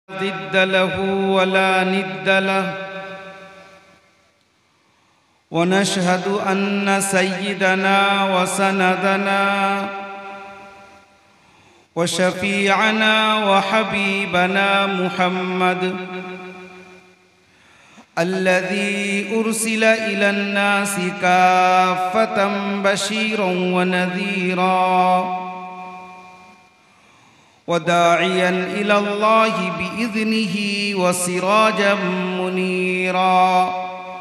ضد له ولا ند له، ونشهد أن سيدنا وسندنا وشفيعنا وحبيبنا محمد الذي أرسل إلى الناس كافة بشيرا ونذيرا وداعيا إلى الله بإذنه وسراجا منيرا.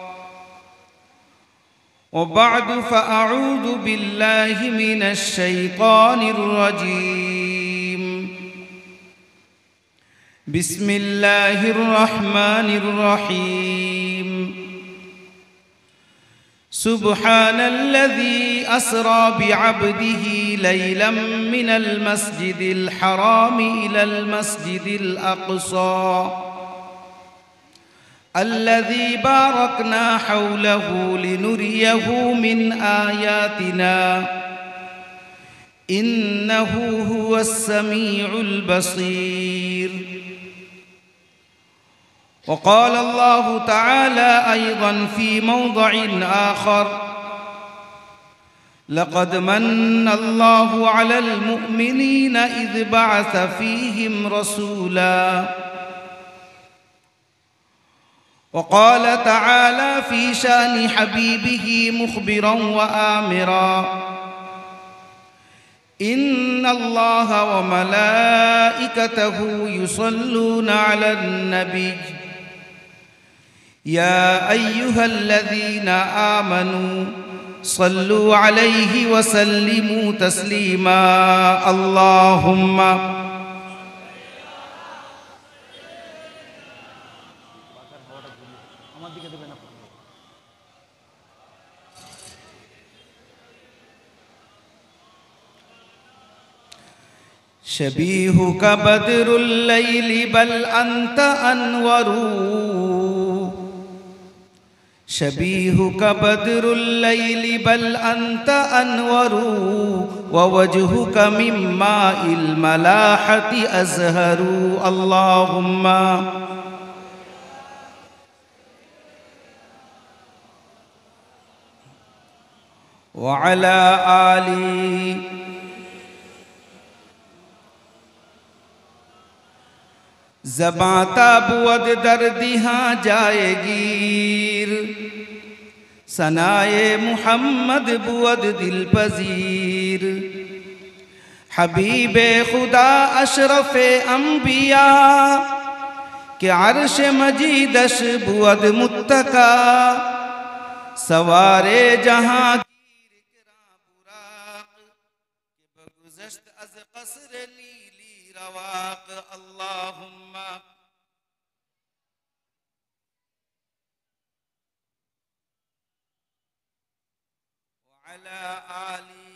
وبعد، فأعوذ بالله من الشيطان الرجيم. بسم الله الرحمن الرحيم. سبحان الذي أسرى بعبده ليلا من المسجد الحرام إلى المسجد الأقصى الذي باركنا حوله لنريه من آياتنا إنه هو السميع البصير. وقال الله تعالى أيضا في موضع آخر: لقد من الله على المؤمنين إذ بعث فيهم رسولا. وقال تعالى في شأن حبيبه مخبرا وآمرا: إن الله وملائكته يصلون على النبي يا أيها الذين آمنوا صلوا عليه وسلموا تسليما. اللهم شبيهك بدر الليل بل أنت أنور، شبيهك بدر الليل بل أنت أنور، ووجهك من ماء الملاحة أزهر. اللهم وعلى آله ज़बां ताबुअद दर्दिहाँ जाएगीर, सनाए मुहम्मद बुअद दिल पजीर। हबीबे खुदा अशरफे अम्बिया के अर्श मजीदश बुअद मुत्तका, सवारे जहाँ बगुज़श्त अज़ क़स्र नीली रवाक़। अल्लाहुम्मा वअला आली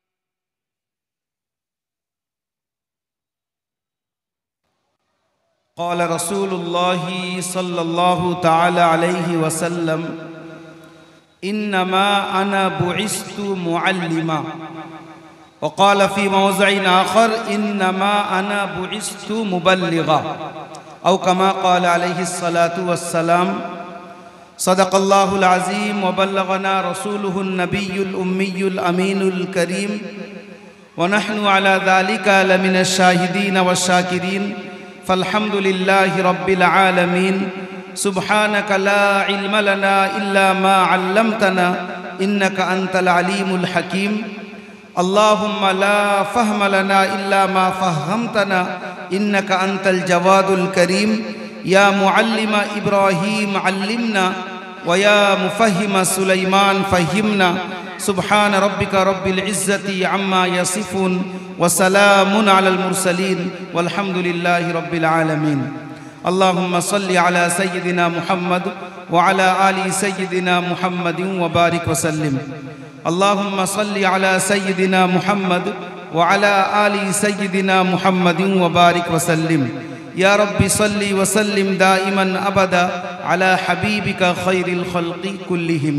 क़ाल रसूलुल्लाहि सल्लल्लाहु तआला अलैहि वसल्लम इन्नमा अना बुइस्तु मुअल्लिमा। वक़ाल फ़ी मौज़िइन आख़र इन्नमा अना बुइस्तु मुबल्लिगा। औ कमा क़ाल अलैहिस्सलातु वस्सलाम। सदक़ल्लाहुल अज़ीम व बल्लगना रसूलुहुन नबियुल उम्मियुल अमीनुल करीम व नहनु अला ज़ालिका लमिनश शाहिदीन वश्शाकिरीन। फ़ल्हम्दुलिल्लाहि रब्बिल आलमीन। सुब्हानक ला इल्म लना इल्ला मा अल्लमतना इन्नका अंतल अलीमुल हकीम। अल्लाहुम्मा ला फ़हम लना इल्ला मा फ़हमतना इन्नका अंतल जवादुल करीम। या मुअल्लिम इब्राहीम अल्लिमना व या मुफ़हिम सुलैमान फ़हिमना। सुब्हान रब्बिका रब्बिल इज़्ज़ति अम्मा यसिफ़ून व सलामुन अलल मुरसलीन वल्हम्दुलिल्लाहि रब्बिल आलमीन। अल्लाहुम्मा सल्लि अला सय्यिदिना मुहम्मद व अला आलि सय्यिदिना मुहम्मदिन व बारिक व सल्लिम। अल्लाहुम्मा सल्लि अला सय्यिदिना मुहम्मद व अला आलि सय्यिदिना मुहम्मदिन व बारिक व सल्लिम। या रब्बि सल्लि व सल्लिम दाइमन अबदा अला हबीबिका खैरिल खल्क़ि कुल्लिहिम।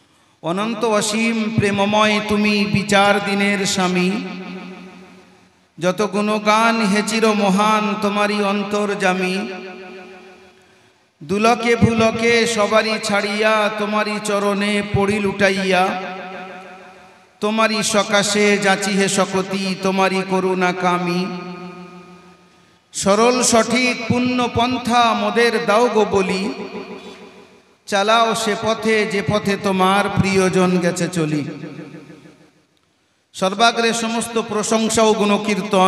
অনন্ত অসীম প্রেমময় তুমি বিচার দিনের স্বামী, যত গুণগান হেচির মহান তোমারই অন্তর্যামী। দুলকে ভুলকে সবারই ছাড়িয়া তোমারই চরণে পড়ি লুটাইয়া। তোমারই সকাশে যাচি হে শকতি তোমারই করুণা কামি। সরল সঠিক পুণ্য পন্থা মোদের দাও গো বলি। চালাও সে পথে যে পথে তোমার প্রিয়জন গেছে চলি। সর্বাগ্রে সমস্ত প্রশংসা ও গুণকীর্তন,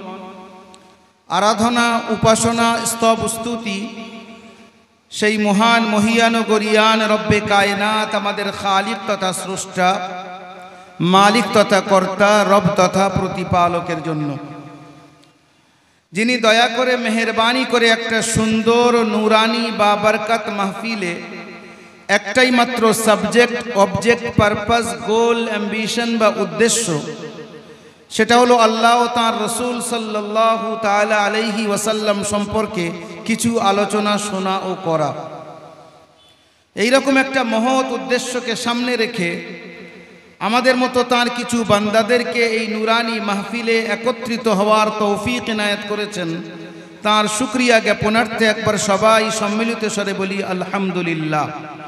আরাধনা উপাসনা স্তব স্তুতি সেই মহান মহিয়ান ও গরিয়ান রব্বে কায়নাত, আমাদের খালিক তথা স্রষ্টা, মালিক তথা কর্তা, রব তথা প্রতিপালকের জন্য, যিনি দয়া করে মেহেরবানি করে একটা সুন্দর নুরানি বা বরকত মাহফিলে একটাই মাত্র subject, object, purpose, goal, ambition বা উদ্দেশ্য, সেটা হলো আল্লাহ ও তাঁর রসুল সাল্লাল্লাহু তাআলা আলাইহি ওয়াসাল্লাম সম্পর্কে কিছু আলোচনা শোনা ও করা। এইরকম একটা মহৎ উদ্দেশ্যকে সামনে রেখে আমাদের মতো তাঁর কিছু বান্দাদেরকে এই নুরানি মাহফিলে একত্রিত হওয়ার তৌফিক ইনায়াত করেছেন। তাঁর শুকরিয়া জ্ঞাপনার্থে একবার সবাই সম্মিলিত স্বরে বলি আলহামদুলিল্লাহ।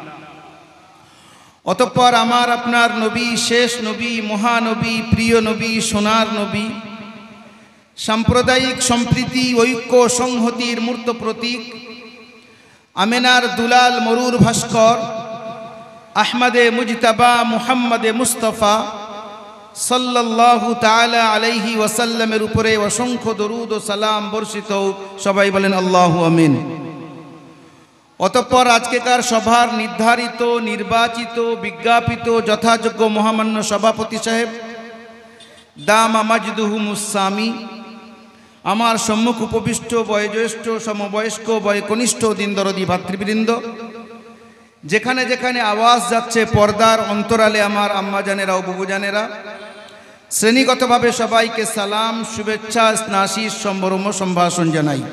অতঃপর আমার আপনার নবী, শেষ নবী, মহানবী, প্রিয় নবী, সোনার নবী, সাম্প্রদায়িক সম্প্রীতি ঐক্য সংহতির মূর্ত প্রতীক, আমেনার দুলাল মরুর ভাস্কর, আহমদে মুজতাবা মুহাম্মদে মুস্তফা সাল্লাল্লাহু তাআলা আলাইহি ওয়াসাল্লামের উপরে অসংখ্য দরুদ ও সালাম বর্ষিত হোক। সবাই বলেন আল্লাহু আমিন। অতঃপর আজকেকার সভার নির্ধারিত, নির্বাচিত, বিজ্ঞাপিত যথাযোগ্য মহামান্য সভাপতি সাহেব দামা মাজদুহুমুস-সামি, আমার সম্মুখ উপবিষ্ট বয়োজ্যেষ্ঠ, সমবয়স্ক, বয়কনিষ্ঠ, দিনদরদি ভাতৃবৃন্দ, যেখানে যেখানে আওয়াজ যাচ্ছে পর্দার অন্তরালে আমার আম্মাজানেরা ও বুবুজানেরা, শ্রেণীগতভাবে সবাইকে সালাম, শুভেচ্ছা, স্নাশিস, সম্ভ্রম সম্ভাষণ জানাই।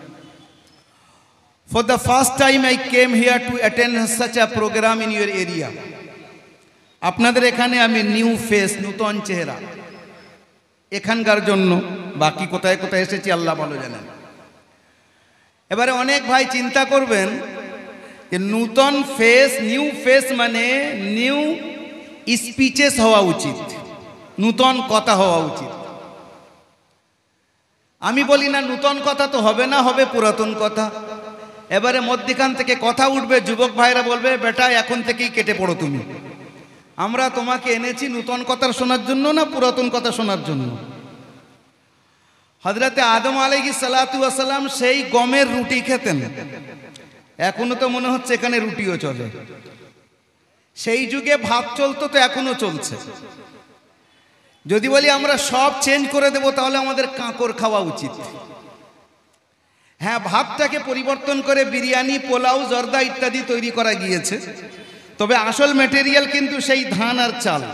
For the first time I came here to attend such a program in your area. আপনাদের এখানে আমি নিউ ফেস, নূতন চেহারা, এখানকার জন্য। বাকি কোথায় কোথায় এসেছি আল্লাহ ভালো জানেন। এবারে অনেক ভাই চিন্তা করবেন যে নূতন ফেস, নিউ ফেস মানে নিউ স্পিচেস হওয়া উচিত, নূতন কথা হওয়া উচিত। আমি বলি না নূতন কথা তো হবে না, হবে পুরাতন কথা। এবারে মধ্যখান থেকে কথা উঠবে, যুবক ভাইরা বলবে বেটা এখন থেকেই কেটে পড়ো তুমি। আমরা তোমাকে এনেছি নূতন কথা শোনার জন্য না পুরাতন কথা শোনার জন্য? হযরতে আদম আলাইহিস সালাতু ওয়াস সালাম সেই গমের রুটি খেতেন, এখনো তো মনে হচ্ছে এখানে রুটিও চলে। সেই যুগে ভাত চলতো, তো এখনো চলছে। যদি বলি আমরা সব চেঞ্জ করে দেব তাহলে আমাদের কাঁকড় খাওয়া উচিত। হ্যাঁ, ভাতটাকে পরিবর্তন করে বিরিয়ানি, পোলাও, জর্দা ইত্যাদি তৈরি করা গিয়েছে, তবে আসল ম্যাটেরিয়াল কিন্তু সেই ধান আর চাল।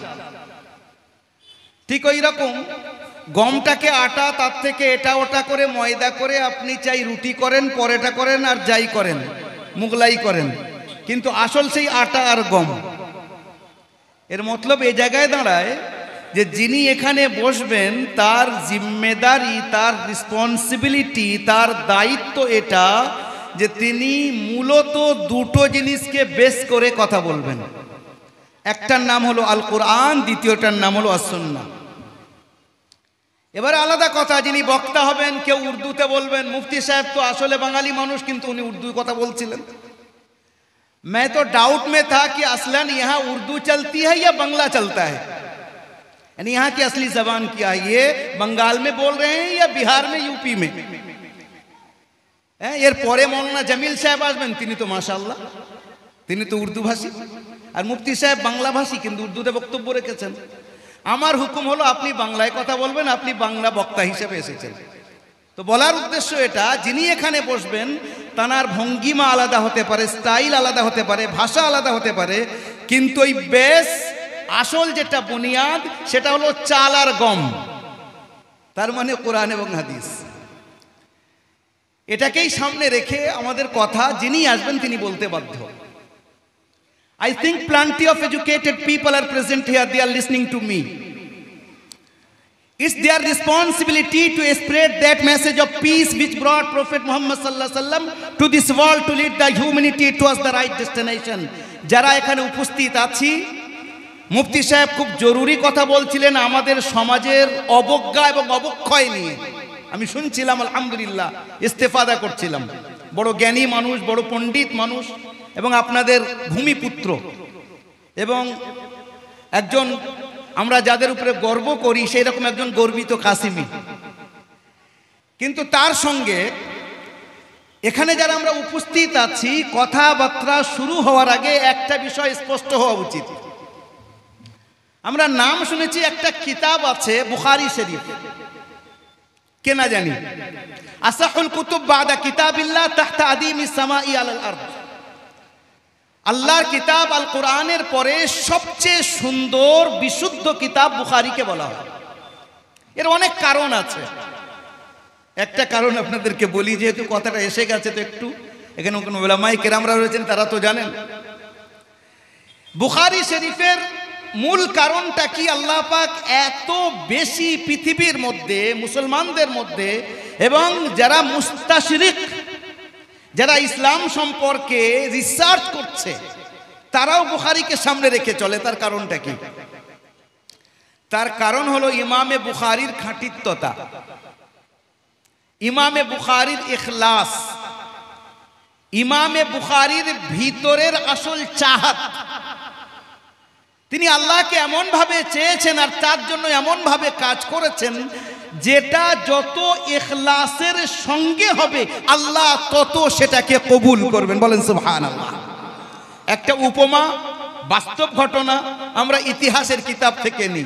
ঠিক ওই রকম গমটাকে আটা, তার থেকে এটা ওটা করে ময়দা করে আপনি চাই রুটি করেন, পরোটা করেন, আর যাই করেন, মুগলাই করেন, কিন্তু আসল সেই আটা আর গম। এর মতলব এই জায়গায় দাঁড়ায় যে যিনি এখানে বসবেন তার জিম্মেদারি, তার রেসপন্সিবিলিটি, তার দায়িত্ব এটা যে তিনি মূলত দুটো জিনিসকে বেস করে কথা বলবেন। একটার নাম হলো আল কোরআন, দ্বিতীয়টার নাম হলো as-সুন্নাহ। এবারে আলাদা কথা, যিনি বক্তা হবেন কেউ উর্দুতে বলবেন। মুফতি সাহেব তো আসলে বাঙালি মানুষ, কিন্তু উনি উর্দু কথা বলছিলেন। मैं तो डाउट में था कि असलन यहाँ उर्दू चलती है या बांग्ला चलता है, यानी यहाँ की असली जबान क्या है, ये बंगाल में बोल रहे हैं या बिहार में, यूपी में। এর পরে মৌলানা জামিল সাহেব আসবেন, তিনি তো মাশাআল্লাহ, তিনি তো উর্দু ভাষী, আর মুফতি সাহেব বাংলা ভাষী কিন্তু উর্দুতে বক্তব্য রেখেছেন। আমার হুকুম হলো আপনি বাংলায় কথা বলবেন, আপনি বাংলা বক্তা হিসেবে এসেছেন। তো বলার উদ্দেশ্য এটা, যিনি এখানে বসবেন তার ভঙ্গিমা আলাদা হতে পারে, স্টাইল আলাদা হতে পারে, ভাষা আলাদা হতে পারে, কিন্তু ওই বেস, আসল যেটা বুনিয়াদ, সেটা হলো চাল আর গম, তার মানে কোরআন এবং হাদিস। এটাকেই সামনে রেখে আমাদের কথা যিনি আসবেন তিনি বলতে বাধ্য। I think plenty of educated people are present here. They are listening to me. It's their responsibility to spread that message of peace which brought Prophet Muhammad sallallahu alaihi wasallam to this world to lead the humanity towards the right destination. যারা এখানে উপস্থিত আছি, মুফতি সাহেব খুব জরুরি কথা বলছিলেন আমাদের সমাজের অবজ্ঞা এবং অবক্ষয় নিয়ে। আমি শুনছিলাম, আলহামদুলিল্লাহ, ইস্তেফাদা করছিলাম। বড় জ্ঞানী মানুষ, বড় পণ্ডিত মানুষ এবং আপনাদের ভূমিপুত্র এবং একজন আমরা যাদের উপরে গর্ব করি সেই রকম একজন গর্বিত কাসিমি। কিন্তু তার সঙ্গে এখানে যারা আমরা উপস্থিত আছি, কথাবার্তা শুরু হওয়ার আগে একটা বিষয় স্পষ্ট হওয়া উচিত। আমরা নাম শুনেছি একটা কিতাব আছে বুখারী শরীফ, কে না জানি, আসাহুল কুতুব বাদা কিতাবিল্লাহ তাহতা আদিমিস সামাই আলাল আরদ। আল্লাহর কিতাব আল কোরআনের পরে সবচেয়ে সুন্দর বিশুদ্ধ কিতাব বুখারীকে বলা হয়। এর অনেক কারণ আছে। একটা কারণ আপনাদেরকে বলি, যেহেতু কথাটা এসে গেছে তো একটু, এখানে কোনো উলামায়ে কেরামরা রয়েছেন, তারা তো জানেন বুখারী শরীফের মূল কারণটা কি। আল্লাহ পাক এত বেশি পৃথিবীর মধ্যে মুসলমানদের মধ্যে এবং যারা মুস্তাশরিক, যারা ইসলাম সম্পর্কে রিসার্চ করছে, তারাও বুখারীকে সামনে রেখে চলে। তার কারণটা কি? তার কারণ হলো ইমামে বুখারীর খাঁটিত্যতা, ইমামে বুখারীর ইখলাস, ইমামে বুখারীর ভিতরের আসল চাহাত। তিনি আল্লাহকে এমন ভাবে চেয়েছেন আর তার জন্য এমন ভাবে কাজ করেছেন যেটা যত ইখলাসের সঙ্গে হবে আল্লাহ তত সেটাকে কবুল করবেন। বলেন সুবহানাল্লাহ। একটা উপমা, বাস্তব ঘটনা আমরা ইতিহাসের কিতাব থেকে নিই।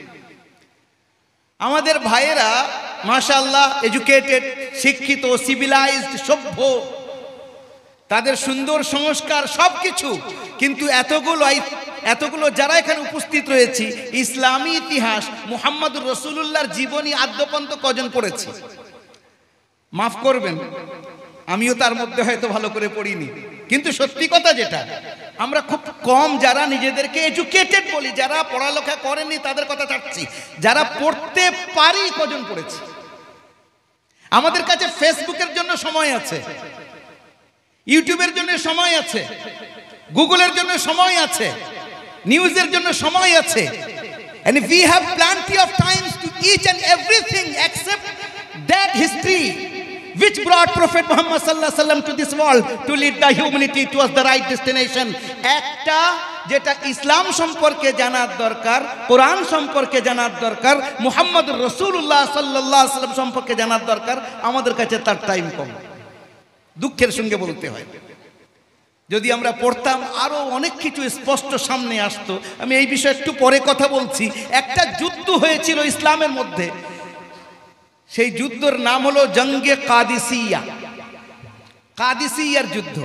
আমাদের ভাইয়েরা মাশাআল্লাহ এডুকেটেড, শিক্ষিত, সিভিলাইজড, সভ্য, তাদের সুন্দর সংস্কার সবকিছু, কিন্তু এতগুলো যারা এখানে উপস্থিত রয়েছি, ইসলামী ইতিহাস মুহাম্মদুর রাসূলুল্লাহর জীবনী আদ্যপন্ত কজন পড়েছি? মাফ করবেন, আমিও তার মধ্যে হয়তো ভালো করে পড়িনি, কিন্তু সত্যি কথা যেটা, আমরা খুব কম যারা নিজেদেরকে এডুকেটেড বলি, যারা পড়ালেখা করেনি তাদের কথা ছাড়ছি, যারা পড়তে পারি কজন পড়েছি? আমাদের কাছে ফেসবুকের জন্য সময় আছে, ইউটিউবের জন্য সময় আছে, গুগলের জন্য সময় আছে, নিউজের জন্য সময় আছে, and we have plenty of times to each and everything except that history which brought Prophet Muhammad sallallahu alaihi wasallam to this world to lead the humanity towards the right destination. একটা যেটা ইসলাম সম্পর্কে জানার দরকার, কোরআন সম্পর্কে জানার দরকার, মুহাম্মদুর রাসূলুল্লাহ সাল্লাল্লাহু আলাইহি ওয়াসাল্লাম সম্পর্কে জানার দরকার, আমাদের কাছে তার টাইম কম। দুঃখের সঙ্গে বলতে হয়, যদি আমরা পড়তাম আরো অনেক কিছু স্পষ্ট সামনে আসতো। আমি এই বিষয়ে একটু পরে কথা বলছি। একটা যুদ্ধ হয়েছিল ইসলামের মধ্যে, সেই যুদ্ধের নাম হলো জঙ্গে কাদিসিয়া, কাদিসিয়ার যুদ্ধ।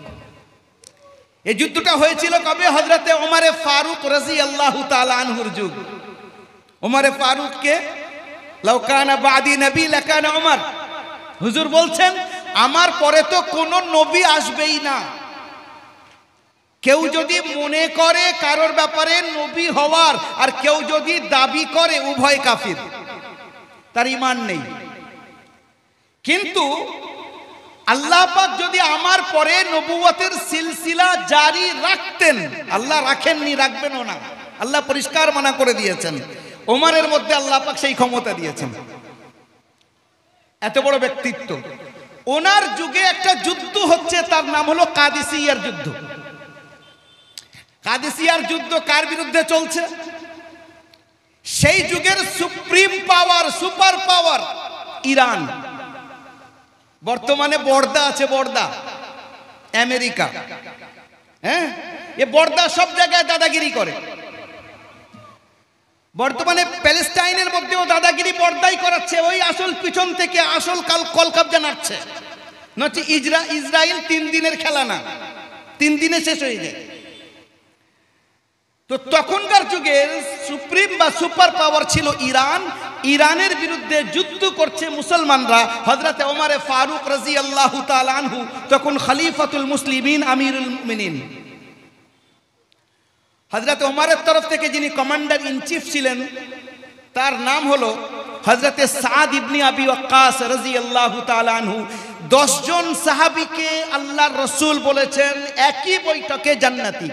এই যুদ্ধটা হয়েছিল কবে? হযরতে ওমর ফারুক রাদিয়াল্লাহু তাআলা আনহুর যুগ। ওমর ফারুককে লাউ কানা বাদি নবী লাকানা ওমর, হুজুর বলছেন আমার পরে তো কোনো নবী আসবেই না। কেউ যদি মনে করে কারোর ব্যাপারে নবী হওয়ার আর কেউ যদি দাবি করে, উভয় কাফির, তার ঈমান নেই। কিন্তু আল্লাহ পাক যদি আমার পরে নবুয়তের সিলসিলা জারি রাখতেন, আল্লাহ রাখেননি, রাখবেনও না, আল্লাহ পরিষ্কার মানা করে দিয়েছেন। ওমরের মধ্যে আল্লাহ পাক সেই ক্ষমতা দিয়েছেন। এত বড় ব্যক্তিত্ব, ওনার যুগে একটা যুদ্ধ হচ্ছে, তার নাম হলো কাদিসিয়ার যুদ্ধ। কাদিসিয়ার যুদ্ধ কার বিরুদ্ধে চলছে? সেই যুগের supreme power, super power Iran. বর্তমানে বর্দা আছে, বর্দা আমেরিকা, হ্যাঁ, এ বর্দা সব জায়গায় দাদাগিরি করে। বর্তমানে প্যালেস্টাইনের মধ্যেও দাদাগিরি বর্দাই করাচ্ছে, ওই আসল পিছন থেকে আসল কলকাবজা নাড়ছে। নচে ইসরায়েল 3 দিনের খেলা না, 3 দিনে শেষ হয়ে যায়। তো তখনকার যুগে সুপ্রিম বা সুপার পাওয়ার ছিল ইরান। ইরানের বিরুদ্ধে যুদ্ধ করছে মুসলমানরা। হযরতে ওমর ফারুক রাদিয়াল্লাহু তাআলা আনহু তখন খলিফাতুল মুসলিমিন, আমিরুল মুমিনিন। হযরতে ওমরের তরফ থেকে যিনি কমান্ডার ইন চিফ ছিলেন তার নাম হলো হযরতে সাদ ইবনে আবি ওয়াক্কাস রাদিয়াল্লাহু তাআলা আনহু 10 জন সাহাবীকে আল্লাহর রাসূল বলেছেন একই বৈঠকে জান্নাতি,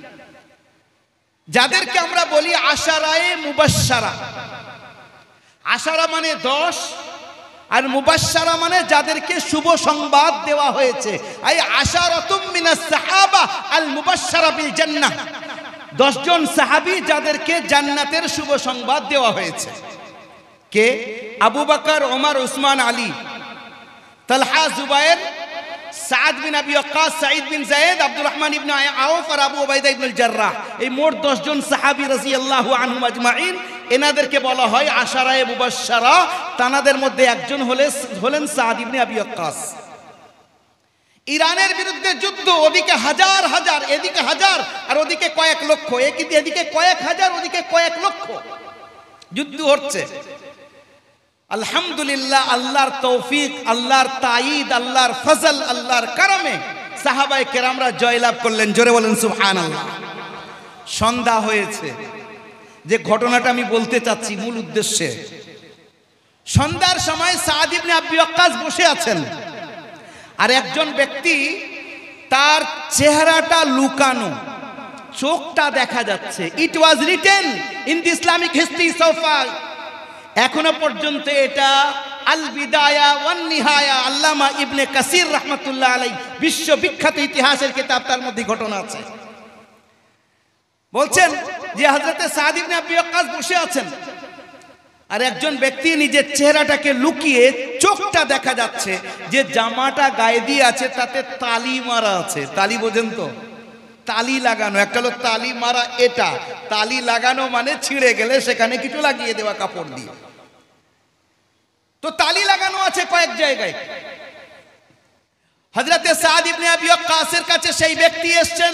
যাদেরকে আমরা বলি আশারায়ে মুবাশশারা। আশারা মানে 10 আর মুবাশশারা মানে যাদেরকে শুভ সংবাদ দেওয়া হয়েছে। আই আশারাতুম মিনাস সাহাবা আল মুবাশশারা বিল জান্নাহ, 10 জন সাহাবী যাদেরকে জান্নাতের শুভ সংবাদ দেওয়া হয়েছে। কে? আবু বকর, ওমর, উসমান, আলী, তালহা, জুবায়ের, সাদ বিন আবি ওয়াক্কাস, সাঈদ বিন যায়েদ, আব্দুর রহমান ইবনে আউফ আর আবু উবাইদা ইবনুল জাররাহ। এই মোট 10 জন সাহাবী রাদিয়াল্লাহু আনহুম আজমাইন, এনাদেরকে বলা হয় আশারায়ে মুবাশশারা। তানাদের মধ্যে একজন হলেন সাদ ইবনে আবি ওয়াক্কাস। ইরানের বিরুদ্ধে যুদ্ধ, ওদিকে হাজার হাজার, এদিকে হাজার আর ওদিকে কয়েক লক্ষ, এদিকে কয়েক হাজার, ওদিকে কয়েক লক্ষ যুদ্ধ হচ্ছে। আলহামদুলিল্লাহ, আল্লাহর তৌফিক, আল্লাহর তাঈদ, আল্লাহর ফজল, আল্লাহর কারমে সাহাবায়ে কেরামরা জয়লাভ করলেন। জোরে বলেন সুবহানাল্লাহ। সন্ধ্যা হয়েছে। যে ঘটনাটা আমি বলতে চাচ্ছি মূল উদ্দেশ্যে, সন্ধ্যার সময় সাদ ইবনে আবি ওয়াক্কাস বসে আছেন, আর একজন ব্যক্তি তার চেহারাটা লুকানো, চোখটা দেখা যাচ্ছে। It was written in the Islamic history so far, এখনো পর্যন্ত এটা আল বিদায়া ওয়ান নিহায়া, আল্লামা ইবনে কাসির রাহমাতুল্লাহ আলাইহি বিশ্ববিখ্যাত ইতিহাসের কিতাব, তার মধ্যে ঘটনা আছে। বলছেন যে হযরতে সাদ ইবনে আবি ওয়াক্কাস বসে আছেন, আর একজন ব্যক্তি নিজের চেহারাটাকে লুকিয়ে চোখটা দেখা যাচ্ছে, যে জামাটা গায়ে দিয়ে আছে তাতে তালি মারা আছে। তালি বোঝেন তো? তালি লাগানো। একটা হলো তালি মারা, এটা তালি লাগানো মানে ছিঁড়ে গেলে সেখানে কিছু লাগিয়ে দেওয়া কাপড় দিয়ে। তো তালি লাগানো আছে কয়েক জায়গায়। হযরতে সাদ ইবনে আবি ওয়াক্কাসের কাছে সেই ব্যক্তি এসেছেন,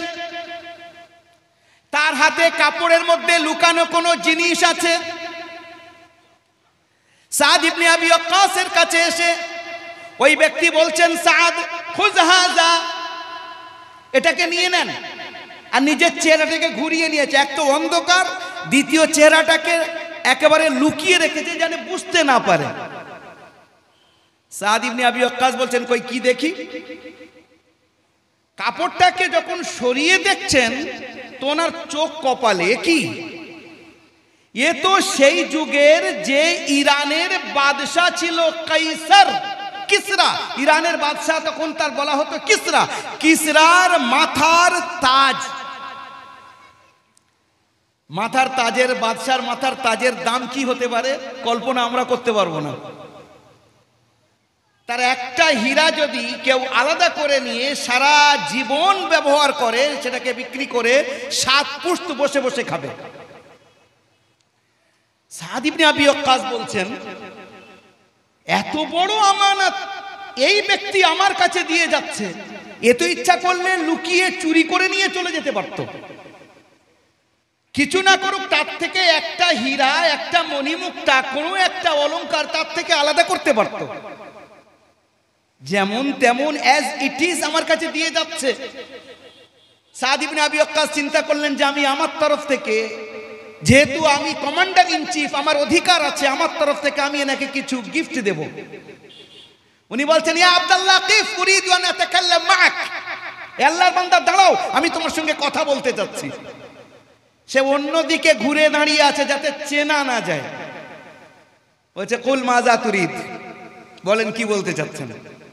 তার হাতে কাপড়ের মধ্যে লুকানো কোনো জিনিস আছে। সাদ ইবনে আবি ওয়াক্কাসের কাছে এসে ওই ব্যক্তি বলছেন, সাদ খুয হাযা, এটাকে নিয়ে নেন। আর নিজের চেহারাটাকে ঘুরিয়ে নিয়েছে, এক তো অন্ধকার, দ্বিতীয় চেহারাটাকে একেবারে লুকিয়ে রেখেছে যেন বুঝতে না পারে। সাদ ইবনে আবি ওয়াক্কাস বলছেন, কই কি দেখি। কাপড়টাকে যখন সরিয়ে দেখছেন তো ওনার চোখ কপালে। কি এ তো সেই যুগের যে ইরানের বাদশা ছিল কাইসার, কিসরা। ইরানের বাদশা তখন তার বলা হতো কিসরা। কিসরার মাথার তাজ, মাথার তাজের, বাদশার মাথার তাজের দাম কি হতে পারে কল্পনা আমরা করতে পারবো না। তার একটা হীরা যদি কেউ আলাদা করে নিয়ে সারা জীবন ব্যবহার করে, সেটাকে বিক্রি করে 7 পুষ্ট বসে বসে খাবে। সাদ ইবনে আবি ওয়াক্কাস বলছেন, এত বড় আমানত এই ব্যক্তি আমার কাছে দিয়ে যাচ্ছে, এ তো ইচ্ছা করলে লুকিয়ে চুরি করে নিয়ে চলে যেতে পারত। কিছু না করুক, তার থেকে একটা হীরা, একটা মণিমুক্তা, কোনো একটা অলংকার তার থেকে আলাদা করতে পারত। যেমন তেমন অ্যাজ ইট ইজ আমার কাছে দিয়ে যাচ্ছে। সাদ ইবনে আবি ওয়াক্কাস চিন্তা করলেন যে আমি আমার তরফ থেকে, যেহেতু আমি কমান্ডার ইন চিফ, আমার অধিকার আছে, আমার তরফ থেকে আমি এনাকে কিছু গিফট দেব। উনি বলছেন, ইয়া আব্দুল্লাহ কিফ উরিদু আন আতাকাল্লাম মা'আক, আল্লাহর বান্দা দাঁড়াও, আমি তোমার সঙ্গে কথা বলতে যাচ্ছি। সে অন্যদিকে ঘুরে দাঁড়িয়ে আছে যাতে চেনা না যায়। বলছে, কুল মাজা তুরিদ, বলেন কি বলতে চাচ্ছেন।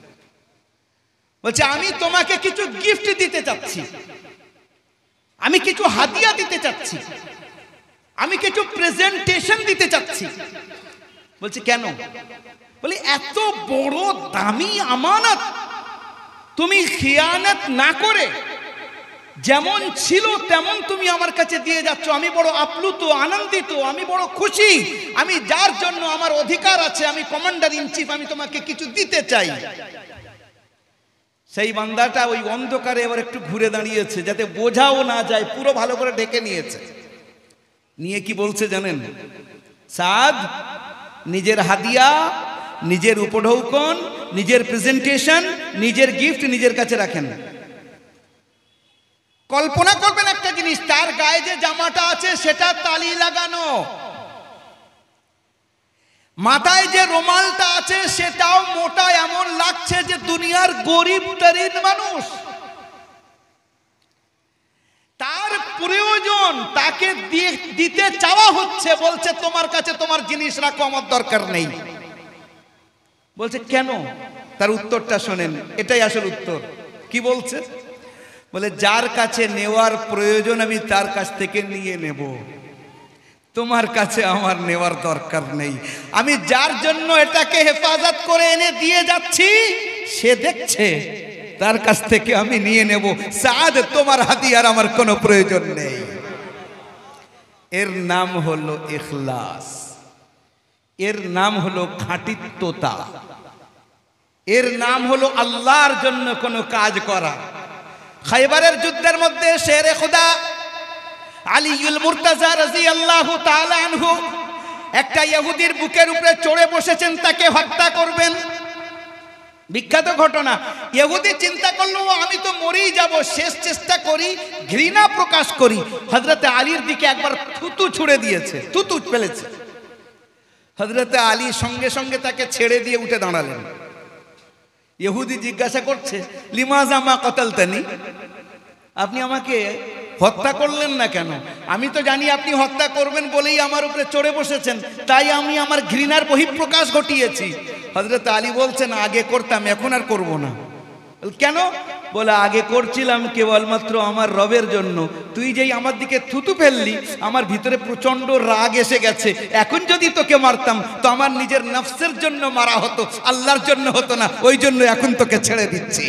বলছে, আমি তোমাকে কিছু গিফট দিতে চাচ্ছি, আমি কিছু হাদিয়া দিতে চাচ্ছি, আমি কিছু প্রেজেন্টেশন দিতে চাচ্ছি। বলছে, কেন? বলি, এত বড় দামি আমানত তুমি খিয়ানত না করে যেমন ছিল তেমন তুমি আমার কাছে দিয়ে যাচ্ছ। আমি বড় আপ্লুত, আনন্দিত, আমি বড় খুশি। আমি যার জন্য আমার অধিকার আছে, আমি কমান্ডার ইন চিফ, আমি তোমাকে কিছু দিতে চাই। সেই বান্দাটা ওই অন্ধকারে এবার একটু ঘুরে দাঁড়িয়েছে যাতে বোঝাও না যায়, পুরো ভালো করে ঢেকে নিয়েছে। নিয়ে কি বলছে জানেন? সাদ, নিজের হাদিয়া, নিজের উপঢৌকন, নিজের প্রেজেন্টেশন, নিজের গিফট নিজের কাছে রাখেন। কল্পনা করবেন একটা জিনিস, তার গায়ে যে জামাটা আছে সেটা তালি লাগানো, মাথায় যে রুমালটা আছে সেটাও মোটা, এমন লাগছে যে দুনিয়ার গরিব তরিন মানুষ। তার প্রয়োজন, তাকে দিতে চাওয়া হচ্ছে, বলছে তোমার কাছে তোমার জিনিস রাখো, আমার দরকার নেই। বলছে কেন? তার উত্তরটা শোনেন, এটাই আসল উত্তর। কি বলছে? বলে যার কাছে নেওয়ার প্রয়োজন আমি তার কাছ থেকে নিয়ে নেব, তোমার কাছে আমার নেওয়ার দরকার নেই। আমি যার জন্য এটাকে হেফাজত করে এনে দিয়ে যাচ্ছি সে দেখছে, তার কাছ থেকে আমি নিয়ে নেব। সাদ, তোমার হাদিয়ার আমার কোনো প্রয়োজন নেই। এর নাম হলো ইখলাস, এর নাম হলো খাঁটিত্বতা, এর নাম হলো আল্লাহর জন্য কোনো কাজ করা। খাইবারের যুদ্ধের মধ্যে শেরে খুদা আলীউল মুর্তাজা রাদিয়াল্লাহু তাআলা আনহু একটা ইহুদির বুকের উপরে চড়ে বসেছেন, তাকে হত্যা করবেন। বিখ্যাত ঘটনা। ইহুদি চিন্তা করলো আমি তো মরেই যাব, শেষ চেষ্টা করি, ঘৃণা প্রকাশ করি। হযরতে আলীর দিকে একবার থুতু ছুঁড়ে দিয়েছে, থুতু ফেলেছে। হযরতে আলী সঙ্গে সঙ্গে তাকে ছেড়ে দিয়ে উঠে দাঁড়ালেন। ইহুদি জিজ্ঞাসা করছে, লিমাযা মা কাতালতানি, আপনি আমাকে হত্যা করলেন না কেন? আমি তো জানি আপনি হত্যা করবেন বলেই আমার উপরে চড়ে বসেছেন, তাই আমি আমার ঘৃণার বহিঃপ্রকাশ ঘটিয়েছি। হযরত আলী বলছেন, আগে করতাম, এখন আর করব না। কেন? বলে আগে করছিলাম কেবলমাত্র আমার রবের জন্য, তুই যেই আমার দিকে থুতু ফেললি আমার ভিতরে প্রচন্ড রাগ এসে গেছে। এখন যদি তোকে মারতাম তো আমার নিজের নফসের জন্য মারা হতো, আল্লাহর জন্য হতো না, ওই জন্য এখন তোকে ছেড়ে দিচ্ছি।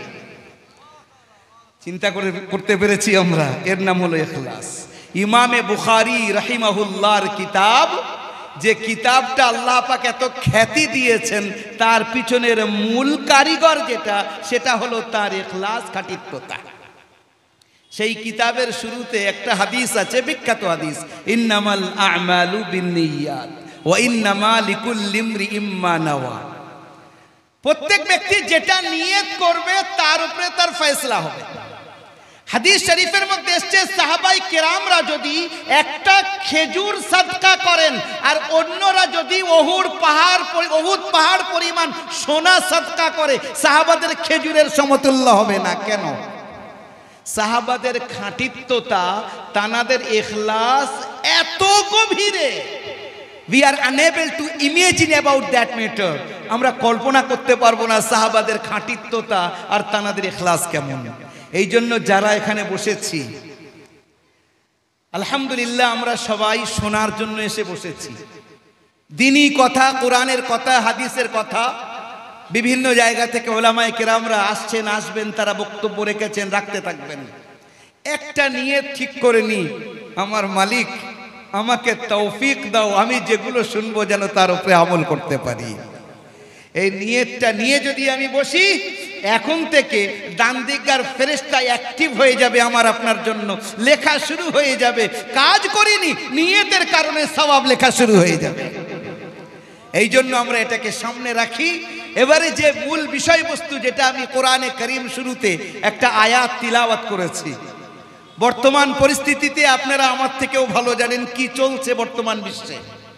চিন্তা করতে পেরেছি আমরা, এর নাম হলো ইখলাস। ইমামে বুখারী রাহিমাহুল্লাহর কিতাব, যে কিতাবটা আল্লাহ পাক এত খ্যাতি দিয়েছেন, তার পিছনের মূল কারিগর যেটা, সেটা হলো তার ইখলাস, খাঁটিত্বতা। সেই কিতাবের শুরুতে একটা হাদিস আছে, বিখ্যাত হাদিস, ইন্নামাল আ'মালু বিন্নিয়াত ওয়া ইন্নামা লিকুল্লি ইমরিইম মা নাওয়া। প্রত্যেক ব্যক্তি যেটা নিয়ত করবে তার উপরে তার ফয়সালা হবে। হাদিস শরীফের মধ্যে এসেছে, সাহাবাই কেরামরা যদি একটা খেজুর সাদকা করেন আর অন্যরা যদি ওহুদ পাহাড় পরিমাণ সোনা সাদকা করে, সাহাবাদের খেজুরের সমতুল্য হবে না। কেন? সাহাবাদের খাঁটিত্বতা, তানাদের ইখলাস এত গভীরে, we are unable to imagine about that matter। আমরা কল্পনা করতে পারবো না সাহাবাদের খাঁটিত্বতা আর তানাদের ইখলাস কেমন। এই জন্য যারা এখানে বসেছি, আলহামদুলিল্লাহ, আমরা সবাই শোনার জন্য এসে বসেছি। দ্বীনি কথা, কোরআনের কথা, হাদিসের কথা। বিভিন্ন জায়গা থেকে ওলামায়ে কেরামরা আসছেন, আসবেন, তারা বক্তব্য রেখেছেন, রাখতে থাকবেন। একটা নিয়ত ঠিক করে নি, আমার মালিক আমাকে তৌফিক দাও, আমি যেগুলো শুনবো যেন তার উপরে আমল করতে পারি। এই নিয়তটা নিয়ে যদি আমি বসি, এখন থেকে ডান দিককার ফেরেশতা অ্যাক্টিভ হয়ে যাবে আমার আপনার জন্য, লেখা শুরু হয়ে যাবে। কাজ করিনি, নিয়তের কারণে সওয়াব লেখা শুরু হয়ে যাবে। এই জন্য আমরা এটাকে সামনে রাখি। এবারে যে মূল বিষয়বস্তু, যেটা আমি কোরআনে কারীম শুরুতে একটা আয়াত তিলাওয়াত করেছি, বর্তমান পরিস্থিতিতে আপনারা আমার থেকেও ভালো জানেন কি চলছে বর্তমান বিশ্বে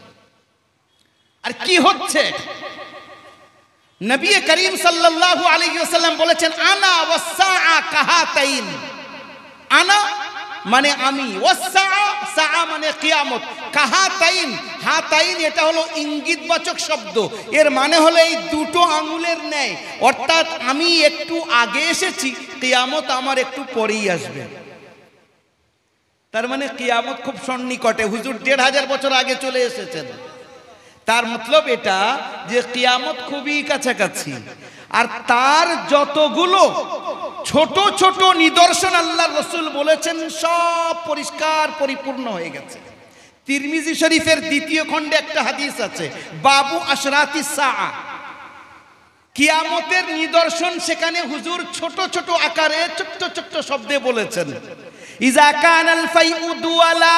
আর কি হচ্ছে। নবী করিম সাল্লাল্লাহু আলাইহি ওয়াসাল্লাম বলেছেন, আনা ওয়াসসা কাহাতাইন। আনা মানে আমি, ওয়াসসা সা মানে কিয়ামত, কাহাতাইন হাতাইন এটা হলো ইঙ্গিতবাচক শব্দ। এর মানে হলো এই দুটো আঙ্গুলের ন্যায়, অর্থাৎ আমি একটু আগে এসেছি, কিয়ামত আমার একটু পরেই আসবে। তার মানে কিয়ামত খুব সন্নিকটে, হুজুর ১৫০০ বছর আগে চলে এসেছেন। তার মতলব এটা যে কিয়ামত খুবই কাছাকাছি। আর তার যতগুলো ছোট ছোট নিদর্শন আল্লাহর রাসূল বলেছেন, সব পরিষ্কার পরিপূর্ণ হয়ে গেছে। তিরমিজি শরীফের ২য় খণ্ডে একটা হাদিস আছে, বাবু আশরাতিস সাআ, কিয়ামতের নিদর্শন। সেখানে হুজুর ছোট ছোট আকারে, ছোট্ট ছোট্ট শব্দে বলেছেন, ইজা কানাল ফাইউ দুয়ালা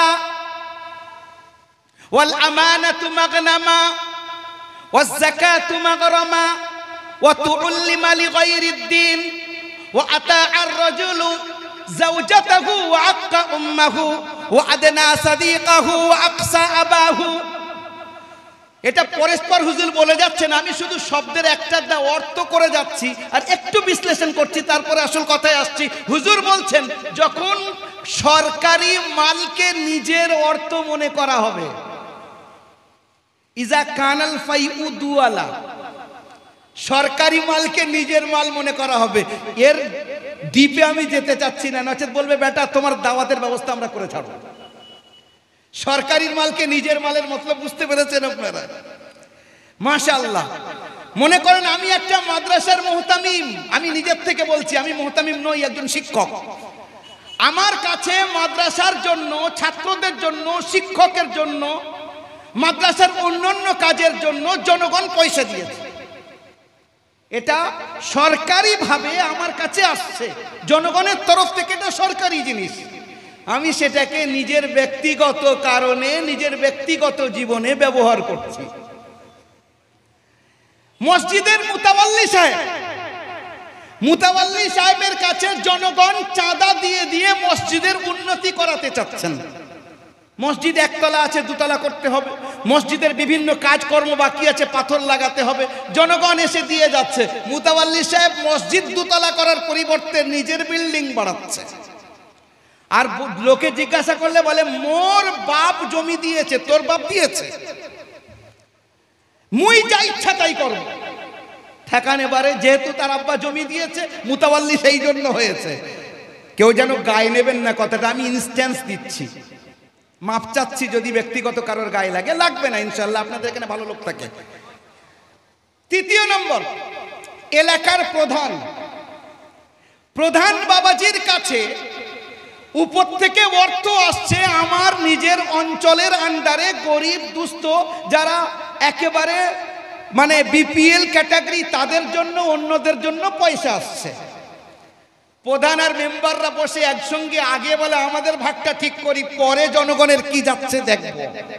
ওয়াল আমানাতু মাগনামা ওয়াজ যাকাতু মাগরামা ওয়া তুউল্লিমা লিগাইরিদ দ্বীন ওয়া আতাআর রাজুলু যাওজাতাহু ওয়া আক্কা উম্মাহু ওয়া আদনা সাদিকাহু ওয়া আকসা আবাহু। এটা পরস্পর হুজুর বলে যাচ্ছেন, আমি শুধু শব্দের একটা অর্থ করে যাচ্ছি আর একটু বিশ্লেষণ করছি, তারপরে আসল কথায় আসছি। হুজুর বলছেন যখন সরকারি মালকে নিজের অর্থ মনে করা হবে, ইজা কানাল ফাইউ দুয়ালা, সরকারি মালকে নিজের মাল মনে করা হবে। এর দ্বীপে আমি যেতে চাচ্ছি না, নচেত বলবে বেটা তোমার দাওয়াতের ব্যবস্থা আমরা করে ছাড়বো। সরকারি মালকে নিজের মালের মতলব বুঝতে পেরেছেন আপনারা? মাশাআল্লাহ। মনে করেন আমি একটা মাদ্রাসার মুহতামিম, আমি নিজের থেকে বলছি, আমি মুহতামিম নই, একজন শিক্ষক। আমার কাছে মাদ্রাসার জন্য, ছাত্রদের জন্য, শিক্ষকের জন্য, মাদ্রাসার অন্যান্য কাজের জন্য জনগণ পয়সা দিয়েছে। এটা সরকারিভাবে আমার কাছে আসছে, জনগণের তরফ থেকে, এটা সরকারি জিনিস। আমি সেটাকে নিজের ব্যক্তিগত কারণে, নিজের ব্যক্তিগত জীবনে ব্যবহার করছি। মসজিদের মুতাওয়াল্লি সাহেবের কাছে জনগণ চাঁদা দিয়ে দিয়ে মসজিদের উন্নতি করাতে চাচ্ছেন। মসজিদ একতলা আছে, দুতলা করতে হবে। মসজিদের বিভিন্ন কাজকর্ম বাকি আছে, পাথর লাগাতে হবে। জনগণ এসে দিয়ে যাচ্ছে। মুতাওয়াল্লি সাহেব মসজিদ দুতলা করার পরিবর্তে নিজের বিল্ডিং বাড়াচ্ছে। আর লোকে জিজ্ঞাসা করলে বলে মোর বাপ জমি দিয়েছে, তোর বাপ দিয়েছে, মুই যা ইচ্ছা তাই করব। ঠেকান এবারে, যেহেতু তার আব্বা জমি দিয়েছে, মুতাওয়াল্লি সেই জন্য হয়েছে। কেউ যেন গায়ে নেবেন না কথাটা, আমি ইনস্ট্যান্স দিচ্ছি, মাপ চাচ্ছি। যদি ব্যক্তিগত কারোর গায়ে লাগে, লাগবে না ইনশাল্লাহ, আপনাদের এখানে ভালো লোক থাকে। তৃতীয় নম্বর, এলাকার প্রধান বাবাজির কাছে উপর থেকে অর্থ আসছে আমার নিজের অঞ্চলের আন্ডারে গরিব দুস্থ যারা একেবারে মানে বিপিএল ক্যাটাগরি, তাদের জন্য, অন্যদের জন্য পয়সা আসছে। প্রধান আর মেম্বাররা বসে একসঙ্গে আগে বলে আমাদের ভাগটা ঠিক করি, পরে জনগণের কি যাচ্ছে দেখব।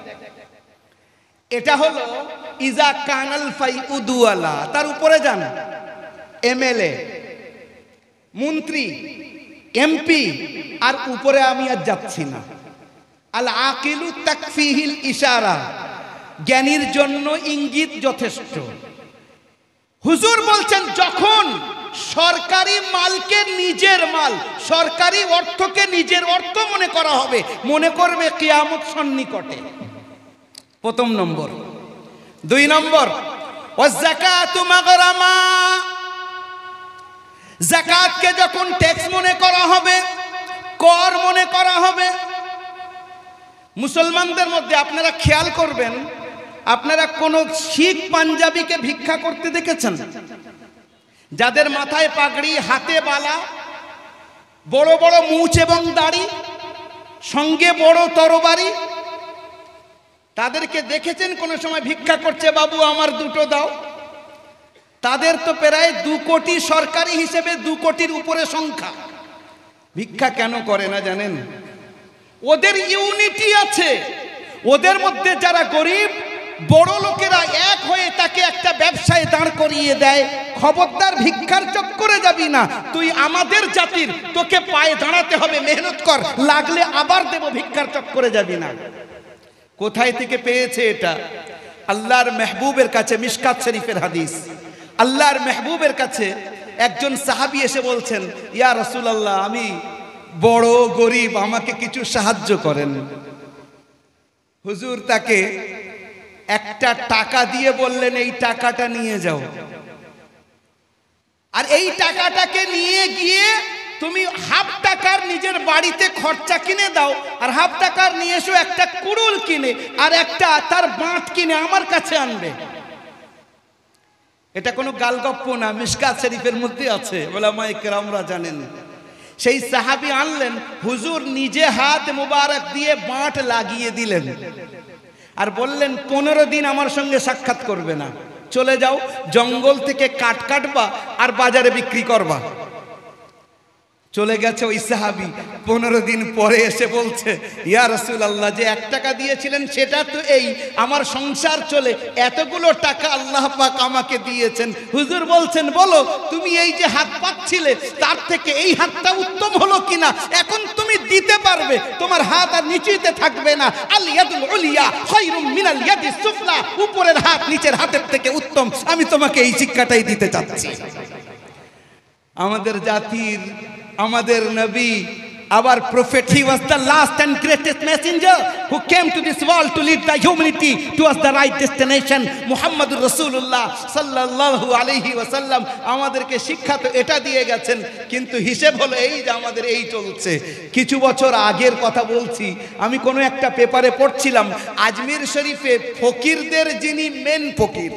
এটা হলো ইজা কানাল ফাইউ দুয়ালা। তার উপরে যান এমএলএ, মন্ত্রী, এমপি, আর উপরে আমি আর যাচ্ছি না। আল আকিলু তাকফিহিল ইশারা, জ্ঞানীর জন্য ইঙ্গিত যথেষ্ট। হুজুর বলছেন যখন সরকারি মালকে নিজের মাল, সরকারি অর্থকে নিজের অর্থ মনে করা হবে, মনে করবে কিয়ামত সন্নিকটে। প্রথম নম্বর। 2 নম্বর, ওয়াযাকাতু মাগরামা, যাকাতকে যখন ট্যাক্স মনে করা হবে, কর মনে করা হবে। মুসলমানদের মধ্যে আপনারা খেয়াল করবেন, আপনারা কোন শিখ পাঞ্জাবিকে ভিক্ষা করতে দেখেছেন? যাদের মাথায় পাগড়ি, হাতে বালা, বড় বড় মুছ এবং দাড়ি, সঙ্গে বড় তরবারি, তাদেরকে দেখেছেন কোন সময় ভিক্ষা করছে? বাবু আমার 2টো দাও। তাদের তো প্রায় 2 কোটি, সরকারি হিসেবে 2 কোটির উপরে সংখ্যা। ভিক্ষা কেন করে না জানেন? ওদের ইউনিটি আছে। ওদের মধ্যে যারা গরিব, বড় লোকেরা এক হয়ে তাকে একটা ব্যবসায় দাঁড় করিয়ে দেয়, খবরদার ভিক্ষার চক্করে যাবি না, তুই আমাদের জাতির, তোকে পায়ে দাঁড়াতে হবে, মেহনত কর, লাগলে আবার দেব, ভিক্ষার চক্করে যাবি না। কোথায় থেকে পেয়েছে এটা? আল্লাহর মেহবুবের কাছে, মিশকাত শরীফের হাদিস। আল্লাহর মেহবুবের কাছে একজন সাহাবী এসে বলছেন, ইয়া রাসূলুল্লাহ, আমি বড় গরিব, আমাকে কিছু সাহায্য করেন। হুজুর তাকে একটা টাকা দিয়ে বললেন, এই টাকাটা নিয়ে যাও, আর এই টাকাটাকে নিয়ে গিয়ে তুমি হাফ টাকার নিজের বাড়িতে খরচা কিনে দাও, আর হাফ টাকার নিয়ে এসো একটা কুড়ুল কিনে, আর একটা তার বাঁট কিনে আমার কাছে আনবে। এটা কোনো গালগপ্প না, মিশকাত শরীফের মধ্যে আছে, উলামায়ে কেরামরা জানেন। সেই সাহাবী আনলেন, হুজুর নিজে হাত মুবারক দিয়ে বাঁট লাগিয়ে দিলেন, আর বললেন 15 দিন আমার সঙ্গে সাক্ষাৎ করবে না, চলে যাও, জঙ্গল থেকে কাঠ কাটবা আর বাজারে বিক্রি করবা। চলে গেছে ওই সাহাবী। 15 দিন পরে এসে বলছে, ইয়া রাসূলুল্লাহ, যে 1 টাকা দিয়েছিলেন সেটা তো এই আমার সংসার চলে, এতগুলো টাকা আল্লাহ পাক আমাকে দিয়েছেন। হুজুর বলছেন, বলো তুমি এই যে হাত পাচ্ছিলে তার থেকে এই হাতটা উত্তম হলো কিনা, এখন তুমি দিতে পারবে, তোমার হাত আর নিচেতে থাকবে না। আল ইয়াদুল উলিয়া খায়রুম মিনাল ইয়াদিস সুফলা, উপরের হাত নিচের হাতের থেকে উত্তম। আমি তোমাকে এই শিক্ষাটাই দিতে চাচ্ছি। আমাদের জাতির, আমাদের নবী, our prophet, he was the last and greatest messenger who came to this world to lead the humanity towards the right destination, Muhammadur Rasulullah sallallahu alaihi wasallam। আমাদেরকে শিক্ষা তো এটা দিয়ে গেছেন, কিন্তু হিসেব হলো এই যে আমাদের এই চলছে। কিছু বছর আগের কথা বলছি, আমি কোনো একটা পেপারে পড়ছিলাম, আজমির শরীফে ফকিরদের যিনি মেন ফকির,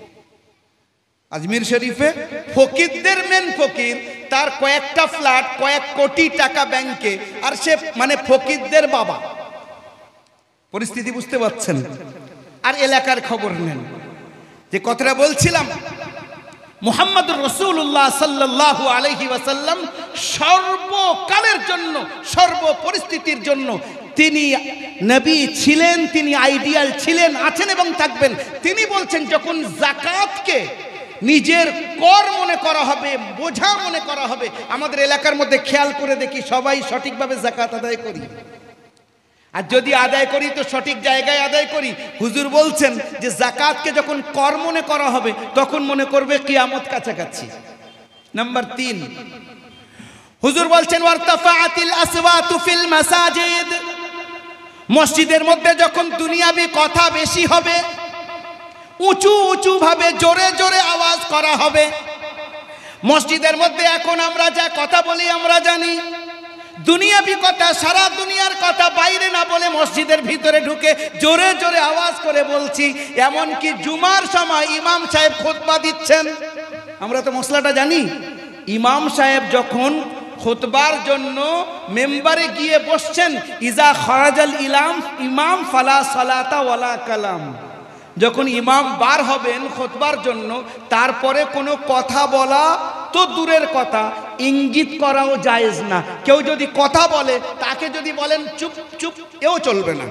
আজমির শরীফে ফকিরদের মেন ফকির, তার কয়েকটা ফ্ল্যাট, কয়েক কোটি টাকা ব্যাংকে, আর সে মানে ফকিরদের বাবা। পরিস্থিতি বুঝতে পারছেন? আর এলাকার খবর নেন। যে কথাটা বলছিলাম, মুহাম্মদুর রাসূলুল্লাহ সাল্লাল্লাহু আলাইহি ওয়াসাল্লাম সর্বকালের জন্য, সর্ব পরিস্থিতির জন্য তিনি নবী ছিলেন, তিনি আইডিয়াল ছিলেন, আছেন এবং থাকবেন। তিনি বলছেন, যখন যাকাতকে নিজের কর মনে করা হবে, বোঝা মনে করা হবে। আমাদের এলাকার মধ্যে খেয়াল করে দেখি, সবাই সঠিকভাবে যাকাত আদায় করি, আর যদি আদায় করি তো সঠিক জায়গায় আদায় করি। হুজুর বলছেন যে যাকাতকে যখন কর মনে করা হবে তখন মনে করবে কিয়ামত কাছাকাছি। নাম্বার 3, হুজুর বলছেন ওয়ারতাফাআতিল আসওয়াতু ফিল মাসাজিদ, মসজিদের মধ্যে যখন দুনিয়াবি কথা বেশি হবে, উঁচু উঁচু ভাবে জোরে জোরে আওয়াজ করা হবে। মসজিদের মধ্যে এখন আমরা যা কথা বলি আমরা জানি, দুনিয়াবি কথা, সারা দুনিয়ার কথা বাইরে না বলে মসজিদের ভিতরে ঢুকে জোরে জোরে আওয়াজ করে বলছি। এমনকি জুমার সময় ইমাম সাহেব খুতবা দিচ্ছেন, আমরা তো মশলাটা জানি। ইমাম সাহেব যখন খুতবার জন্য মেম্বারে গিয়ে বসছেন, ইজা খারাজাল ইমাম ফালা সালাতা ওয়ালা কালাম, যখন ইমাম বার হবেন খুতবার জন্য, তারপরে কোনো কথা বলা তো দূরের কথা, ইঙ্গিত করাও জায়েজ না। কেউ যদি কথা বলে তাকে যদি বলেন চুপ চুপ, এও চলবে না।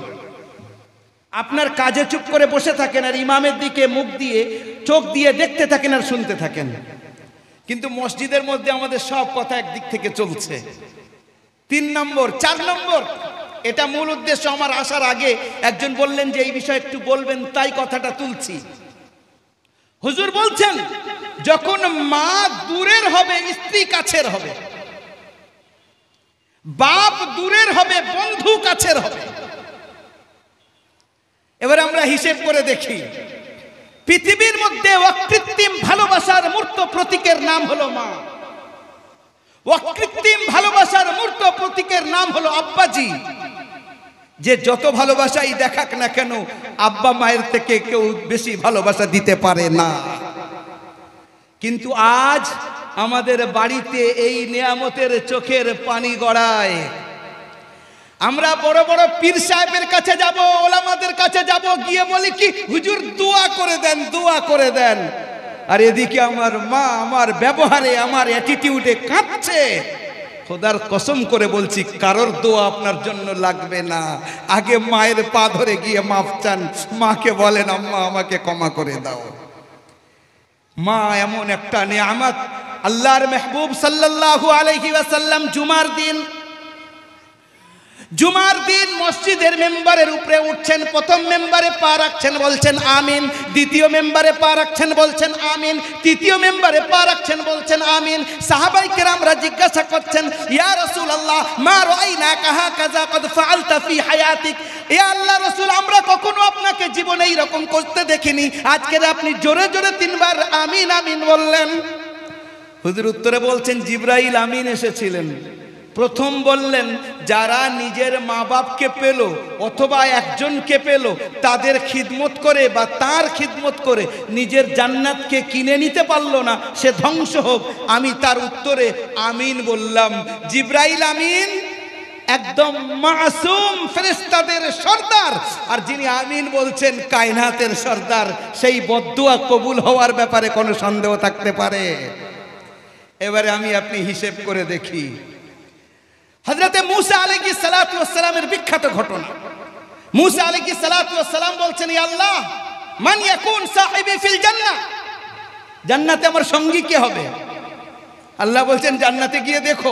আপনার কাজে চুপ করে বসে থাকেন আর ইমামের দিকে মুখ দিয়ে চোখ দিয়ে দেখতে থাকেন আর শুনতে থাকেন। কিন্তু মসজিদের মধ্যে আমাদের সব কথা একদিক থেকে চলছে। 3 নম্বর, 4 নম্বর, এটা মূল উদ্দেশ্য। আমার আসার আগে একজন বললেন যে এই বিষয়ে একটু বলবেন, তাই কথাটা তুলছি। হুজুর বলছেন, যখন মা দূরের হবে স্ত্রী কাছের হবে, বাপ দূরের হবে বন্ধু কাছের হবে। এবার আমরা হিসেব করে দেখি, পৃথিবীর মধ্যে অকৃত্রিম ভালোবাসার মূর্ত প্রতীকের নাম হলো মা, অকৃত্রিম ভালোবাসার মূর্ত প্রতীকের নাম হলো আব্বাজি। যে যত ভালোবাসাই দেখাক না কেন, আব্বা মায়ের থেকে কেউ বেশি ভালোবাসা দিতে পারে না। কিন্তু আজ আমাদের বাড়িতে এই নিয়ামতের চোখের পানি গড়ায়। আমরা বড় বড় পীর সাহেবের কাছে যাব, ওলামাদের কাছে যাব, গিয়ে বলি কি, হুজুর দোয়া করে দেন, দোয়া করে দেন। আর এদিকে আমার মা আমার ব্যবহারে, আমার অ্যাটিটিউডে কাঁদছে। খোদার কসম করে বলছি, কারোর দোয়া আপনার জন্য লাগবে না। আগে মায়ের পা ধরে গিয়ে মাফ চান, মাকে বলেন আম্মা আমাকে ক্ষমা করে দাও। মা এমন একটা নিয়ামত। আল্লাহর মেহবুব সাল্লাল্লাহু আলাইহি ওয়াসাল্লাম জুমার দিন মসজিদের মেম্বারের উপরে উঠছেন, প্রথম মেম্বারে পা রাখছেন, বলছেন আমিন। দ্বিতীয় মেম্বারে পা রাখছেন, বলছেন আমিন। তৃতীয় মেম্বারে পা রাখছেন, বলছেন আমিন। সাহাবায়ে কেরামরা জিজ্ঞাসা করছেন, ইয়া রাসূলুল্লাহ মা রাআইনাকা হাকাযা ক্বাদ ফাআলতা ফি হায়াতিক, ইয়া আল্লাহর রাসূল, আমরা কখনো আপনাকে জীবনে এইরকম করতে দেখিনি, আজকে আপনি জোরে জোরে 3 বার আমিন আমিন বললেন। হুজুর উত্তরে বলছেন, জিবরাইল আমিন এসেছিলেন। প্রথম বললেন, যারা নিজের মা বাপকে পেল অথবা একজনকে পেল, তাদের খিদমত করে বা তার খিদমত করে নিজের জান্নাতকে কিনে নিতে পারলো না, সে ধ্বংস হোক। আমি তার উত্তরে আমিন বললাম। জিবরাইল আমিন, একদম মাসুম ফেরেশতাদের সর্দার, আর যিনি আমিন বলছেন কায়নাতের সর্দার। সেই বদদুয়া কবুল হওয়ার ব্যাপারে কোনো সন্দেহ থাকতে পারে? এবারে আমি আপনি হিসেব করে দেখি, হযরতে মূসা আলাইহিস সালাতু ওয়াস সালামের বিখ্যাত ঘটনা। মূসা আলাইহিস সালাতু ওয়াস সালাম বলছেন, ইয়া আল্লাহ, মান ইয়াকুন সাহিবি ফিল জান্নাহ, জান্নাতে আমার সঙ্গী কে হবে? আল্লাহ বলছেন, জান্নাতে গিয়ে দেখো।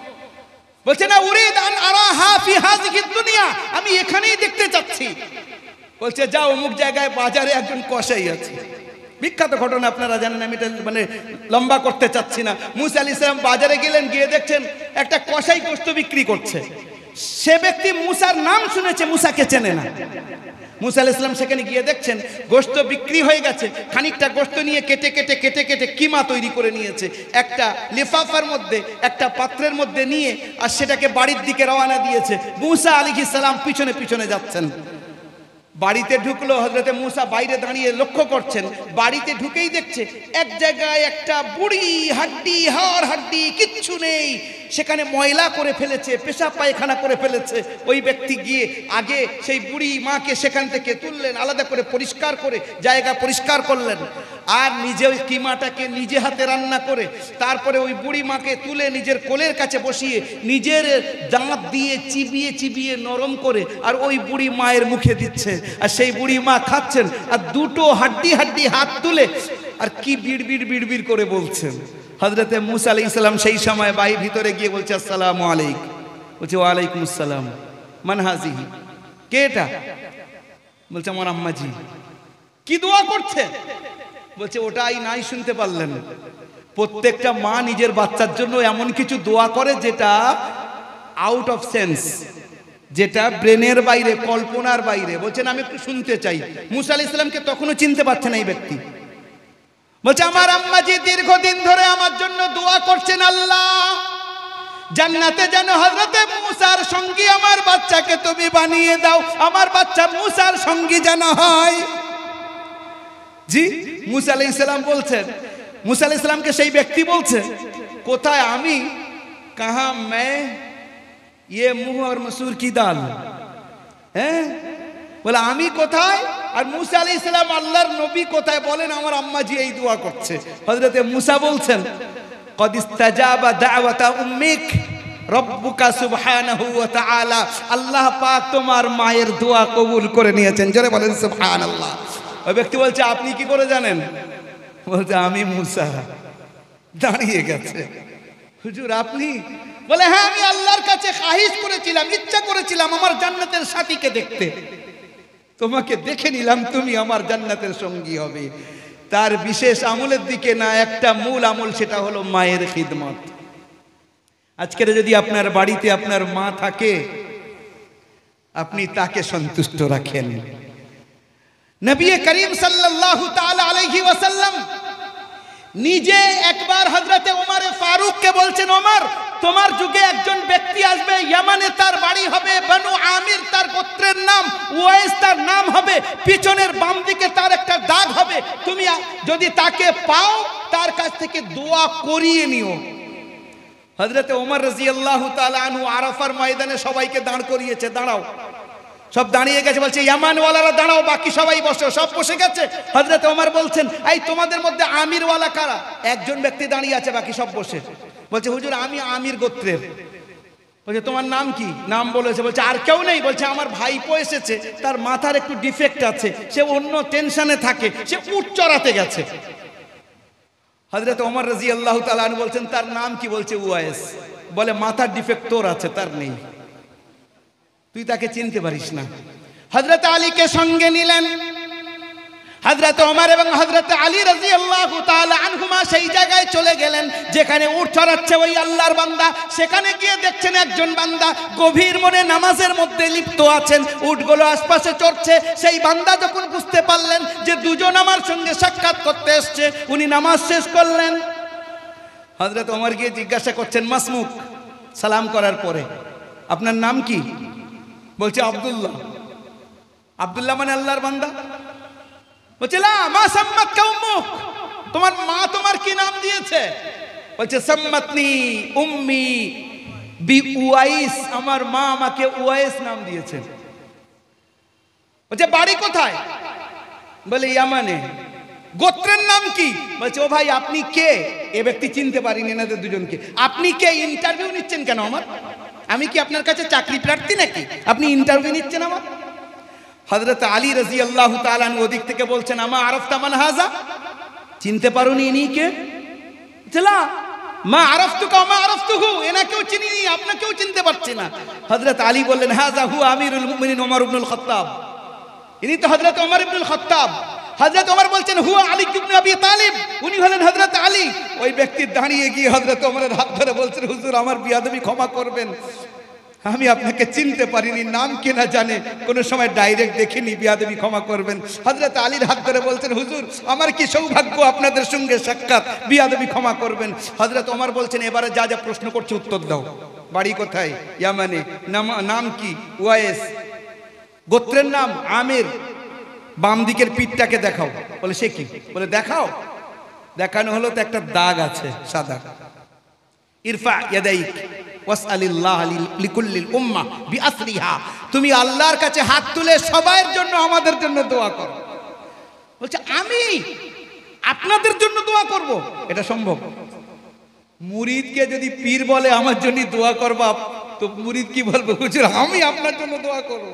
বলছে না, উরিদ আন আরাহা ফি হাযিহি দুনিয়া, আমি এখানেই দেখতে চাচ্ছি। বলছে যাও, অমুক জায়গায় বাজারে একজন কসাই আছে। বিখ্যাত ঘটনা, আপনারা জানেন, আমি এটা মানে লম্বা করতে চাচ্ছি না। মূসা আলাইহিস সালাম বাজারে গেলেন, গিয়ে দেখছেন একটা কসাই গোশত বিক্রি করছে। সে ব্যক্তি মূসার নাম শুনেছে, মূসাকে চেনে না। মূসা আলাইহিস সালাম সেখানে গিয়ে দেখছেন গোশত বিক্রি হয়ে গেছে। খানিকটা গোশত নিয়ে কেটে কেটে কেটে কেটে কিমা তৈরি করে নিয়েছে, একটা লিফাফার মধ্যে, একটা পাত্রের মধ্যে নিয়ে আর সেটাকে বাড়ির দিকে রওনা দিয়েছে। মূসা আলাইহিস সালাম পিছনে পিছনে যাচ্ছেন। বাড়িতে ঢুকলো, হযরতে মূসা বাইরে দাঁড়িয়ে লক্ষ্য করছেন। বাড়িতে ঢুকেই দেখছে এক জায়গায় একটা বুড়ি, হাড্ডি, হাড় হাড্ডি কিচ্ছু নেই, সেখানে ময়লা করে ফেলেছে, পেশাব পায়খানা করে ফেলেছে। ওই ব্যক্তি গিয়ে আগে সেই বুড়ি মাকে সেখান থেকে তুললেন, আলাদা করে পরিষ্কার করে জায়গা পরিষ্কার করলেন, আর নিজে ওই কিমাটাকে নিজে হাতে রান্না করে তারপরে ওই বুড়ি মাকে তুলে নিজের কোলের কাছে বসিয়ে নিজের দাঁত দিয়ে চিবিয়ে চিবিয়ে নরম করে আর ওই বুড়ি মায়ের মুখে দিচ্ছে। আর সেই বুড়ি মা খাচ্ছেন, আর দুটো হাড্ডি হাড্ডি হাত তুলে আর কি বিড়বিড় বিড়বিড় করে বলছেন। হযরতে মূসা আলাইহিস সালাম সেই সময় ভিতরে গিয়ে বলছে, আসসালামু আলাইকুম। বলছে, ওয়ালাইকুম আসসালাম। মান হাজিহি, কে এটা? বলছে, আমার আম্মাজি। কি দোয়া করছে? বলছে, ওটাই নাই শুনতে পারলেন? প্রত্যেকটা মা নিজের বাচ্চার জন্য এমন কিছু দোয়া করে যেটা আউট অফ সেন্স, যেটা ব্রেনের বাইরে, কল্পনার বাইরে। বলছেন, আমি একটু শুনতে চাই। মূসা আলাইহিস সালামকে তখনও চিনতে পারছে না এই ব্যক্তি। বলছে, আমার আম্মাজি দীর্ঘদিন ধরে আমার জন্য দোয়া করছেন, আল্লাহ জান্নাতে যেন হযরতে মূসার সঙ্গী আমার বাচ্চাকে তুমি বানিয়ে দাও, আমার বাচ্চা মূসার সঙ্গী যেন হয়। জি, মূসা আলাইহিস সালাম বলছেন, মূসা আলাইহিস সালামকে সেই ব্যক্তি বলছে, কোথায় আমি? কাহা मैं ये मुंह और मसूर की दाल, হ্যাঁ? বলে আমি কোথায়? আর মূসা আলাইহিস সালাম আল্লাহর নবী কোথায়? বলেন, আমার আম্মাজি এই দোয়া করছে। হযরতে মূসা বলছেন, قد استجاب دعوة أمك ربك سبحانه وتعالى, আল্লাহ পাক তোমার মায়ের দোয়া কবুল করে নিয়েছেন। জোরে বলেন সুবহানাল্লাহ। ওই ব্যক্তি বলছে, আপনি কি করে জানেন? বলছে, আমি মূসা। দাঁড়িয়ে গেছে। হুজুর আপনি? বলে, হ্যাঁ, আমি আল্লাহর কাছে খাহিশ করেছিলাম, ইচ্ছা করেছিলাম আমার জান্নাতের সাথীকে দেখতে। তোমাকে দেখে নিলাম, তুমি আমার জান্নাতের সঙ্গী হবে। তার বিশেষ আমলের দিকে না, একটা মূল আমল, সেটা হলো মায়ের খিদমত। আজকের যদি আপনার বাড়িতে আপনার মা থাকে, আপনি তাকে সন্তুষ্ট রাখেন। নবী করিম সাল্লাল্লাহু তাআলা আলাইহি ওয়াসাল্লাম নিজে একবার হযরতে ওমর ফারুককে বলছেন, ওমর, তোমার যুগে একজন ব্যক্তি আসবে, ইয়ামানে তার বাড়ি হবে, বনু আমির তার গোত্রের নাম, উয়াইস তার নাম হবে, পিছনের বাম দিকে তার একটা দাগ হবে, তুমি যদি তাকে পাও তার কাছ থেকে দোয়া করিয়ে নিও। হযরতে ওমর রাদিয়াল্লাহু তাআলা আনহু আরাফার ময়দানে সবাইকে দাঁড় করিয়েছে, দাঁড়াও। সব দাঁড়িয়ে গেছে, বলছে ইয়ামানওয়ালারা দাঁড়াও, বাকি সবাই বসো। সব বসে গেছে। হযরতে ওমর বলছেন, এই তোমাদের মধ্যে আমিরওয়ালা কারা? একজন ব্যক্তি দাঁড়িয়ে আছে, বাকি সব বসে। বলছে, হুজুর আমি আমির গোত্রের। বলছে, তোমার নাম কি? নাম বলেছে। বলছে, আর কেউ নেই? বলছে, আমার ভাইপো এসেছে, তার মাথার একটু ডিফেক্ট আছে, সে অন্য টেনশনে থাকে, সে উট চড়াতে গেছে। হযরত ওমর রাদিয়াল্লাহু তাআলা আনহু বলছেন, তার নাম কি? বলছে, উয়াইস। বলে, মাথার ডিফেক্ট তোর আছে, তার নেই, তুই তাকে চিনতে পারিস না। হযরত আলীকে সঙ্গে নিলেন। হযরত ওমর এবং হযরত আলী রাদিয়াল্লাহু তাআলা আনহুমা সেই জায়গায় চলে গেলেন যেখানে উট চড়াচ্ছে ওই আল্লাহর বান্দা। সেখানে গিয়ে দেখছেন একজন বান্দা গভীর মনে নামাজের মধ্যে লিপ্ত আছেন, উটগুলো আশপাশে চড়ছে। সেই বান্দা যখন বুঝতে পারলেন যে দুজন আমার সঙ্গে সাক্ষাৎ করতে এসছে, উনি নামাজ শেষ করলেন। হযরত ওমর গিয়ে জিজ্ঞাসা করছেন মাসমুক, সালাম করার পরে, আপনার নাম কি? বলছে, আব্দুল্লাহ। আব্দুল্লাহ মানে আল্লাহর বান্দা। বলছে, লা মা সাম্মাতকা উম্মুক, তোমার মা তোমার কি নাম দিয়েছে? বলছে, সাম্মাতনি উম্মি বি উয়াইস, আমার মা আমাকে উয়াইস নাম দিয়েছে। বলছে, বাড়ি কোথায়? বলে, ইয়ামানে। গোত্রের নাম কি? বলছে, ও ভাই আপনি কে? এ ব্যক্তি চিনতে পারিনি এনাদের দুজনকে। আপনি কে? ইন্টারভিউ নিচ্ছেন কেন আমার? আমি কি আপনার কাছে চাকরি প্রার্থী নাকি আপনি ইন্টারভিউ নিচ্ছেন আমার? হযরত আলী রাদিয়াল্লাহু তাআলা আনহু ওদিক থেকে বলছেন, আমা আরাফতা মান হাযা, চিনতে পারোনি ইনি কে? চলা মা আরাফতুকা মা আরাফতুহু, এনাকেও চিনিনি আপনাকেও চিনতে পারছি না। হযরত আলী বললেন, হাযা হু আমিরুল মুমিনিন ওমর ইবনুল খাত্তাব, ইনি তো হযরত ওমর ইবনুল খাত্তাব। হযরত ওমর বলছেন, হুয়া আলী ইবনে আবি তালিব, উনি হলেন হযরত আলী। ওই ব্যক্তি দাঁড়িয়ে গিয়ে হযরত ওমরের হাত ধরে বলছেন, হুজুর আমার বিয়াদবি ক্ষমা করবেন, আমি আপনাকে চিনতে পারিনি, নাম কি না জানে, কোনো সময় ডাইরেক্ট দেখিনি, বিয়াদবি ক্ষমা করবেন। হযরত আলীর হাত ধরে বলছেন, হুজুর আমার কি সৌভাগ্য আপনাদের সঙ্গে সাক্ষাৎ, বিয়াদবি ক্ষমা করবেন। হযরত ওমর বলছেন, এবারে যা যা প্রশ্ন করছে উত্তর দাও। বাড়ি কোথায়? ইয়ামানে। নাম কি? ওয়াইস। গোত্রের নাম আমির। বাম দিকের পিঠটাকে দেখাও। বলে সে কি? বলে দেখাও। দেখানো হলো তো একটা দাগ আছে সাদা। ইরফা ইয়াদাইক ওয়াসআলিল্লাহ লিকুল্লিল উম্মাহ বিআসরিহা, তুমি আল্লাহর কাছে হাত তুলে সবার জন্য আমাদের জন্য দোয়া করো। বলছে আমি আপনাদের জন্য দোয়া করব, এটা সম্ভব? মুরিদকে যদি পীর বলে আমার জন্য দোয়া করবা, তো মুরিদ কি বলবে? হুজুর আমি আপনার জন্য দোয়া করব।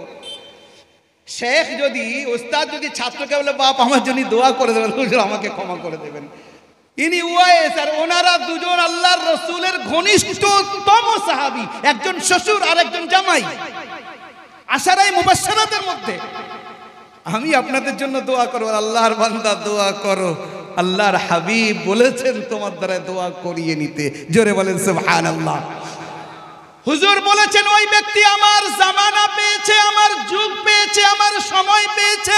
শেখ যদি, ওস্তাদ যদি ছাত্রকে বলে বাপ আমার জন্য দোয়া করে দেবেন, হুজুর আমাকে ক্ষমা করে দেবেন। ইনি ওয়াইস আর ওনারা দুজন আল্লাহর রাসূলের ঘনিষ্ঠতম সাহাবী, একজন শ্বশুর আর একজন জামাই, আশারায়ে মুবাশশারাতের মধ্যে। আমি আপনাদের জন্য দোয়া করব। আল্লাহর বান্দা দোয়া করো, আল্লাহর হাবিব বলেছেন তোমার দ্বারা দোয়া করিয়ে নিতে। জোরে বলেন সুবহানাল্লাহ। হুজুর বলেছেন ওই ব্যক্তি আমার জামানা পেয়েছে, আমার যুগ পেয়েছে, আমার সময় পেয়েছে,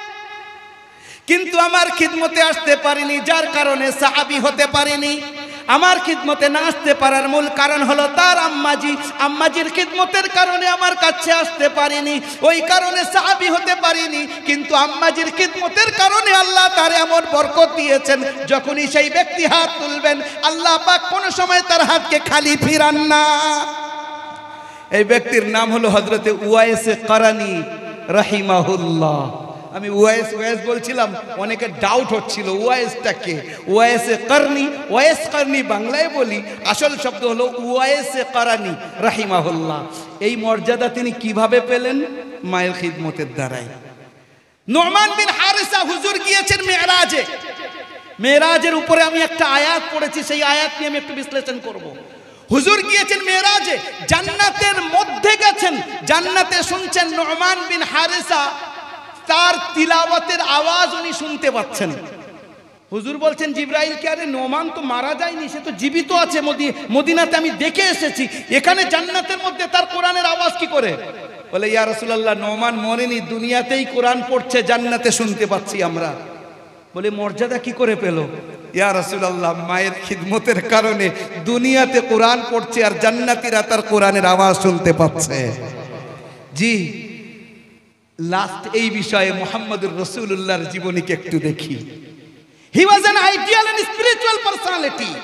কিন্তু আমার খিদমতে আসতে পারেনি, যার কারণে সাহাবী হতে পারেনি। আমার খিদমতে না আসতে পারার মূল কারণ হলো তার আম্মাজির খিদমতের কারণে আমার কাছে আসতে পারেনি, ওই কারণে সাহাবী হতে পারেনি। কিন্তু আম্মাজির খিদমতের কারণে আল্লাহ তার এমন বরকত দিয়েছেন, যখনই সেই ব্যক্তি হাত তুলবেন আল্লাহ পাক কোনো সময় তার হাতকে খালি ফিরান না। এই ব্যক্তির নাম হলো হযরতে উওয়াইস কারানী রাহিমাহুল্লাহ। আমি ওয়াইস বলছিলাম, অনেকে ডাউট হচ্ছিল ওয়াইসটা কে। ওয়াইস কারনি বাংলায় বলি, আসল শব্দ হলো ওয়াইস কারানী রাহিমাহুল্লাহ। এই মর্যাদা তিনি কিভাবে পেলেন? মায়ের খিদমতের দ্বারাই। নু'মান বিন হারিসা হুজুর গিয়েছেন মেরাজে। মেরাজের উপরে আমি একটা আয়াত পড়েছি, সেই আয়াত নিয়ে আমি একটু বিশ্লেষণ করব। হুজুর গিয়েছেন মেরাজে, জান্নাতের মধ্যে গেছেন, জান্নাতে শুনছেন নু'মান বিন হারিসা, তার তিলাওয়াতের আওয়াজ উনি শুনতে পাচ্ছেন। হুজুর বলছেন জিবরাইলকে, আরে নোমান তো মারা যায়নি, সে তো জীবিত আছে, মদিনাতে আমি দেখে এসেছি, এখানে জান্নাতের মধ্যে তার কোরআনের আওয়াজ কি করে? বলে ইয়া রাসূলুল্লাহ, নোমান মরেনি, দুনিয়াতেই কোরআন পড়ছে, জান্নাতে শুনতে পাচ্ছি আমরা। বলে মর্যাদা কি করে পেল? ইয়া রাসূলুল্লাহ, মায়ের খিদমতের কারণে দুনিয়াতে কোরআন পড়ছে আর জান্নাতীরা তার কোরআনের আওয়াজ শুনতে পাচ্ছে। জি, লাস্ট এই বিষয়ে মুহাম্মদুর রাসূলুল্লাহর জীবনীকে একটু দেখি। He was an ideal and spiritual personality.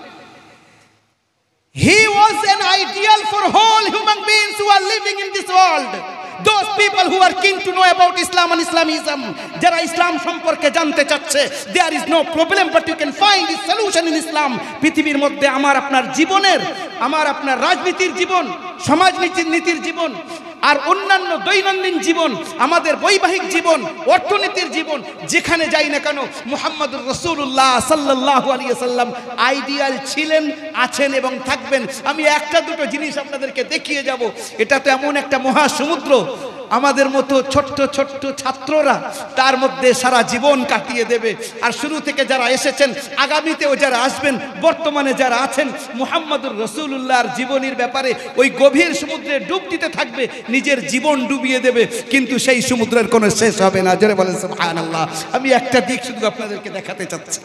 He was an ideal for all human beings who are living in this world. Those people who are keen to know about Islam and Islamism, যারা ইসলাম সম্পর্কে জানতে চাচ্ছে, there is no problem but you can find the solution in Islam. পৃথিবীর মধ্যে আমার আপনার জীবনের, আমার আপনার রাজনীতির জীবন, সমাজনীতির জীবন আর অন্যান্য দৈনন্দিন জীবন, আমাদের বৈবাহিক জীবন, অর্থনীতির জীবন, যেখানে যাই না কেন মুহাম্মদুর রাসূলুল্লাহ সাল্লাল্লাহু আলাইহি ওয়াসাল্লাম আইডিয়াল ছিলেন, আছেন এবং থাকবেন। আমি একটা দুটো জিনিস আপনাদেরকে দেখিয়ে যাব। এটা তো এমন একটা মহাসমুদ্র, আমাদের মতো ছোট্ট ছোট্ট ছাত্ররা তার মধ্যে সারা জীবন কাটিয়ে দেবে। আর শুরু থেকে যারা এসেছেন, আগামীতেও যারা আসবেন, বর্তমানে যারা আছেন, মুহাম্মদুর রাসূলুল্লাহর জীবনীর ব্যাপারে ওই গভীর সমুদ্রে ডুব দিতে থাকবে, নিজের জীবন ডুবিয়ে দেবে, কিন্তু সেই সমুদ্রের কোনো শেষ হবে না। জোরে বলেন সুবহানাল্লাহ। আমি একটা দিক শুধু আপনাদেরকে দেখাতে চাচ্ছি।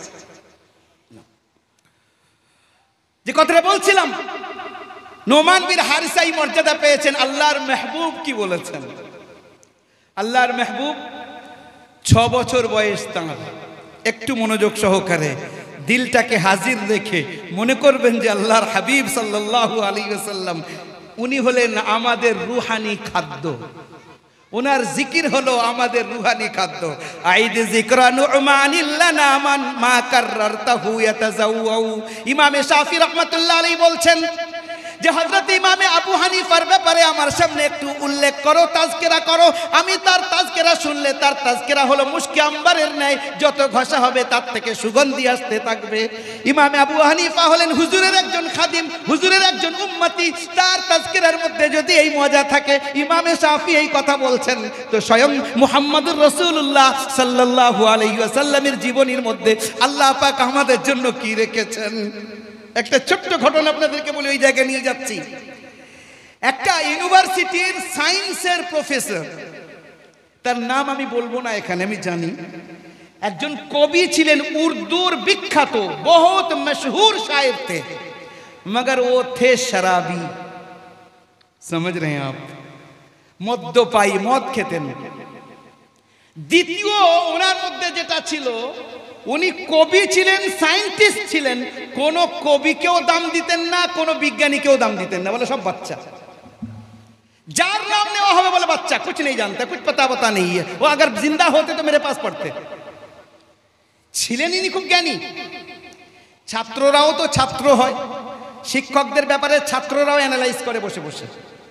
যে কথাটা বলছিলাম, নোমান বিন হারিসা এই মর্যাদা পেয়েছেন। আল্লাহর মেহবুব কি বলেছেন? আল্লাহর মেহবুব 6 বছর বয়স তাঁর। একটু মনোযোগ সহকারে দিলটাকে হাজির রেখে মনে করবেন যে আল্লাহর হাবিব সাল্লাল্লাহু আলাইহি ওয়াসাল্লাম উনি হলেন আমাদের রুহানি খাদ্য, ওনার জিকির হলো আমাদের রুহানি খাদ্য। আইদ যিকরা নু'মানিল্লানা মান মা কাররারতাহু ইয়াতাজাওউ। ইমামে শাফি রাহমাতুল্লাহ আলাইহি বলছেন, যে হযরত ইমামে আবু হানিফার ব্যাপারে আমার সামনে একটু উল্লেখ করো, তাজকিরা করো। আমি তার তাজকিরা শুনলে, তার তাজকিরা হলো মুশকি আম্বারের ন্যায়, যত ঘষা হবে তার থেকে সুগন্ধি আসতে থাকবে। ইমামে আবু হানিফা হলেন হুজুরের একজন খাদিম, হুজুরের একজন উম্মতি। তার তাজকিরার মধ্যে যদি এই মজা থাকে, ইমামে শাফি এই কথা বলছেন, তো স্বয়ং মুহাম্মদুর রাসূলুল্লাহ সাল্লাল্লাহু আলাইহি ওয়াসাল্লামের জীবনীর মধ্যে আল্লাহ পাক আমাদের জন্য কি রেখেছেন। একটা ছোট্ট ঘটনা আপনাদেরকে বলে ওই জায়গায় নিয়ে যাচ্ছি। একটা ইউনিভার্সিটির সায়েন্সের প্রফেসর, তার নাম আমি বলবো না এখানে, আমি জানি, একজন কবি ছিলেন, উর্দুর বিখ্যাত বহুত মশহুর শায়ের थे, मगर वो थे शराबी। समझ रहे हैं आप? মদ্যপায়ী, মদ খেতেন। দ্বিতীয় ওনার মধ্যে যেটা ছিল, উনি কবি ছিলেন, সায়েন্টিস্ট ছিলেন। কোন কবিকেও দাম দিতেন না, কোন বিজ্ঞানীকেও দাম দিতেন না, বলে সব বাচ্চা। যার नाम নেওয়া হবে বলে बच्चा, कुछ नहीं जानता, कुछ पता नहीं है, वो अगर जिंदा होते तो मेरे पास पढ़ते। ছিলেন ইনি খুব জ্ঞানী। ছাত্ররাও তো ছাত্র হয়, শিক্ষকদের ব্যাপারে ছাত্ররাও অ্যানালাইজ করে বসে বসে।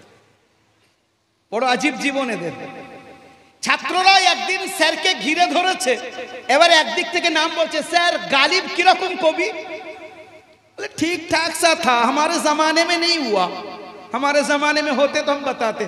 বড় আজীব জীবন এদের। ছাত্ররা একদিন স্যারকে ঘিরে ধরেছে, এবারে একদিক থেকে নাম বলছে, স্যার গালিব কিরকম কবি? बोले ठीक ठाक सा था, हमारे जमाने में नहीं हुआ, हमारे जमाने में होते तो हम बताते।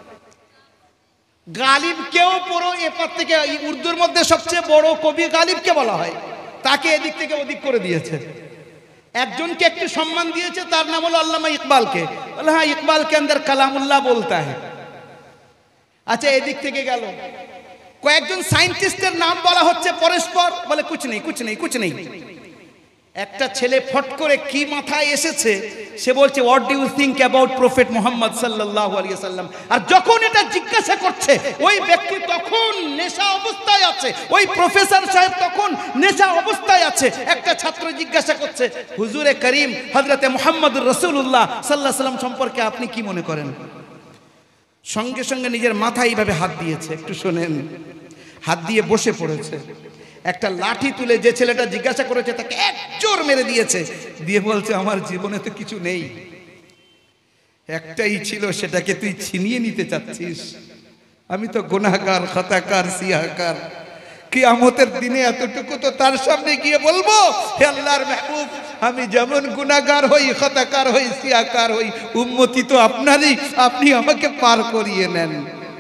গালিব কেও পুরো এপার থেকে, উর্দুর মধ্যে সবচেয়ে বড় কবি গালিবকে বলা হয়, তাকে এদিক থেকে ওদিক করে দিয়েছে। একজনকে একটু সম্মান দিয়েছে, তার নাম হলো আল্লামা ইকবালকে, বলে হ্যাঁ ইকবাল के अंदर कलामुल्लाह बोलता है। আচ্ছা এদিক থেকে গেল, কয়েকজন সায়েন্টিস্টের নাম বলা হচ্ছে পরস্পর, বলে कुछ नहीं कुछ नहीं कुछ नहीं। একটা ছেলে ফট করে কি মাথায় এসেছে, সে বলছে what do you think about prophet Muhammad সাল্লাল্লাহু আলাইহি ওয়াসাল্লাম। আর যখন এটা জিজ্ঞাসা করছে, ওই ব্যক্তি তখন নেশা অবস্থায় আছে, ওই প্রফেসর সাহেব তখন নেশা অবস্থায় আছে। একটা ছাত্র জিজ্ঞাসা করছে, হুজুরে করিম হযরতে মুহাম্মদুর রাসূলুল্লাহ সাল্লাল্লাহু আলাইহি ওয়াসাল্লাম সম্পর্কে আপনি কি মনে করেন? সঙ্গে সঙ্গে নিজের মাথায় এইভাবে হাত দিয়েছে, একটু শোনেন, হাত দিয়ে বসে পড়েছে। একটা লাঠি তুলে যে ছেলেটা জিজ্ঞাসা করেছে তাকে এক জোর মেরে দিয়েছে, দিয়ে বলছে আমার জীবনে তো কিছু নেই, একটাই ছিল, সেটাকে তুই ছিনিয়ে নিতে চাচ্ছিস। আমি তো গুনাহগার, খাতাকার, সিয়াহকার, কিয়ামতের দিনে এতটুকু তো তার সামনে গিয়ে বলবো, হে আল্লাহর মাহবুব, আমি যেমন গুনাহগার হই, খাতাকার হই, সিয়াহকার হই, উম্মতি তো আপনারই, আপনি আমাকে পার করিয়ে নেন।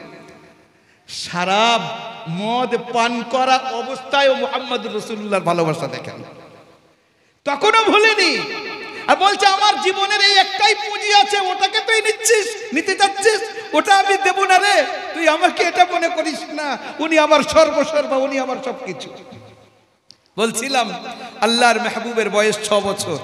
শরাব মদ পান করা অবস্থায় মুহাম্মদুর রাসূলুল্লাহর ভালোবাসা দেখেন, তখনও ভুলেনি। আর বলছে আমার জীবনের এই একটাই পুঁজি আছে, ওটাকে তুই নিচ্ছিস, নিতে যাচ্ছিস, ওটা আমি দেব না রে, তুই আমাকে এটা মনে করিস না, উনি আমার সর্বসর্বা, উনি আমার সবকিছু। বলছিলাম আল্লাহর মেহবুবের বয়স 6 বছর।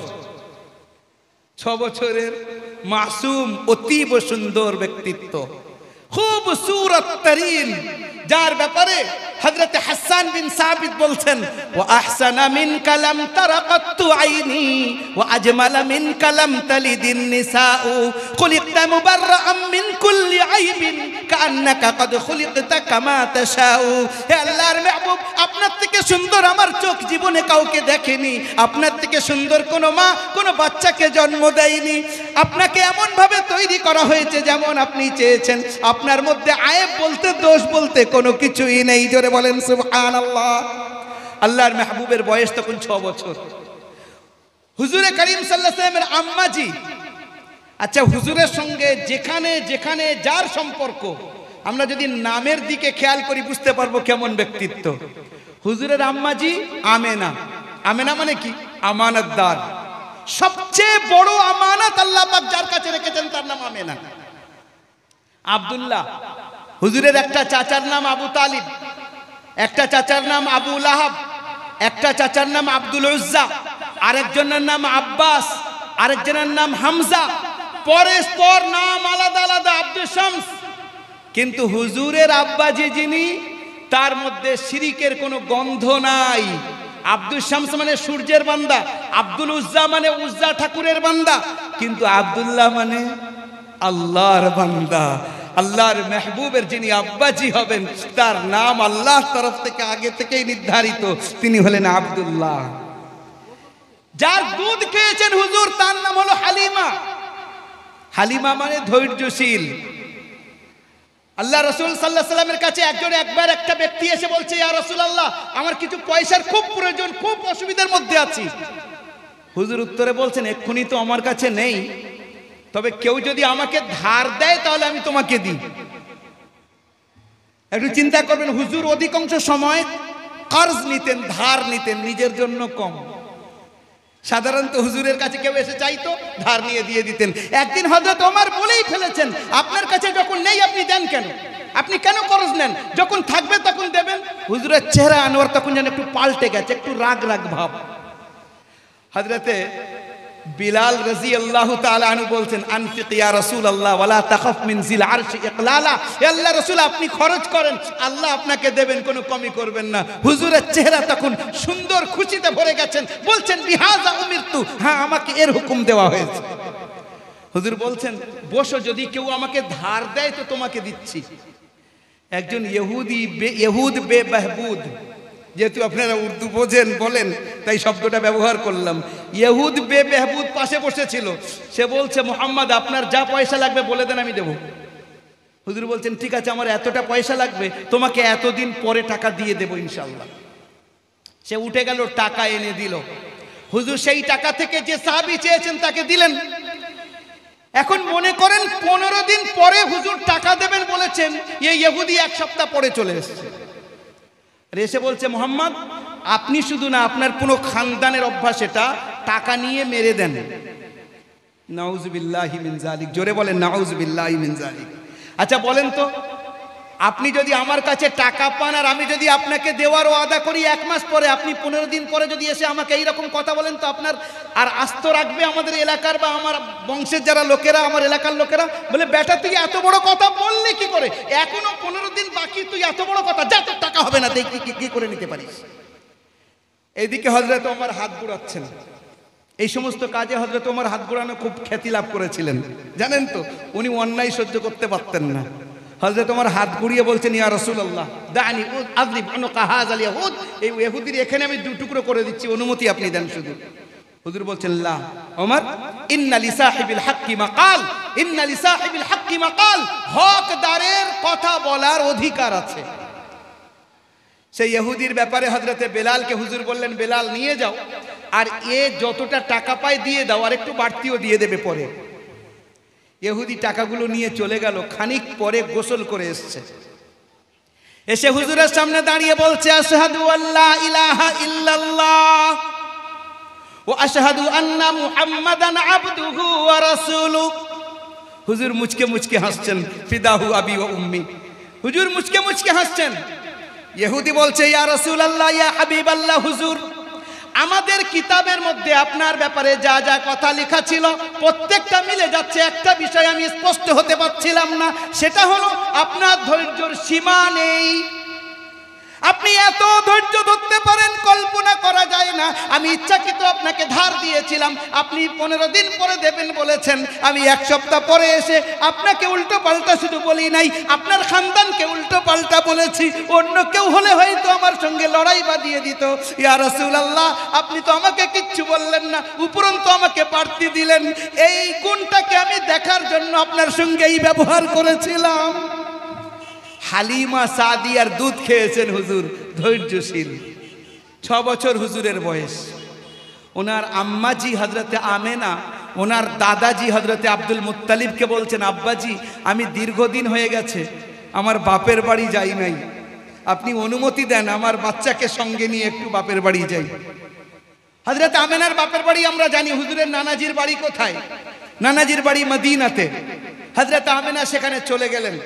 6 বছরের মাসুম, অতীব সুন্দর ব্যক্তিত্ব, খুবসুরত তরিন, যার ব্যাপারে হযরত হাসান বিন সাবিত বলছেন, ওয়া আহসানা মিন কালাম তারাকাতু আইনি ওয়া আজমালা মিন কালাম তালিদিন নিসাউ খুলিকতা মুবাররাআম মিন কুল্লি আইবিন কান্নাকা কদ খুলিকতা কামা তাশাউ। হে আল্লাহর মাহবুব, আপনার থেকে সুন্দর আমার চোখ জীবনে কাউকে দেখেনি, আপনার থেকে সুন্দর কোনো মা কোনো বাচ্চাকে জন্ম দেয়নি। আপনাকে এমন ভাবে তৈরি করা হয়েছে যেমন আপনি চেয়েছেন, আপনার মধ্যে আয়েব বলতে, দোষ বলতে কোনো কিছুই নেই। জোরে বলেন সুবহানাল্লাহ। আল্লাহর মাহবুবের বয়স তখন 6 বছর। হুজুরে করিম সাল্লাল্লাহু আলাইহি ওয়াসাল্লামের আম্মাজি, আচ্ছা হুজুরের সঙ্গে যেখানে যেখানে যার সম্পর্ক, আমরা যদি নামের দিকে খেয়াল করি বুঝতে পারবো কেমন ব্যক্তিত্ব। হুজুরের আম্মাজি আমেনা, আমেনা মানে কি? আমানতদার। সবচেয়ে বড় আমানত আল্লাহ পাক যার কাছে রেখেছেন তার নাম আমেনা। আব্দুল্লাহ, হুজুরের একটা চাচার নাম আবু তালিব, একটা চাচার নাম আবু লাহাব, একটা চাচার নাম আব্দুল উজ্জা, আরেকজনের নাম আব্বাস, আরেকজনের নাম হামজা, পরস্পর নাম আলাদা আলাদা, আব্দুল শামস। কিন্তু হুজুরের আব্বাজি যিনি, তার মধ্যে শিরিকের কোনো গন্ধ নাই। আব্দুল শামস মানে সূর্যের বান্দা, আব্দুল উজ্জা মানে উজ্জা ঠাকুরের বান্দা, কিন্তু আব্দুল্লাহ মানে আল্লাহর বান্দা। আল্লাহর মেহবুবের যিনি আব্বাজি হবেন, তার নাম আল্লাহর তরফ থেকে আগে থেকেই নির্ধারিত, তিনি হলেন হালিমা মানে ধৈর্যশীল। আল্লাহ রাসূল সাল্লাল্লাহু আলাইহি সাল্লামের কাছে একবার একটা ব্যক্তি এসে বলছে, ইয়া রাসূলুল্লাহ, আমার কিছু পয়সার খুব প্রয়োজন, খুব অসুবিধার মধ্যে আছি। হুজুর উত্তরে বলছেন, এক্ষুনি তো আমার কাছে নেই, তবে কেউ যদি আমাকে ধার দেয় তাহলে আমি তোমাকে দিই। একটু চিন্তা করবেন, হুজুর অধিকাংশ সময় কর্জ নিতেন, ধার নিতেন, নিজের জন্য কম। সাধারণত হুজুরের কাছে কেউ এসে চাইতো, ধার নিয়ে দিয়ে দিতেন। একদিন হযরত ওমর বলেই ফেলেছেন, আপনার কাছে যখন নেই আপনি দেন কেন? আপনি কেন কর্জ নেন? যখন থাকবে তখন দেবেন। হুজুরের চেহারা আনোয়ার তখন যেন একটু পাল্টে গেছে, একটু রাগ রাগ ভাব। হযরতে বিলাল রাদিয়াল্লাহু তাআলা আনহু বলছেন, আনফিক ইয়া রাসূলুল্লাহ ওয়ালা তাখাফ মিন জিল আরশি ইকলালা। হে আল্লাহর রাসূল, আপনি খরচ করেন, আল্লাহ আপনাকে দেবেন, কোনো কমি করবেন না। হুজুরের চেহারা তখন সুন্দর খুশিতে ভরে গেছেন, বলছেন, বিহাযা উমিরতু, হ্যাঁ আমাকে এর হুকুম দেওয়া হয়েছে। হুজুর বলছেন, বসো, যদি কেউ আমাকে ধার দেয় তো তোমাকে দিচ্ছি। একজন ইহুদ বেবহবুদ, যেহেতু আপনারা উর্দু বোঝেন বলেন তাই শব্দটা ব্যবহার করলাম, ইহুদ বেবহবুদ পাশে বসেছিল। সে বলছে, মুহাম্মদ, আপনার যা পয়সা লাগবে বলে দেন, আমি দেব। হুজুর বলছেন, ঠিক আছে, আমার এতটা পয়সা লাগবে, তোমাকে এতদিন পরে টাকা দিয়ে দেব ইনশাআল্লাহ। সে উঠে গেল, টাকা এনে দিল। হুজুর সেই টাকা থেকে যে সাহাবী চেয়েছেন তাকে দিলেন। এখন মনে করেন 15 দিন পরে হুজুর টাকা দেবেন বলেছেন, এই ইহুদি 1 সপ্তাহ পরে চলে এসেছে। এসে বলছে, মুহাম্মদ, আপনি শুধু না, আপনার পুরো খানদানের অভ্যাস এটা, টাকা নিয়ে মেরে দেন। নাউযুবিল্লাহি মিন যালিক, জোরে বলেন নাউযুবিল্লাহি মিন যালিক। আচ্ছা বলেন তো, আপনি যদি আমার কাছে টাকা পান আর আমি যদি আপনাকে দেওয়ার ওয়াদা করি 1 মাস পরে, আপনি 15 দিন পরে যদি এসে আমাকে এইরকম কথা বলেন, তো আপনার আর আস্ত রাখবে আমাদের এলাকার বা আমার বংশের যারা লোকেরা, আমার এলাকার লোকেরা বলে, বেটা তুই এত বড় কথা বললি কি করে, এখনো 15 দিন বাকি, তুই এত বড় কথা, যা তোর টাকা হবে না, দেখি কি করে নিতে পারিস। এইদিকে হযরত ওমর হাত ঘুরাচ্ছেন। এই সমস্ত কাজে হযরত ওমর হাত ঘুরানো খুব খ্যাতি লাভ করেছিলেন, জানেন তো। উনি অন্যায় সহ্য করতে পারতেন না। হযরত ওমর হাত ঘুরিয়ে বলছেন, ইয়া রাসূলুল্লাহ, দানি আযরিব আনকা হাযাল ইয়াহুদ, এই ইহুদির এখানে আমি 2 টুকরো করে দিচ্ছি, অনুমতি আপনি দেন শুধু। হুজুর বলছেন, লা ওমর, ইন্না লিসাহিবিল হাক্কি মাকাল, ইন্না লিসাহিবিল হাক্কি মাকাল, হকদারের কথা বলার অধিকার আছে। সেই ইহুদির ব্যাপারে হযরতে বেলালকে হুজুর বললেন, বেলাল নিয়ে যাও, আর এ যতটা টাকা পায় দিয়ে দাও, আর একটু বাড়তিও দিয়ে দেবে পরে। ইহুদি টাকাগুলো নিয়ে চলে গেল। খানিক পরে গোসল করে এসছে, এসে হুজুরের সামনে দাঁড়িয়ে বলছে, আশহাদু আল্লা ইলাহা ইল্লাল্লাহ ওয়া আশহাদু আন্না মুহাম্মাদান আবদুহু ওয়া রাসূলুহু। হুজুর মুচকে মুচকে হাসছেন, ফিদাহু আবি ওয়া উম্মি। হুজুর মুচকে মুচকে হাসছেন। ইহুদি বলছে, ইয়া রাসূলুল্লাহ, ইয়া হাবিবাল্লাহ, হুজুর, আমাদের কিতাবের মধ্যে আপনার ব্যাপারে যা যা কথা লেখা ছিল প্রত্যেকটা মিলে যাচ্ছে, একটা বিষয় আমি স্পষ্ট হতে পারছিলাম না, সেটা হলো আপনার ধৈর্যের সীমা নেই। আপনি এত ধৈর্য ধরতে পারেন কল্পনা করা যায় না। আমি ইচ্ছাকৃত আপনাকে ধার দিয়েছিলাম, আপনি 15 দিন পরে দেবেন বলেছেন, আমি 1 সপ্তাহ পরে এসে আপনাকে উল্টো পাল্টা শুধু বলি নাই, আপনার খানদানকে উল্টো পাল্টা বলেছি। অন্য কেউ হলে হয়তো আমার সঙ্গে লড়াই বাঁধিয়ে দিত। ইয়া রাসূলুল্লাহ, আপনি তো আমাকে কিচ্ছু বললেন না, উপরন্তু আমাকে বাড়তি দিলেন। এই গুণটাকে আমি দেখার জন্য আপনার সঙ্গে এই ব্যবহার করেছিলাম। হালিমা সাদিয়ার দুধ খেয়েছেন হুজুর, ধৈর্যশীল। 6 বছর হুজুরের বয়স। ওনার আম্মাজি হযরতে আমেনা, ওনার দাদাজি হযরতে আব্দুল মুত্তালিবকে বলছেন, আব্বাজি, আমি দীর্ঘদিন হয়ে গেছে আমার বাপের বাড়ি যাই নাই, আপনি অনুমতি দেন আমার বাচ্চাকে সঙ্গে নিয়ে একটু বাপের বাড়ি যাই। হযরতে আমেনার বাপের বাড়ি আমরা জানি। হুজুরের নানাজির বাড়ি কোথায়? নানাজির বাড়ি মদিনাতে। হযরতে আমেনা সেখানে চলে গেলেন।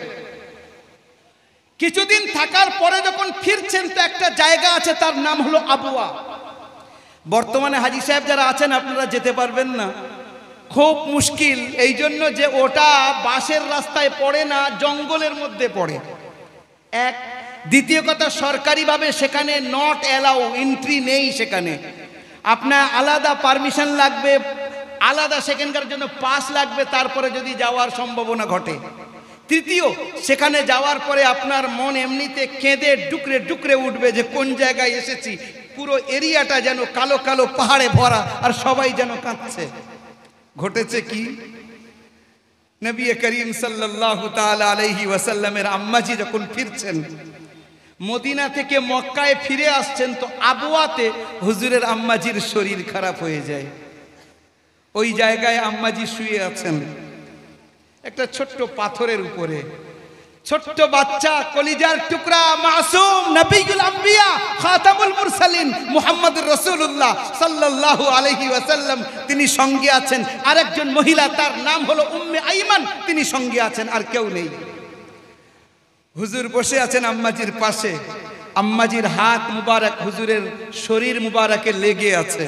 কিছুদিন থাকার পরে যখন ফিরছেন, তো একটা জায়গা আছে, তার নাম হলো আবুয়া। বর্তমানে হাজী সাহেব যারা আছেন আপনারা যেতে পারবেন না, খুব মুশকিল, এই জন্য যে ওটা বাঁশের রাস্তায় পড়ে না, জঙ্গলের মধ্যে পড়ে। এক, দ্বিতীয় কথা, সরকারিভাবে সেখানে নট অ্যালাউ, এন্ট্রি নেই সেখানে। আপনার আলাদা পারমিশন লাগবে, আলাদা সেখানকার জন্য পাস লাগবে, তারপরে যদি যাওয়ার সম্ভাবনা ঘটে। তৃতীয়, সেখানে যাওয়ার পরে আপনার মন এমনিতে কেঁদে ডুকরে ডুকরে উঠবে যে কোন জায়গায় এসেছি। পুরো এরিয়াটা যেন কালো কালো পাহাড়ে ভরা, আর সবাই যেন কাঁদছে। ঘটেছে কি, নবী করিম সাল্লাল্লাহু তাআলা আলাইহি ওয়াসাল্লামের আম্মাজি যখন ফিরছেন, মদিনা থেকে মক্কায় ফিরে আসছেন, তো আবওয়াতে হুজুরের আম্মাজির শরীর খারাপ হয়ে যায়। ওই জায়গায় আম্মাজি শুয়ে আছেন একটা ছোট্ট পাথরের উপরে। ছোট্ট বাচ্চা, কলিজার টুকরা, মাসুম নবীউল আম্বিয়া খাতামুল মুরসালিন মুহাম্মদুর রাসূলুল্লাহ সাল্লাল্লাহু আলাইহি ওয়াসাল্লাম তিনি সঙ্গে আছেন। আরেকজন মহিলা, তার নাম হলো উম্মে আইমান, তিনি সঙ্গে আছেন, আর কেউ নেই। হুজুর বসে আছেন আম্মাজির পাশে। আম্মাজির হাত মুবারক হুজুরের শরীর মুবারকে লেগে আছে।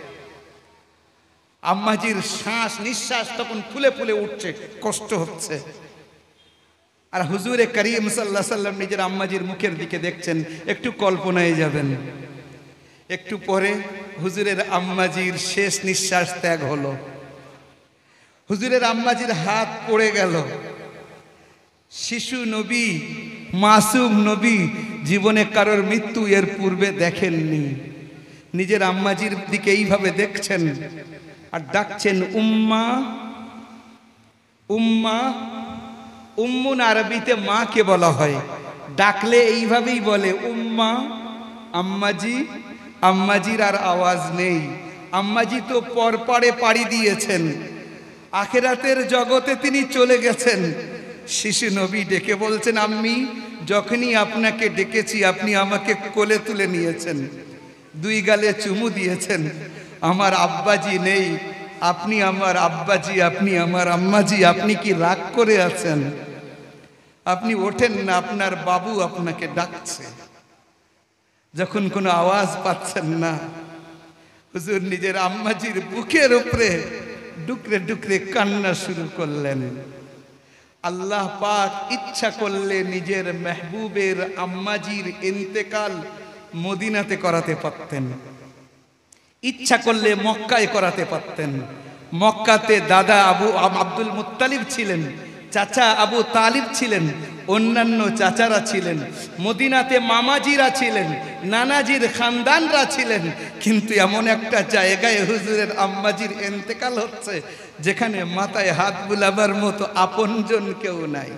আম্মাজির শ্বাস নিঃশ্বাস তখন ফুলে ফুলে উঠছে, কষ্ট হচ্ছে। আর হুজুরে করিম সাল্লাল্লাহু আলাইহি ওয়াসাল্লাম নিজের আম্মাজির মুখের দিকে দেখছেন। একটু কল্পনায় যাবেন, একটু পরে হুজুরের আম্মাজির শেষ নিঃশ্বাস ত্যাগ হলো। হুজুরের আম্মাজির হাত পড়ে গেল। শিশু নবী, মাসুম নবী, জীবনে কারোর মৃত্যু এর পূর্বে দেখেননি। নিজের আম্মাজির দিকে এইভাবে দেখছেন আর ডাকছেন উম্মা উম্মা। উম্মুন আরবিতে মাকে বলা হয়, ডাকলে এইভাবেই বলে উম্মা, আম্মাজি। আম্মাজির আর আওয়াজ নেই। আম্মাজি তো পরপারে পাড়ি দিয়েছেন, আখিরাতের জগতে তিনি চলে গেছেন। শিশু নবী ডেকে বলছেন, আম্মি, যখনই আপনাকে ডেকেছি আপনি আমাকে কোলে তুলে নিয়েছেন, দুই গালে চুমু দিয়েছেন। আমার আব্বাজি নেই, আপনি আমার আব্বাজি, আপনি আমার আম্মাজি। আপনি কি রাগ করে আছেন? আপনি ওঠেন না, আপনার বাবু আপনাকে ডাকছে। যখন কোনো আওয়াজ পাচ্ছেন না, হুজুর নিজের আম্মাজির বুকের উপরে ডুকরে ডুকরে কান্না শুরু করলেন। আল্লাহ পাক ইচ্ছা করলে নিজের মেহবুবের আম্মাজির ইন্তেকাল মদিনাতে করাতে পারতেন, ইচ্ছা করলে মক্কায় করাতে পারতেন। মক্কাতে দাদা আব্দুল মুত্তালিব ছিলেন, চাচা আবু তালিব ছিলেন, অন্যান্য চাচারা ছিলেন, মদিনাতে মামাজিরা ছিলেন, নানাজির খানদানরা ছিলেন। কিন্তু এমন একটা জায়গায় হুজুরের আম্মাজির ইন্তেকাল হচ্ছে যেখানে মাথায় হাত বুলাবার মতো আপনজন কেউ নাই।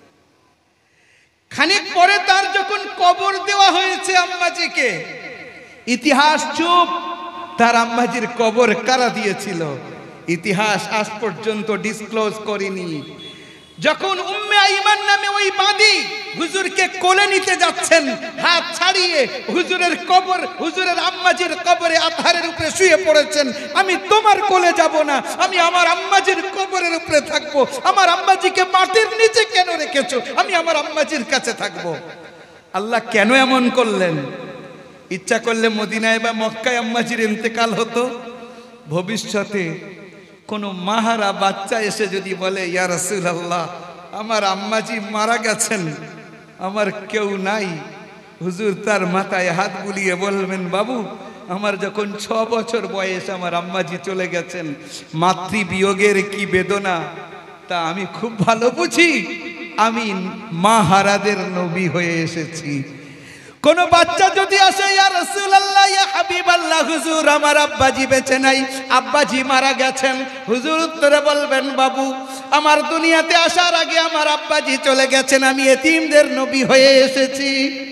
খানিক পরে তার যখন কবর দেওয়া হয়েছে আম্মাজিকে, ইতিহাস চুপ। তার আম্মাজির কবর কারা দিয়েছিল ইতিহাস আজ পর্যন্ত ডিসক্লোজ করেনি। যখন উম্মে আইমান নামে ওই বাদী হুজুরকে কোলে নিতে যাচ্ছেন, হাত ছাড়িয়ে হুজুরের কবর, হুজুরের আম্মাজির কবরে আধারের উপরে শুয়ে পড়েছেন। আমি তোমার কোলে যাব না, আমি আমার আম্মাজির কবরের উপরে থাকবো। আমার আম্মাজিকে মাটির নিচে কেন রেখেছো? আমি আমার আম্মাজির কাছে থাকবো। আল্লাহ কেন এমন করলেন? ইচ্ছা করলে মদিনায় বা মক্কায় আম্মাজির ইন্তেকাল হতো। ভবিষ্যতে কোনো মাহারা বাচ্চা এসে যদি বলে, ইয়া রাসূলুল্লাহ, আমার আম্মাজি মারা গেছেন, আমার কেউ নাই, হুজুর তার মাথায় হাত বুলিয়ে বলবেন, বাবু, আমার যখন 6 বছর বয়স আমার আম্মাজি চলে গেছেন, মাতৃবিয়োগের কি বেদনা তা আমি খুব ভালো বুঝি। আমি মাহারাদের নবী হয়ে এসেছি। কোন বাচ্চা যদি আসে, ইয়া রাসূলুল্লাহ, ইয়া হাবিবাল্লাহ, হুজুর আমার আব্বাজি বেঁচে নাই, আব্বাজি মারা গেছেন, হুজুর উত্তরে বলবেন, বাবু, আমার দুনিয়াতে আসার আগে আমার আব্বাজি চলে গেছেন, আমি এতিমদের নবী হয়ে এসেছি।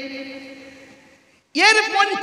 এর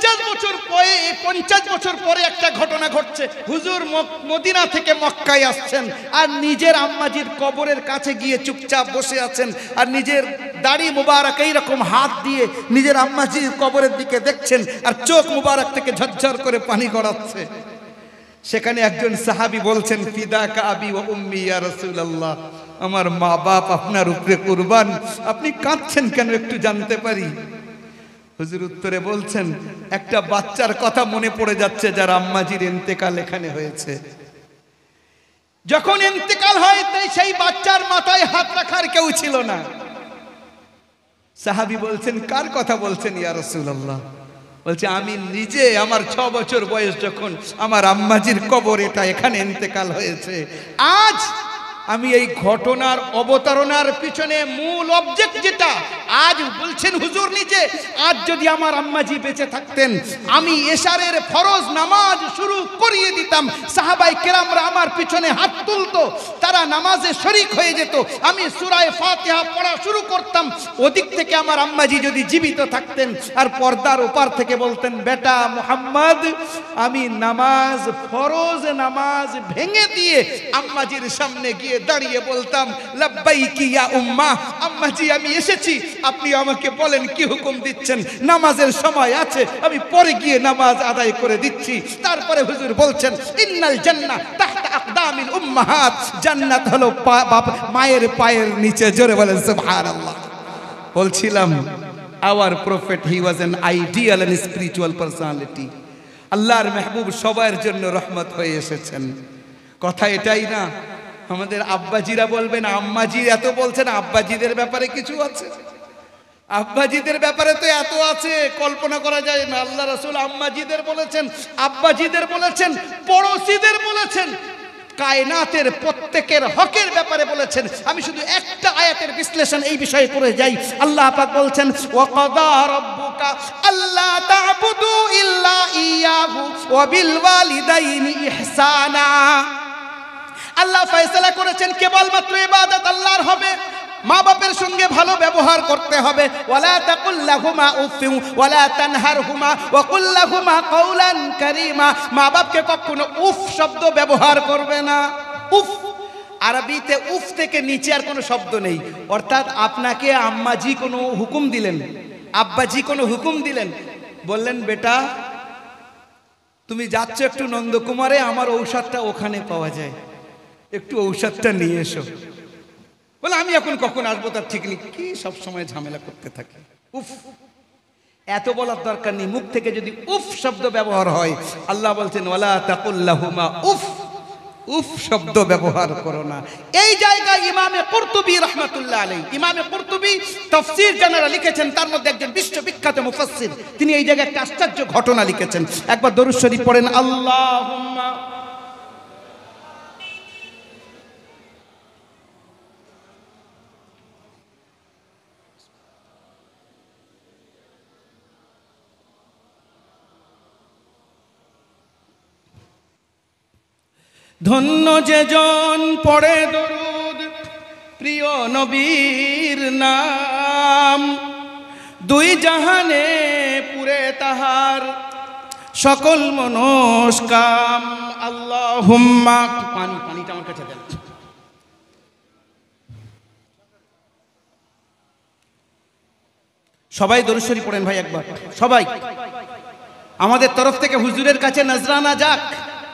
50 বছর পরে একটা ঘটনা ঘটছে। হুজুর মদিনা থেকে মক্কায় আসছেন আর নিজের আম্মাজির কবরের কাছে গিয়ে চুপচাপ বসে আছেন আর নিজের দাড়ি মুবারক এইরকম হাত দিয়ে নিজের আম্মাজির কবরের দিকে দেখছেন আর চোখ মুবারক থেকে ঝরঝর করে পানি গড়াচ্ছে। সেখানে একজন সাহাবী বলছেন, ফিদাকা আবি ওয়া উম্মি ইয়া রাসূলুল্লাহ, আমার মা বাপ আপনার উপরে কুরবান, আপনি কাঁদছেন কেন একটু জানতে পারি? হুজুর উত্তরে বলছেন, একটা বাচ্চার কথা মনে পড়ে যাচ্ছে যার আম্মাজির ইন্তেকাল এখানে হয়েছে। যখন ইন্তেকাল হয় তাই সেই বাচ্চার মাথায় হাত রাখার কেউ ছিল না। সাহাবী বলছেন, কার কথা বলছেন ইয়া রাসূলুল্লাহ? বলছে, আমি নিজে, আমার 6 বছর বয়স যখন আমার আম্মাজির কবর এটা এখানে ইন্তেকাল হয়েছে। আজ আমি এই ঘটনার অবতারণার পিছনে মূল অবজেক্ট যেটা, আজ বলছেন হুজুর নিজে, আজ যদি আমার আম্মাজি বেঁচে থাকতেন আমি এশারের ফরজ নামাজ শুরু করিয়ে দিতাম, সাহাবায়ে কেরামরা আমার পিছনে হাত তুলতো, তারা নামাজে শরীক হয়ে যেত, আমি সূরা ফাতিহা পড়া শুরু করতাম। ওদিক থেকে আমার আম্মাজি যদি জীবিত থাকতেন আর পর্দার ওপার থেকে বলতেন, বেটা মুহাম্মদ, আমি নামাজ ফরজ নামাজ ভেঙে দিয়ে আম্মাজির সামনে গিয়ে দাঁড়িয়ে বলতাম, লাব্বাইকি ইয়া উম্মা, আম্মাজি আমি এসেছি, আপনি আমাকে বলেন কি হুকুম দিচ্ছেন, নামাজের সময় আছে, আমি পরে গিয়ে নামাজ আদায় করে দিচ্ছি। তারপরে হুজুর বলছেন, ইন্নাল জান্নাহ তাহতা আকদামিল উম্মাহাত, জান্নাত হলো মায়ের পায়ের নিচে। জোরে বলেন সুবহানাল্লাহ। বলছিলাম our prophet, he was an ideal and spiritual personality. আল্লাহর মেহবুব সবার জন্য রহমত হয়ে এসেছেন। কথা এটাই না? আমাদের আব্বাজিরা বলবেন, আম্মাজি এত বলছেন, আব্বাজিদের ব্যাপারে কিছু আছে? আব্বাজিদের ব্যাপারে তো এত আছে কল্পনা করা যায় না। আল্লাহ রাসূল আম্মাজিদের বলেছেন, আব্বাজিদের বলেছেন, পড়োশীদের বলেছেন, কায়নাতের প্রত্যেকের হকের ব্যাপারে বলেছেন। আমি শুধু একটা আয়াতের বিশ্লেষণ এই বিষয়ে করে যাই। আল্লাহ পাক বলছেন, ওয়া কাদা রাব্বুকা আল্লা তা'বুদু ইল্লা ইয়াহু ওয়া বিল ওয়ালিদাইনি ইহসানা। আল্লাহ ফয়সালা করেছেন কেবলমাত্র ইবাদত আল্লাহর হবে, মা বাপের সঙ্গে ভালো ব্যবহার করতে হবে। ওয়ালা তাকুল লাহুমা উফিউ ওয়ালা তানহারহুমা ওয়া কুল লাহুমা কাওলান কারীমা। মা বাপকে কখনো উফ শব্দ ব্যবহার করবে না। উফ আরবিতে উফ থেকে নিচে আর কোনো শব্দ নেই। অর্থাৎ আপনাকে আম্মাজি কোনো হুকুম দিলেন, আব্বাজি কোনো হুকুম দিলেন, বললেন, বেটা তুমি যাচ্ছ একটু নন্দকুমারে, আমার ঔষধটা ওখানে পাওয়া যায়, একটু ঔষধটা নিয়ে এসো। বলে আমি এখন কখন আসবো তার ঠিক নেই, কি সব সময় ঝামেলা করতে থাকে। উফ এত বলার দরকার নেই, মুখ থেকে যদি উফ শব্দ ব্যবহার হয়, আল্লাহ বলছেন ওয়ালা তাকুল লাহুমা উফ, উফ শব্দ ব্যবহার করো না। এই জায়গায় ইমামে কুরতুবী রাহমাতুল্লাহ আলাইহি, ইমামে কুরতুবী তাফসীর যারা লিখেছেন তার মধ্যে একজন বিশ্ববিখ্যাত মুফাসসির, তিনি এই জায়গায় একটা আশ্চর্য ঘটনা লিখেছেন। একবার দরুদ শরীফ পড়েন, আল্লাহুম্মা ধন্য যে জন পড়ে দরুদ প্রিয় নবীর নাম, দুই জাহানে পুরে তাহার সকল মনস্কাম। আল্লাহুম্মা, পানিটা আমার কাছে দেন। সবাই দরুদ শরীফ পড়েন ভাই একবার, সবাই। আমাদের তরফ থেকে হুজুরের কাছে নজরানা যাক।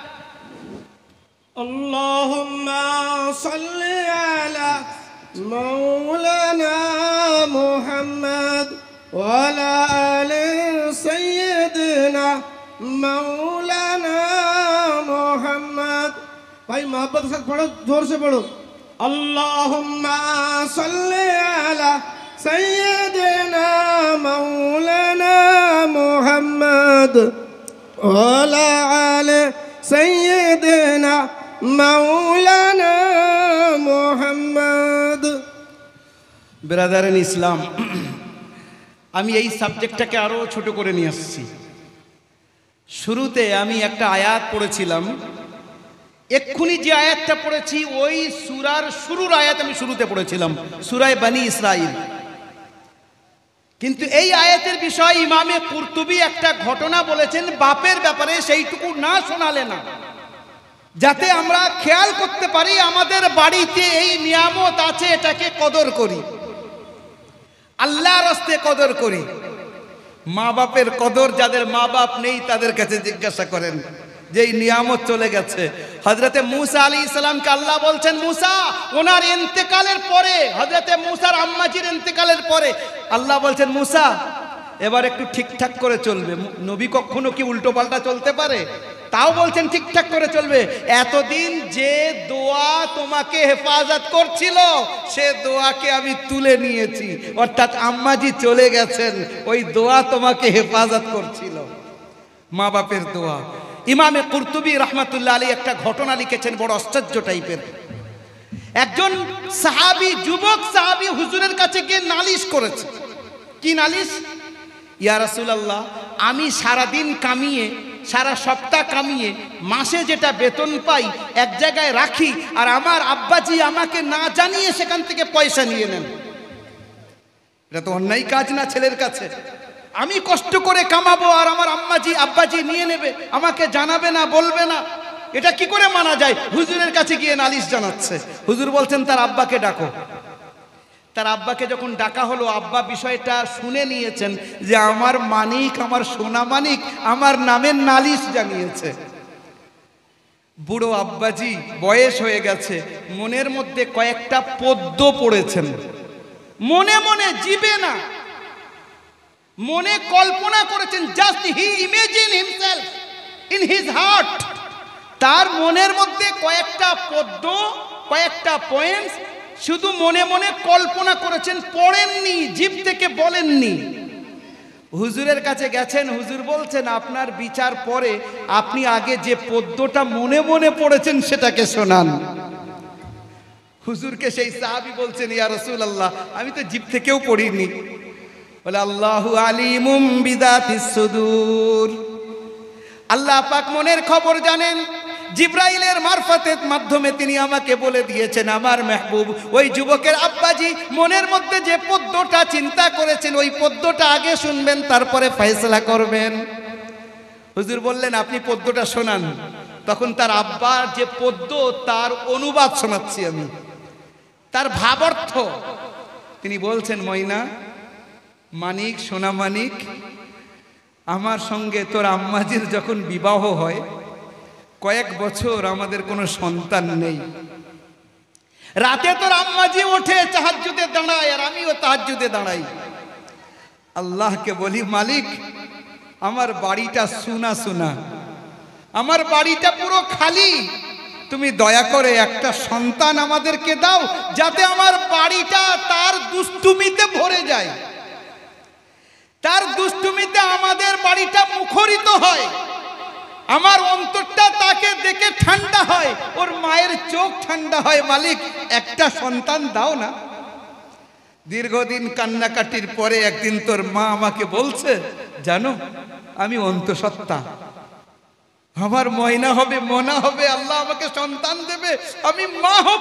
اللهم صل على مولانا محمد وعلى آل سيدنا مولانا محمد। भाई मोहब्बत से पढ़ो, जोर से पढ़ो। اللهم صل على سيدنا مولانا محمد وعلى آل سيدنا মাওলানা মুহাম্মদ। ব্রাদার ইন ইসলাম, আমি এই সাবজেক্টটাকে আরো ছোট করে নিয়ে আসছি। শুরুতে আমি একটা আয়াত পড়েছিলাম, এক্ষুনি যে আয়াতটা পড়েছি ওই সূরার শুরুর আয়াত আমি শুরুতে পড়েছিলাম, সূরা বনী ইসরাঈল। কিন্তু এই আয়াতের বিষয়ে ইমামে কুরতুবী একটা ঘটনা বলেছেন বাপের ব্যাপারে, সেইটুকু না শোনালে না, যাতে আমরা খেয়াল করতে পারি আমাদের বাড়িতে এই নিয়ামত আছে, এটাকে কদর করি, আল্লাহর রাস্তে কদর করি। মা বাপের কদর যাদের মা বাপ নেই তাদের কাছে জিজ্ঞাসা করেন যে এই নিয়ামত চলে গেছে। হযরতে মূসা আলাইহিস সালামকে আল্লাহ বলছেন, মূসা ওনার ইন্তেকালের পরে, হযরতে মূসার আম্মাজির ইন্তেকালের পরে আল্লাহ বলছেন, মূসা এবার একটু ঠিকঠাক করে চলবে। নবী কখনো কি উল্টো পাল্টা চলতে পারে? তাও বলছেন ঠিকঠাক করে চলবে। এতদিন যে দোয়া তোমাকে হেফাজত করছিল সে দোয়াকে আমি তুলে নিয়েছি, অর্থাৎ আম্মাজি চলে গেছেন, ওই দোয়া তোমাকে হেফাজত করছিল, মা বাপের দোয়া। ইমামে কুরতুবী রাহমাতুল্লাহ আলাইহি একটা ঘটনা লিখেছেন বড় আশ্চর্য টাইপের। একজন সাহাবী, যুবক সাহাবী হুজুরের কাছে গিয়ে নালিশ করেছে, কি নালিশ? ইয়া রাসূলুল্লাহ, আমি সারাদিন কামিয়ে, সারা সপ্তাহ কামিয়ে মাসে যেটা বেতন পাই এক জায়গায় রাখি, আর আমার আব্বাজি আমাকে না জানিয়ে সেখান থেকে পয়সা নিয়ে নেন। এটা তো অন্যায় কাজ না ছেলের কাছে? আমি কষ্ট করে কামাবো আর আমার আব্বাজি নিয়ে নেবে, আমাকে জানাবে না, বলবে না, এটা কি করে মানা যায়? হুজুরের কাছে গিয়ে নালিশ জানাচ্ছে। হুজুর বলছেন তার আব্বাকে ডাকো। তার আব্বাকে যখন ডাকা হলো, আব্বা বিষয়টা শুনে নিয়েছেন যে আমার মানিক, আমার সোনা মানিক আমার নামে নালিশ জানিয়েছে। বুড়ো আব্বাজি, বয়স হয়ে গেছে, মনের মধ্যে কয়েকটা পদ্য পড়েছেন, মনে মনে, জিবে না, মনে কল্পনা করেছেন। Just he imagine himself in his heart. তার মনের মধ্যে কয়েকটা পদ্য, কয়েকটা পয়েন্টস শুধু মনে মনে কল্পনা করেছেন, পড়েননি, জিভ থেকে বলেননি। হুজুরের কাছে গেছেন, হুজুর বলছেন আপনার বিচার পরে, আপনি আগে যে পদ্যটা মনে মনে পড়েছেন সেটাকে শোনান। হুজুরকে সেই সাহাবী বলছেন, ইয়া রাসূলুল্লাহ, আমি তো জিভ থেকেও পড়িনি। বলে আল্লাহু আলিমুম বিদাতিস সুদূর, আল্লাহ পাক মনের খবর জানেন। জিব্রাইলের মারফতের মাধ্যমে তিনি আমাকে বলে দিয়েছেন আমার মেহবুব ওই যুবকের আব্বাজি মনের মধ্যে যে পদ্যটা চিন্তা করেছেন ওই পদ্যটা আগে শুনবেন, তারপরে ফয়সালা করবেন। হুজুর বললেন আপনি পদ্যটা শোনান। তখন তার আব্বার যে পদ্য তার অনুবাদ শোনাচ্ছি আমি, তার ভাবার্থ। তিনি বলছেন, ময়না মানিক, সোনা মানিক, আমার সঙ্গে তোর আম্মাজির যখন বিবাহ হয়, কয়েক বছর আমাদের কোনো সন্তান নেই। রাতে তোর আম্মাজি ওঠে তাহাজ্জুদে দাঁড়ায়, আর আমিও তাহাজ্জুদে দাঁড়াই। আল্লাহকে বলি, মালিক আমার বাড়িটা সুনা সুনা, আমার বাড়িটা পুরো খালি, তুমি দয়া করে একটা সন্তান আমাদেরকে দাও, যাতে আমার বাড়িটা তার দুষ্টুমিতে ভরে যায়, তার দুষ্টুমিতে আমাদের বাড়িটা মুখরিত হয়, আমার অন্তরটা তাকে দেখে ঠান্ডা হয়, ওর মায়ের চোখ ঠান্ডা হয়। মালিক একটা সন্তান দাও না। দীর্ঘদিন কান্নাকাটির পরে একদিন তোর মা আমাকে বলছে, জানো আমি অন্তঃসত্ত্বা, আমার ময়না হবে, মনা হবে, আল্লাহ আমাকে সন্তান দেবে, আমি মা হব।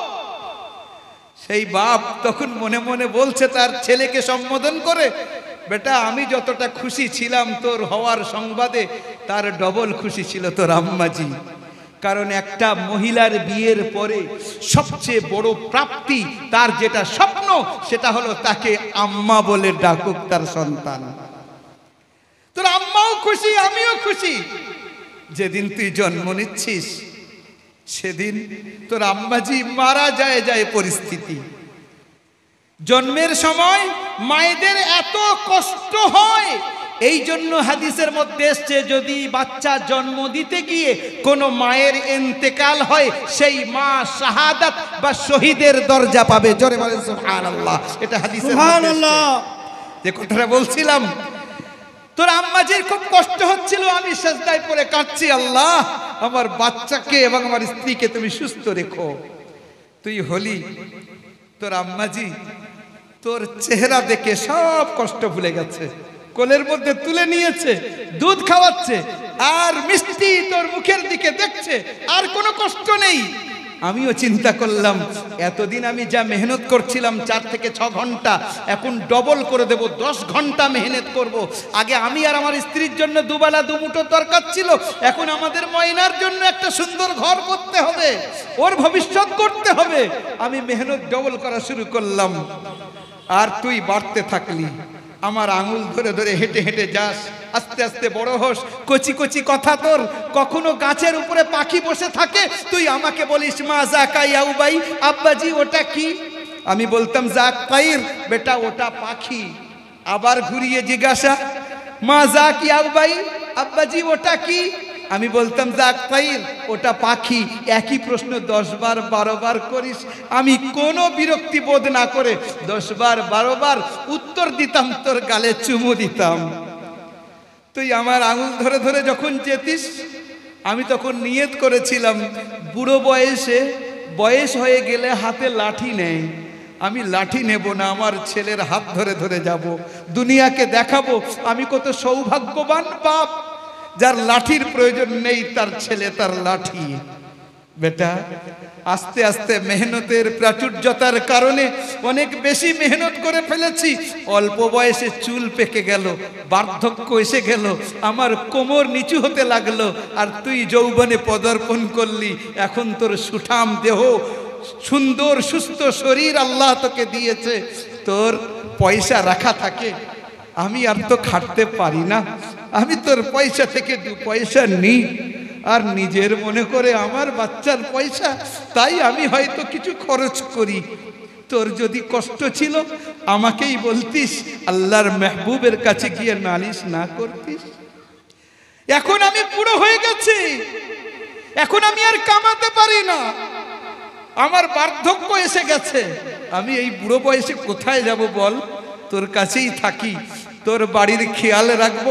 সেই বাপ তখন মনে মনে বলছে তার ছেলেকে সম্বোধন করে, বেটা আমি যতটা খুশি ছিলাম তোর হওয়ার সংবাদে, তার ডবল খুশি ছিল তোর আম্মাজি। কারণ একটা মহিলার বিয়ের পরে সবচেয়ে বড় প্রাপ্তি, তার যেটা স্বপ্ন সেটা হলো তাকে আম্মা বলে ডাকুক তার সন্তান। তোর আম্মাও খুশি, আমিও খুশি। যেদিন তুই জন্ম নিচ্ছিস সেদিন তোর আম্মাজি মারা যায় পরিস্থিতি। জন্মের সময় মায়েদের এত কষ্ট হয়, এই জন্য হাদিসের মধ্যে এসছে যদি বাচ্চা জন্ম দিতে গিয়ে কোনো মায়ের ইন্তেকাল হয়, সেই মা শাহাদাত বা শহীদের দরজা পাবে। জোরে বলেন সুবহানাল্লাহ। এটা হাদিসের মধ্যে এসছে। যে কথাটা বলছিলাম, তোর আম্মাজির খুব কষ্ট হচ্ছিল, আমি সাজদায় পড়ে কাঁদছি, আল্লাহ আমার বাচ্চাকে এবং আমার স্ত্রীকে তুমি সুস্থ রেখো। তুই হলি, তোর আম্মাজি তোর চেহারা দেখে সব কষ্ট ভুলে গেছে, কোলের মধ্যে তুলে নিয়েছে, দুধ খাওয়াচ্ছে, আর মিষ্টি তোর মুখের দিকে দেখছে, আর কোনো কষ্ট নেই। আমিও চিন্তা করলাম এতদিন আমি যা মেহনত করছিলাম 4 থেকে 6 ঘন্টা, এখন ডবল করে দেব, 10 ঘন্টা মেহনত করব। আগে আমি আর আমার স্ত্রীর জন্য দুবেলা দুমুঠো দরকার ছিল, এখন আমাদের ময়নার জন্য একটা সুন্দর ঘর করতে হবে, ওর ভবিষ্যৎ করতে হবে। আমি মেহনত ডবল করা শুরু করলাম, আর তুই বাড়তে থাকলি। আমার আঙুল ধরে ধরে হেঁটে হেঁটে যাস, আস্তে আস্তে বড় হোস। কচি কচি কথা তোর, কখনো গাছের উপরে পাখি বসে থাকে, তুই আমাকে বলিস মা জাকা ইয়াউবাই, আব্বাজি ওটা কি? আমি বলতাম জাক কাইর, বেটা ওটা পাখি। আবার ঘুরিয়ে জিজ্ঞাসা, মা জাক ইয়াউবাই, আব্বাজি ওটা কি? আমি বলতাম জাক কাইর, ওটা পাখি। একই প্রশ্ন 10 বার 12 বার করিস, আমি কোনো বিরক্তি বোধ না করে 10 বার 12 বার উত্তর দিতাম, তোর গালে চুমু দিতাম। তুই আমার আঙুল ধরে ধরে যখন যেতিস, আমি তখন নিয়ত করেছিলাম বুড়ো বয়সে, বয়স হয়ে গেলে হাতে লাঠি নেই, আমি লাঠি নেব না, আমার ছেলের হাত ধরে ধরে যাব, দুনিয়াকে দেখাবো আমি কত সৌভাগ্যবান বাপ, যার লাঠির প্রয়োজন নেই, তার ছেলে তার লাঠি। বেটা, আস্তে আস্তে মেহনতের প্রাচুর্যতার কারণে অনেক বেশি মেহনত করে ফেলেছি, অল্প বয়সে চুল পেকে গেল, বার্ধক্য এসে গেল, আমার কোমর নিচু হতে লাগলো, আর তুই যৌবনে পদার্পণ করলি। এখন তোর সুঠাম দেহ, সুন্দর সুস্থ শরীর আল্লাহ তোকে দিয়েছে, তোর পয়সা রাখা থাকে, আমি আর তো খাটতে পারি না, আমি তোর পয়সা থেকে 2 পয়সা নিই, আর নিজের মনে করে আমার বাচ্চার পয়সা, তাই আমি হয়তো কিছু খরচ করি। তোর যদি কষ্ট ছিল আমাকেই বলতিস, আল্লাহর মেহবুবের কাছে গিয়ে নালিশ না করতিস। এখন আমি বুড়ো হয়ে গেছি, এখন আমি আর কামাতে পারি না, আমার বার্ধক্য এসে গেছে, আমি এই বুড়ো বয়সে কোথায় যাব বল? তোর কাছেই থাকি, তোর বাড়ির খেয়াল রাখবো।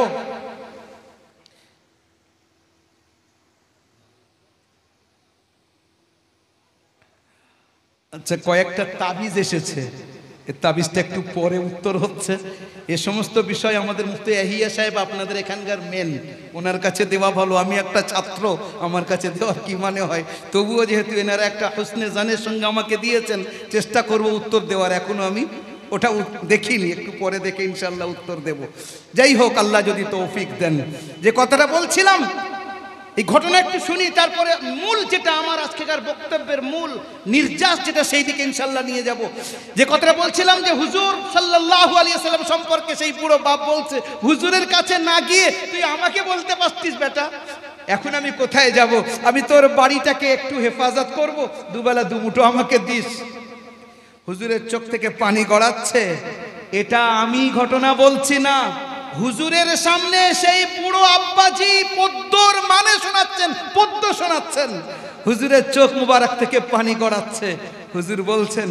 আচ্ছা, কয়েকটা তাবিজ এসেছে, এই তাবিজটা একটু পরে উত্তর হচ্ছে। এ সমস্ত বিষয় আমাদের মুফতি ইয়াহিয়া সাহেব আপনাদের এখানকার মেন, ওনার কাছে দেওয়া ভালো। আমি একটা ছাত্র, আমার কাছে দেওয়ার কি মানে হয়? তবুও যেহেতু এনারা একটা হুসনে জানের সঙ্গে আমাকে দিয়েছেন, চেষ্টা করব উত্তর দেওয়ার। এখনো আমি ওটা দেখিনি, একটু পরে দেখে ইনশাল্লাহ উত্তর দেব। যাই হোক, আল্লাহ যদি তৌফিক দেন। যে কথাটা বলছিলাম, এই ঘটনা একটু শুনি, তারপরে মূল যেটা আমার আজকেকার বক্তব্যের মূল নির্যাস যেটা, সেই দিকে ইনশাল্লাহ নিয়ে যাব। যে কথাটা বলছিলাম যে হুজুর সাল্লাল্লাহু আলাইহি ওয়াসাল্লাম সম্পর্কে সেই পুরো বাপ বলছে, হুজুরের কাছে না গিয়ে তুই আমাকে বলতে পারতিস বেটা, এখন আমি কোথায় যাব? আমি তোর বাড়িটাকে একটু হেফাজত করব, দুবেলা দুমুঠো আমাকে দিস। হুজুরের চোখ থেকে পানি গড়াচ্ছে। এটা আমি ঘটনা বলছি না, হুজুরের সামনে সেই পুরো আব্বাজি পদ্মর মানে শোনাচ্ছেন, পদ্ম শোনাচ্ছেন, হুজুরের চোখ মুবারক থেকে পানি গড়াচ্ছে। হুজুর বলছেন,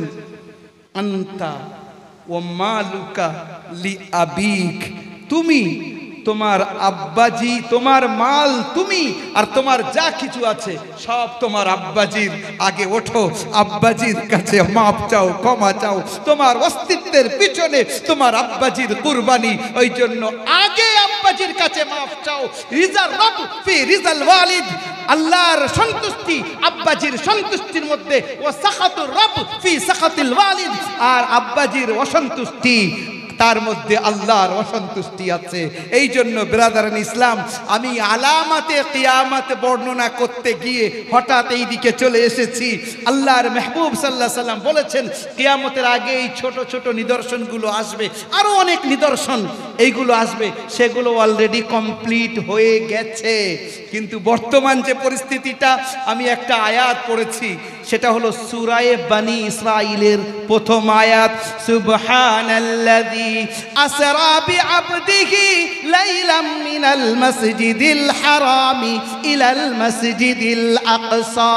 আন্তা ও মালুকা লি আবিক, তুমি, তোমার আব্বাজি, তোমার মাল তুমি, আর তোমার যা কিছু আছে সব তোমার আব্বাজির। আগে ওঠো, আব্বাজির কাছে মাপ চাও, ক্ষমা চাও, তোমার অস্তিত্বের পিছনে তোমার আব্বাজির কুরবানি, ওই জন্য আগে আব্বাজির কাছে মাপ চাও। রিজাল রব ফি রিজাল ওয়ালিদ, আল্লাহর সন্তুষ্টি আব্বাজির সন্তুষ্টির মধ্যে, ও সাখাতুর রব ফি সাখাতিল ওয়ালিদ, আর আব্বাজির অসন্তুষ্টি তার মধ্যে আল্লাহর অসন্তুষ্টি আছে। এই জন্য ব্রাদারান ইসলাম, আমি আলামাতে কিয়ামত বর্ণনা করতে গিয়ে হঠাৎ এই দিকে চলে এসেছি। আল্লাহর মেহবুব সাল্লাল্লাহু আলাইহি সাল্লাম বলেছেন, কিয়ামতের আগে এই ছোট ছোট নিদর্শনগুলো আসবে, আরো অনেক নিদর্শন এইগুলো আসবে, সেগুলো অলরেডি কমপ্লিট হয়ে গেছে। কিন্তু বর্তমান যে পরিস্থিতিটা, আমি একটা আয়াত পড়েছি, সেটা হলো সূরা বনী ইসরাঈলের প্রথম আয়াত, সুবহানাল্লাযী আসরা বিআবদিহি লাইলাম মিনাল মাসজিদিল হারামি ইলাল মাসজিদিল আকসা।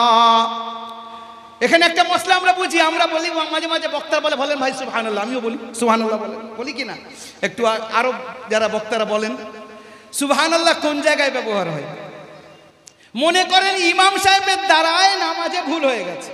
এখানে একটা মশলা আমরা বুঝি, আমরা বলি মাঝে মাঝে বক্তারা বলে, বলেন ভাই সুবহানাল্লাহ, আমিও বলি সুবহানাল্লাহ, বলি কি না? একটু আরো যারা বক্তারা বলেন সুবহানাল্লাহ কোন জায়গায় ব্যবহার হয়? মনে করেন ইমাম সাহেবের দ্বারায় নামাজে ভুল হয়ে গেছে,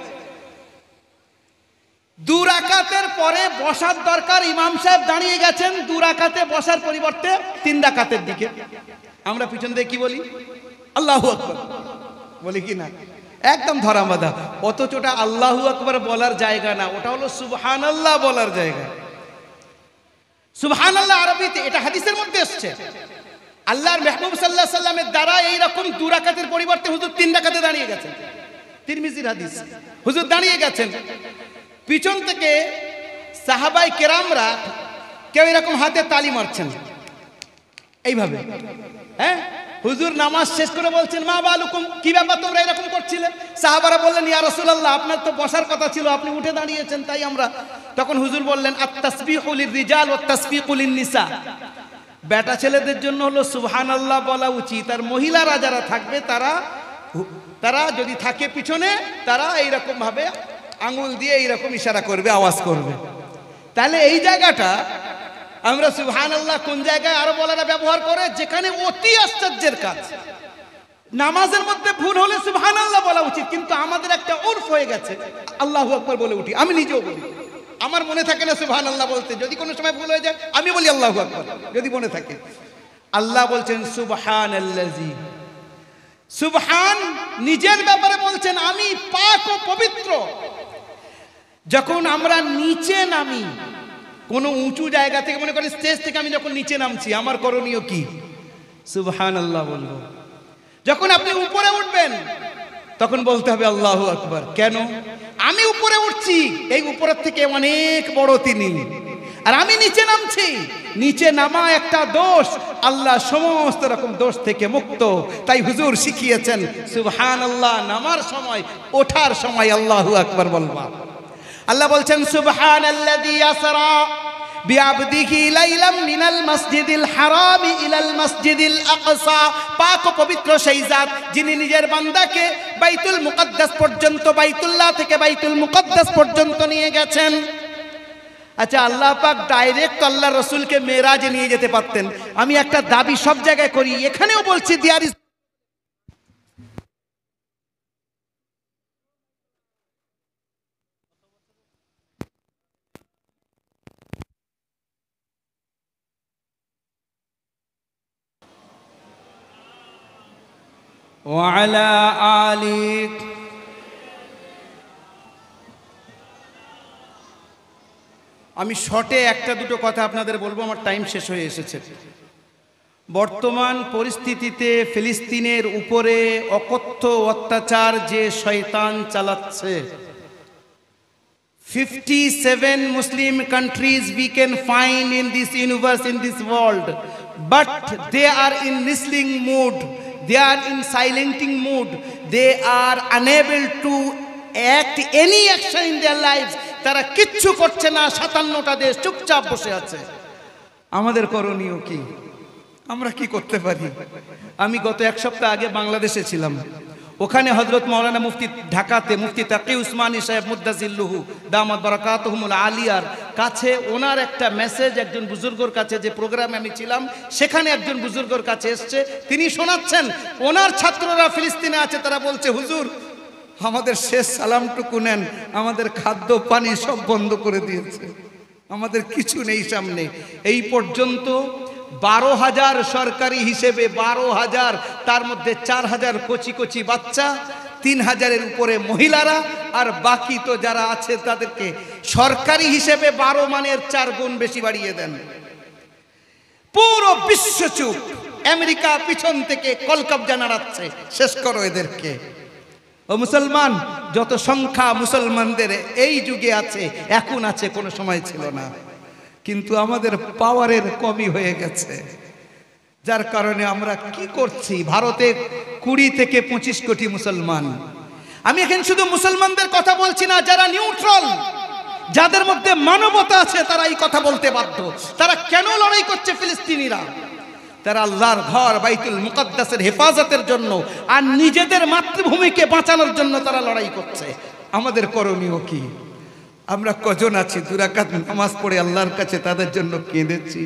2 রাকাতের পরে বসার দরকার, ইমাম সাহেব দাঁড়িয়ে গেছেন 2 রাকাতে বসার পরিবর্তে 3 রাকাতের দিকে, আমরা পিছন দিয়ে কি বলি? আল্লাহু আকবার বলি কি না? একদম ধরা বাঁধা। অথচ ওটা আল্লাহু আকবার বলার জায়গা না, ওটা হলো সুবহানাল্লাহ বলার জায়গা। সুবহানাল্লাহ আরবিতে, এটা হাদিসের মধ্যে এসেছে, আল্লাহর মেহবুব সাল্লাল্লাহু আলাইহি সাল্লামের দ্বারা এইরকম 2 রাকাতের পরিবর্তে হুজুর 3 রাকাতে দাঁড়িয়ে গেছেন। তিরমিজির হাদিস, হুজুর দাঁড়িয়ে গেছেন, পিছন থেকে সাহাবাই কেরামরা কেউ এরকম হাতে তালি মারছেন এইভাবে, হ্যাঁ, হুজুর নামাজ শেষ করে বলছেন, মা বালুকুম, কি ব্যাপার তোমরা এরকম করছিলে? সাহাবারা বললেন, ইয়া রাসূলুল্লাহ, আপনার তো বসার কথা ছিল, আপনি উঠে দাঁড়িয়েছেন, তাই আমরা। তখন হুজুর বললেন, আত-তাসবিহু লির-রিজাল ওয়াত-তাসফিকু লিন-নিসা, বেটা ছেলেদের জন্য হলো সুবহানাল্লাহ বলা উচিত, আর মহিলারা যারা থাকবে তারা যদি থাকে পিছনে, তারা এইরকম ভাবে আঙ্গুল দিয়ে এইরকম ইশারা করবে, আওয়াজ করবে। তাহলে এই জায়গাটা আমরা সুবহানাল্লাহ কোন জায়গায় আরো বলারা ব্যবহার করে, যেখানে অতি আশ্চর্যের কাজ, নামাজের মধ্যে ভুল হলে সুবহানাল্লাহ বলা উচিত, কিন্তু আমাদের একটা উর্ফ হয়ে গেছে আল্লাহু আকবার বলে উঠি। আমি নিজেও বলি আমার মনে থাকে না সুবহানাল্লাহ বলতে, যদি কোনো সময় ভুল হয়ে যায় আমি বলি আল্লাহু আকবার, যদি মনে থাকে। আল্লাহ বলছেন সুবহানাল্লাযী, সুবহান নিজের ব্যাপারে বলছেন আমি পাক ও পবিত্র। যখন আমরা নিচে নামি কোনো উঁচু জায়গা থেকে, মনে করেন স্টেজ থেকে আমি যখন নিচে নামছি, আমার করণীয় কি? সুবহানাল্লাহ বলবো। যখন আপনি উপরে উঠবেন তখন বলতে হবে আল্লাহু আকবার। কেন? আমি উপরে উঠছি, এই উপরের থেকে অনেক বড় তিনি, আর আমি নিচে নামছি। নিচে নামা একটা দোষ, আল্লাহ সমস্ত রকম দোষ থেকে মুক্ত। তাই হুজুর শিখিয়েছেন সুবহানাল্লাহ নামার সময়, ওঠার সময় আল্লাহু আকবার বলবা। আল্লাহ বলছেন সুবহানাল্লাযী আসরা বিআবদিহি লাইলাম মিনাল মসজিদিল হারামি ইলাল মসজিদিল আকসা। পাক ও পবিত্র সেই জাত যিনি নিজের বান্দাকে বাইতুল মুকদ্দাস পর্যন্ত, বাইতুল্লাহ থেকে বাইতুল মুকদ্দাস পর্যন্ত নিয়ে গেছেন। আচ্ছা, আল্লাহ পাক ডাইরেক্ট আল্লাহ রসুলকে মেরাজে নিয়ে যেতে পারতেন। আমি একটা দাবি সব জায়গায় করি, এখানেও বলছি দেয়ার ইজ وعلى آله। আমি শর্টে একটা দুটো কথা আপনাদের বলবো, আমার টাইম শেষ হয়ে এসেছে। বর্তমান পরিস্থিতিতে ফিলিস্তিনের উপরে অকথ্য অত্যাচার যে শয়তান চালাচ্ছে, 57 Muslim countries we can find in this universe, in this world, but they are in listening mood, they are in silencing mood, they are unable to act any action in their lives। তারা কিচ্ছু করছে না, 57টা দেশ চুপচাপ বসে আছে। আমাদের করণীয় কি? আমরা কি করতে পারি? আমি গত এক সপ্তাহ আগে বাংলাদেশে ছিলাম। ওখানে হযরত মাওলানা মুফতি, ঢাকাতে মুফতি তাকি উসমানী সাহেব মুদ্দাজিল্লুহু দামাত বারাকাতুহুমুল আলিয়ার কাছে ওনার একটা মেসেজ একজন বুজুর্গর কাছে, যে প্রোগ্রামে আমি ছিলাম সেখানে একজন বুজুর্গর কাছে এসছে, তিনি শোনাচ্ছেন ওনার ছাত্ররা ফিলিস্তিনে আছে, তারা বলছে হুজুর আমাদের শেষ সালামটুকু নেন, আমাদের খাদ্য পানি সব বন্ধ করে দিয়েছে, আমাদের কিছু নেই সামনে। এই পর্যন্ত 12,000 সরকারি হিসেবে 12,000, তার মধ্যে 4,000 কচি কচি বাচ্চা, 3,000-এর উপরে মহিলারা, আর বাকি তো যারা আছে তাদেরকে সরকারি হিসেবে 12 মানের 4 গুণ বেশি বাড়িয়ে দেন। পুরো বিশ্ব চুপ, আমেরিকা পিছন থেকে কলকবজা নাড়াচ্ছে, শেষ করো এদেরকে। ও মুসলমান, যত সংখ্যা মুসলমানদের এই যুগে আছে, এখন আছে, কোনো সময় ছিল না। কিন্তু আমাদের পাওয়ারের কমই হয়ে গেছে, যার কারণে আমরা কি করছি? ভারতে 20 থেকে 25 কোটি মুসলমান। আমি এখানে শুধু মুসলমানদের কথা বলছি না, যারা নিউট্রাল, যাদের মধ্যে মানবতা আছে, তারা এই কথা বলতে বাধ্য। তারা কেন লড়াই করছে ফিলিস্তিনিরা? তারা আল্লাহর ঘর বাইতুল মুকদ্দাসের হেফাজতের জন্য আর নিজেদের মাতৃভূমিকে বাঁচানোর জন্য তারা লড়াই করছে। আমাদের করণীয় কি? আমরা কজন আছি 2 রাকাত নামাজ পড়ে আল্লাহর কাছে তাদের জন্য কেঁদেছি?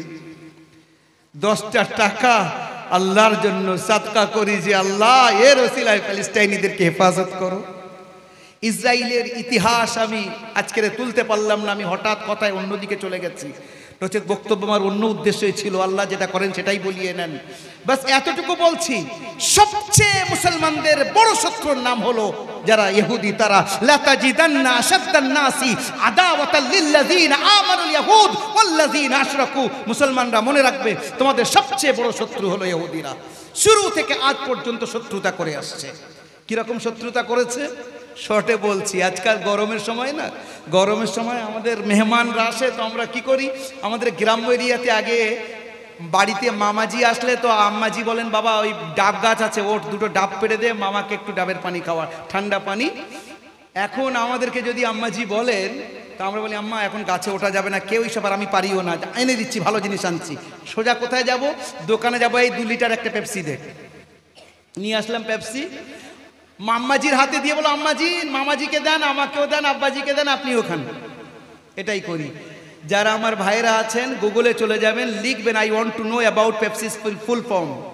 10টা টাকা আল্লাহর জন্য সাদকা করি যে আল্লাহ এর ওসিলায় প্যালেস্টাইনিদেরকে হেফাজত করো। ইসরায়েলের ইতিহাস আমি আজকে তুলতে পারলাম না, আমি হঠাৎ কথায় অন্যদিকে চলে গেছি। নচেত বক্তব্য আমার অন্য উদ্দেশ্যই ছিল, আল্লাহ যেটা করেন সেটাই বলিয়ে নেন। বাস এতটুকু বলছি, সবচেয়ে মুসলমানদের বড় শত্রুর নাম হলো যারা ইহুদি। তারা লাতাজিদান্না আশাদ্দান নাসি আদাওয়াতাল লিল্লাযিনা আমানুল ইয়াহুদ ওয়াল্লাযিনা আশরাকু। মুসলমানরা মনে রাখবে, তোমাদের সবচেয়ে বড় শত্রু হলো ইহুদিরা। শুরু থেকে আজ পর্যন্ত শত্রুতা করে আসছে। কিরকম শত্রুতা করেছে? শর্টে বলছি। আজকাল গরমের সময় না, গরমের সময় আমাদের মেহমানরা আসে, তো আমরা কি করি, আমাদের গ্রাম্য এরিয়াতে আগে বাড়িতে মামাজি আসলে তো আম্মাজি বলেন, বাবা ওই ডাব গাছ আছে, ওর 2টো ডাব পেড়ে দে, মামাকে একটু ডাবের পানি খাওয়া, ঠান্ডা পানি। এখন আমাদেরকে যদি আম্মাজি বলেন, তা আমরা বলি আম্মা এখন গাছে ওঠা যাবে না, কেউ সব, আর আমি পারিও না, এনে দিচ্ছি, ভালো জিনিস আনছি। সোজা কোথায় যাব? দোকানে যাব, এই 2 লিটার একটা পেপসি দে। নিয়ে আসলাম পেপসি, মাম্মাজির হাতে দিয়ে বলো আম্মাজি, মামাজিকে দেন, আমাকেও দেন, আব্বাজিকে দেন, আপনিও খান। এটাই করি। যারা আমার ভাইরা আছেন গুগলে চলে যাবেন, লিখবেন I want to know about Pepsi's full form.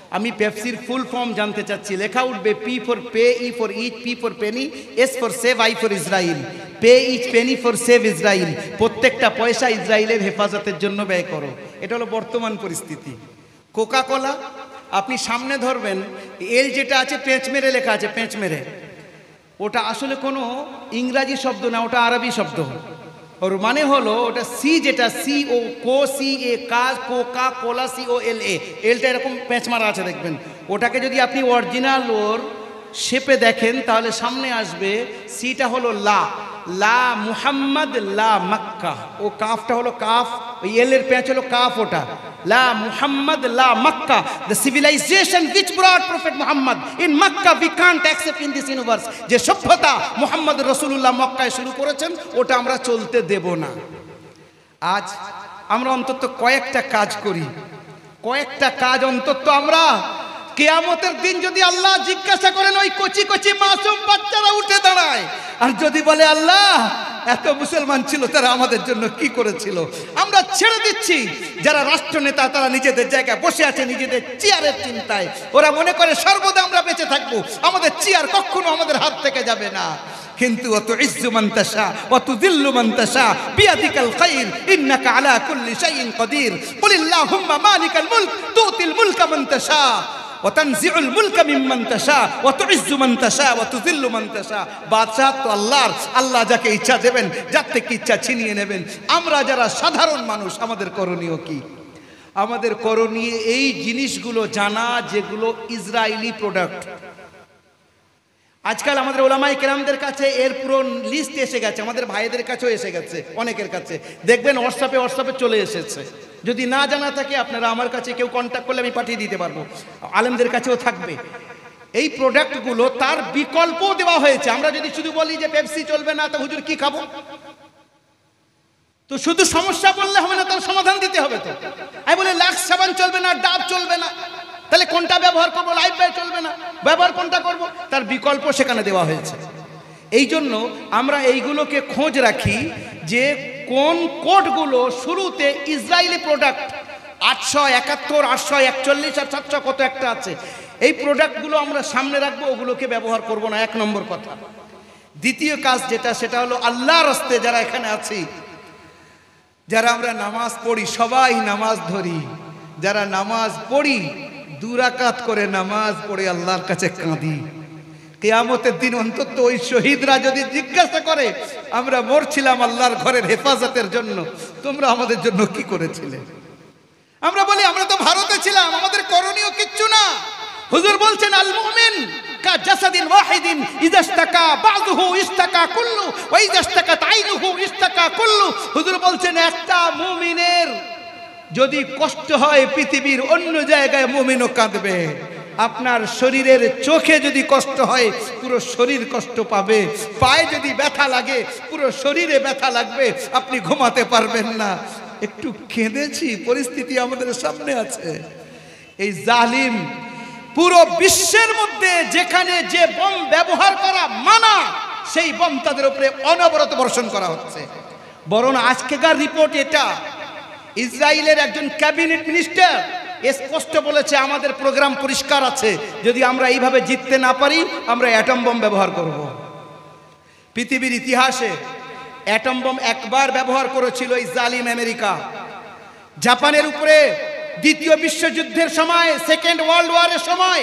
আমি পেপসির ফুল ফর্ম জানতে চাচ্ছি। লেখা উঠবে P for pay, E for eat, P for penny, S for save, I for Israel. Pay each penny for save Israel. প্রত্যেকটা পয়সা ইসরায়েলের হেফাজতের জন্য ব্যয় করো। এটা হলো বর্তমান পরিস্থিতি। কোকা কোলা আপনি সামনে ধরবেন, এল যেটা আছে পেঁচ মেরে লেখা আছে, পেঁচ মেরে, ওটা আসলে কোনো ইংরাজি শব্দ না, ওটা আরবি শব্দ। ওর মানে হলো ওটা সি, যেটা সি ও কো সি এ কাজ, কোকা কোলা সি ও এল এ, এলটা এরকম পেঁচ মারা আছে দেখবেন। ওটাকে যদি আপনি অরিজিনাল ওর শেপে দেখেন তাহলে সামনে আসবে সিটা হলো লা, লা মুহাম্মদ লা মক্কা। ও কাফটা হলো কাফ, ওই এল এর পেঁচ হলো কাফ, ওটা লা মুহাম্মদ লা Mecca. The civilisation which brought prophet Muhammad in Makkah we can't accept in this universe। যে সভ্যতা মুহাম্মদ রাসূলুল্লাহ মক্কায় শুরু করেছেন ওটা আমরা চলতে দেব না। আজ আমরা অন্তত কয়েকটা কাজ করি, কয়েকটা কাজ অন্তত আমরা, কিয়ামতের দিন যদি আল্লাহ জিজ্ঞাসা করেন ওই কচি কচি মাসুম বাচ্চারা উঠে দাঁড়ায় আর যদি বলে আল্লাহ এত মুসলমান ছিল তারা আমাদের জন্য কি করেছিল, আমরা ছেড়ে দিচ্ছি। যারা রাষ্ট্রনেতা তারা নিজেদের জায়গায় বসে আছে নিজেদের চেয়ারের চিন্তায়, ওরা মনে করে সর্বদা আমরা বেঁচে থাকবো, আমাদের চেয়ার কখনো আমাদের হাত থেকে যাবে না। কিন্তু অত ইজ্জু মান তাশা ওয়া তুযিল্লু মান তাশা বিয়াদিকাল খায়র ইন্নাকা আলা কুল্লি শাইইন কাদির কুলিল্লাহুম্মা মালিকাল মুলক তুতিল মুলকা মান তাশা ওয়া তানজিউল মুলকা মিম্মান তাশা ওয়া তুইজ্জু মান তাশা ওয়া তুযিল্লু মান তাশা। বাদশাহ তো আল্লাহর, আল্লাহ যাকে ইচ্ছা দেবেন, যার থেকে ইচ্ছা ছিনিয়ে নেবেন। আমরা যারা সাধারণ মানুষ আমাদের করণীয় কি? আমাদের করণীয় এই জিনিসগুলো জানা যেগুলো ইসরায়েলি প্রোডাক্ট। আজকাল আমাদের ওলামায়ে কেরামদের কাছে এর পুরো লিস্ট এসে গেছে, আমাদের ভাইদের কাছেও এসে গেছে, অনেকের কাছে দেখবেন হোয়াটসঅ্যাপে চলে এসেছে। যদি না জানা থাকে আপনারা আমার কাছে কেউ কন্ট্যাক্ট করলে আমি পাঠিয়ে দিতে পারবো, আলেমদের কাছেও থাকবে। এই প্রোডাক্টগুলো তার বিকল্পও দেওয়া হয়েছে। আমরা যদি শুধু বলি যে পেপসি চলবে না তো হুজুর কি খাবো, তো শুধু সমস্যা বললে হবে না, তার সমাধান দিতে হবে। তো আমি বলি লাক্স সাবান চলবে না, ডাব চলবে না, তাহলে কোনটা ব্যবহার করবো? লাইফ বয় চলবে না, ব্যবহার কোনটা করব? তার বিকল্প সেখানে দেওয়া হয়েছে। এই জন্য আমরা এইগুলোকে খোঁজ রাখি যে কোন কোডগুলো শুরুতে ইসরায়েলি প্রোডাক্ট 871, 841 আর 700 কত একটা আছে, এই প্রোডাক্টগুলো আমরা সামনে রাখবো, ওগুলোকে ব্যবহার করব না, এক নম্বর কথা। দ্বিতীয় কাজ যেটা, সেটা হলো আল্লাহর রাস্তে যারা এখানে আছি, যারা আমরা নামাজ পড়ি, সবাই নামাজ ধরি, যারা নামাজ পড়ি 2 রাকাত করে নামাজ পড়ে আল্লাহর কাছে কাঁদি। কিয়ামতের দিন অন্তত ওই শহীদরা যদি জিজ্ঞাসা করে আমরা মরছিলাম আল্লাহর ঘরের হেফাজতের জন্য, তোমরা আমাদের জন্য কি করেছিলে? আমরা বলি আমরা তো ভারতে ছিলাম, আমাদের করণীয় কিচ্ছু না। হুজুর বলছেন আল মুমিন কা জাসাদিন ওয়াহিদিন ইযা ইশতাকা বাযুহু ইশতাকা কুল্লু ওয়া ইযা ইশতাকাত আইনুহু ইশতাকা কুল্লু। হুজুর বলছেন একটা মুমিনের যদি কষ্ট হয় পৃথিবীর অন্য জায়গায় মুমিনও কাঁদবে। আপনার শরীরের চোখে যদি কষ্ট হয় পুরো শরীর কষ্ট পাবে, পায়ে যদি ব্যথা লাগে পুরো শরীরে ব্যথা লাগবে, আপনি ঘুমাতে পারবেন না। একটু কেঁদেছি, পরিস্থিতি আমাদের সামনে আছে। এই জালিম পুরো বিশ্বের মধ্যে যেখানে যে বোম ব্যবহার করা মানা, সেই বোম তাদের উপরে অনবরত বর্ষণ করা হচ্ছে। বরং আজকেকার রিপোর্ট এটা, ইসরায়েলের একজন ক্যাবিনেট মিনিস্টার স্পষ্ট বলেছে আমাদের প্রোগ্রাম পরিষ্কার আছে, যদি আমরা এইভাবে জিততে না পারি আমরা অ্যাটম বোম ব্যবহার করব। পৃথিবীর ইতিহাসে অ্যাটম বোম একবার ব্যবহার করেছিল এই জালিম আমেরিকা। জাপানের উপরে দ্বিতীয় বিশ্বযুদ্ধের সময়, সেকেন্ড ওয়ার্ল্ড ওয়ারের সময়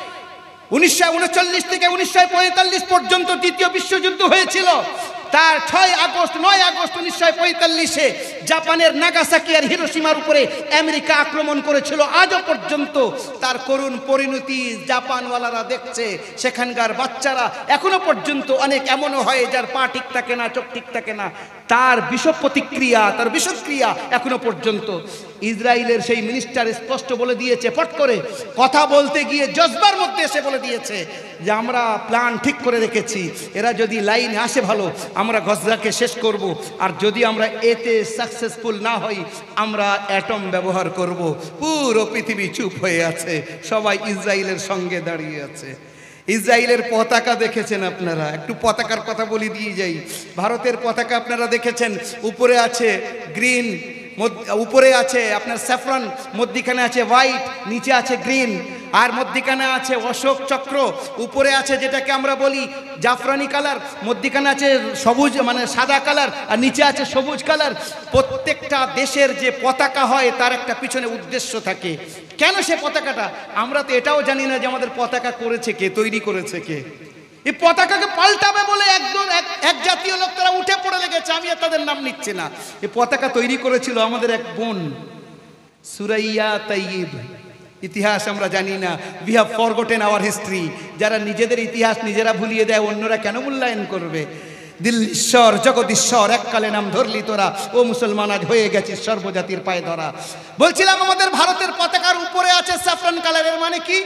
1939 থেকে 1945 পর্যন্ত দ্বিতীয় বিশ্বযুদ্ধ হয়েছিল। তার 9 আগস্ট 1945-এ জাপানের নাগাসাকি আর হিরোশিমার উপরে আমেরিকা আক্রমণ করেছিল। আজও পর্যন্ত তার করুণ পরিণতি জাপানওয়ালারা দেখছে। সেখানকার বাচ্চারা এখনো পর্যন্ত অনেক এমনও হয় যার পা ঠিক থাকে না, চোখ ঠিক থাকে না, তার বিষপ্রতিক্রিয়া, তার বিষক্রিয়া এখনো পর্যন্ত। ইসরায়েলের সেই মিনিস্টার স্পষ্ট বলে দিয়েছে, ফট করে কথা বলতে গিয়ে জজবার মধ্যে এসে বলে দিয়েছে যে আমরা প্ল্যান ঠিক করে রেখেছি, এরা যদি লাইনে আসে ভালো, আমরা গজরাকে শেষ করব, আর যদি আমরা এতে সাকসেসফুল না হই আমরা অ্যাটম ব্যবহার করব। পুরো পৃথিবী চুপ হয়ে আছে, সবাই ইসরায়েলের সঙ্গে দাঁড়িয়ে আছে। ইসরায়েলের পতাকা দেখেছেন আপনারা, একটু পতাকার কথা বলে দিয়ে যাই। ভারতের পতাকা আপনারা দেখেছেন, উপরে আছে গ্রিন, উপরে আছে আপনার স্যাফরন, মধ্যিখানে আছে হোয়াইট, নিচে আছে গ্রিন। আর মধ্যিখানে আছে অশোক চক্র, উপরে আছে যেটাকে আমরা বলি জাফরানি কালার, মধ্যিখানে আছে সবুজ মানে সাদা কালার, আর নিচে আছে সবুজ কালার। প্রত্যেকটা দেশের যে পতাকা হয় তার একটা পিছনে উদ্দেশ্য থাকে। কেন সে পতাকাটা? আমরা তো এটাও জানি না যে আমাদের পতাকা করেছে কে, তৈরি করেছে কে। এই পতাকাকে পাল্টাবে বলে একদম এক জাতীয় লোক তারা উঠে পড়ে লেগেছে, আমি আর তাদের নাম নিচ্ছি না। এই পতাকা তৈরি করেছিল আমাদের এক বোন সুরাইয়া তাইয়িব। ইতিহাস আমরা জানি না, we have forgotten our history. যারা নিজেদের ইতিহাস নিজেরা ভুলিয়ে দেয়, অন্যরা কেন মূল্যায়ন করবে? দিল্লীশ্বর জগদীশ্বর এককালে নাম ধরলি তোরা, ও মুসলমান আজ হয়ে গেছিস সর্বজাতির পায়ে ধরা। বলছিলাম আমাদের ভারতের পতাকার উপরে আছে স্যাফরন কালারের, মানে কি?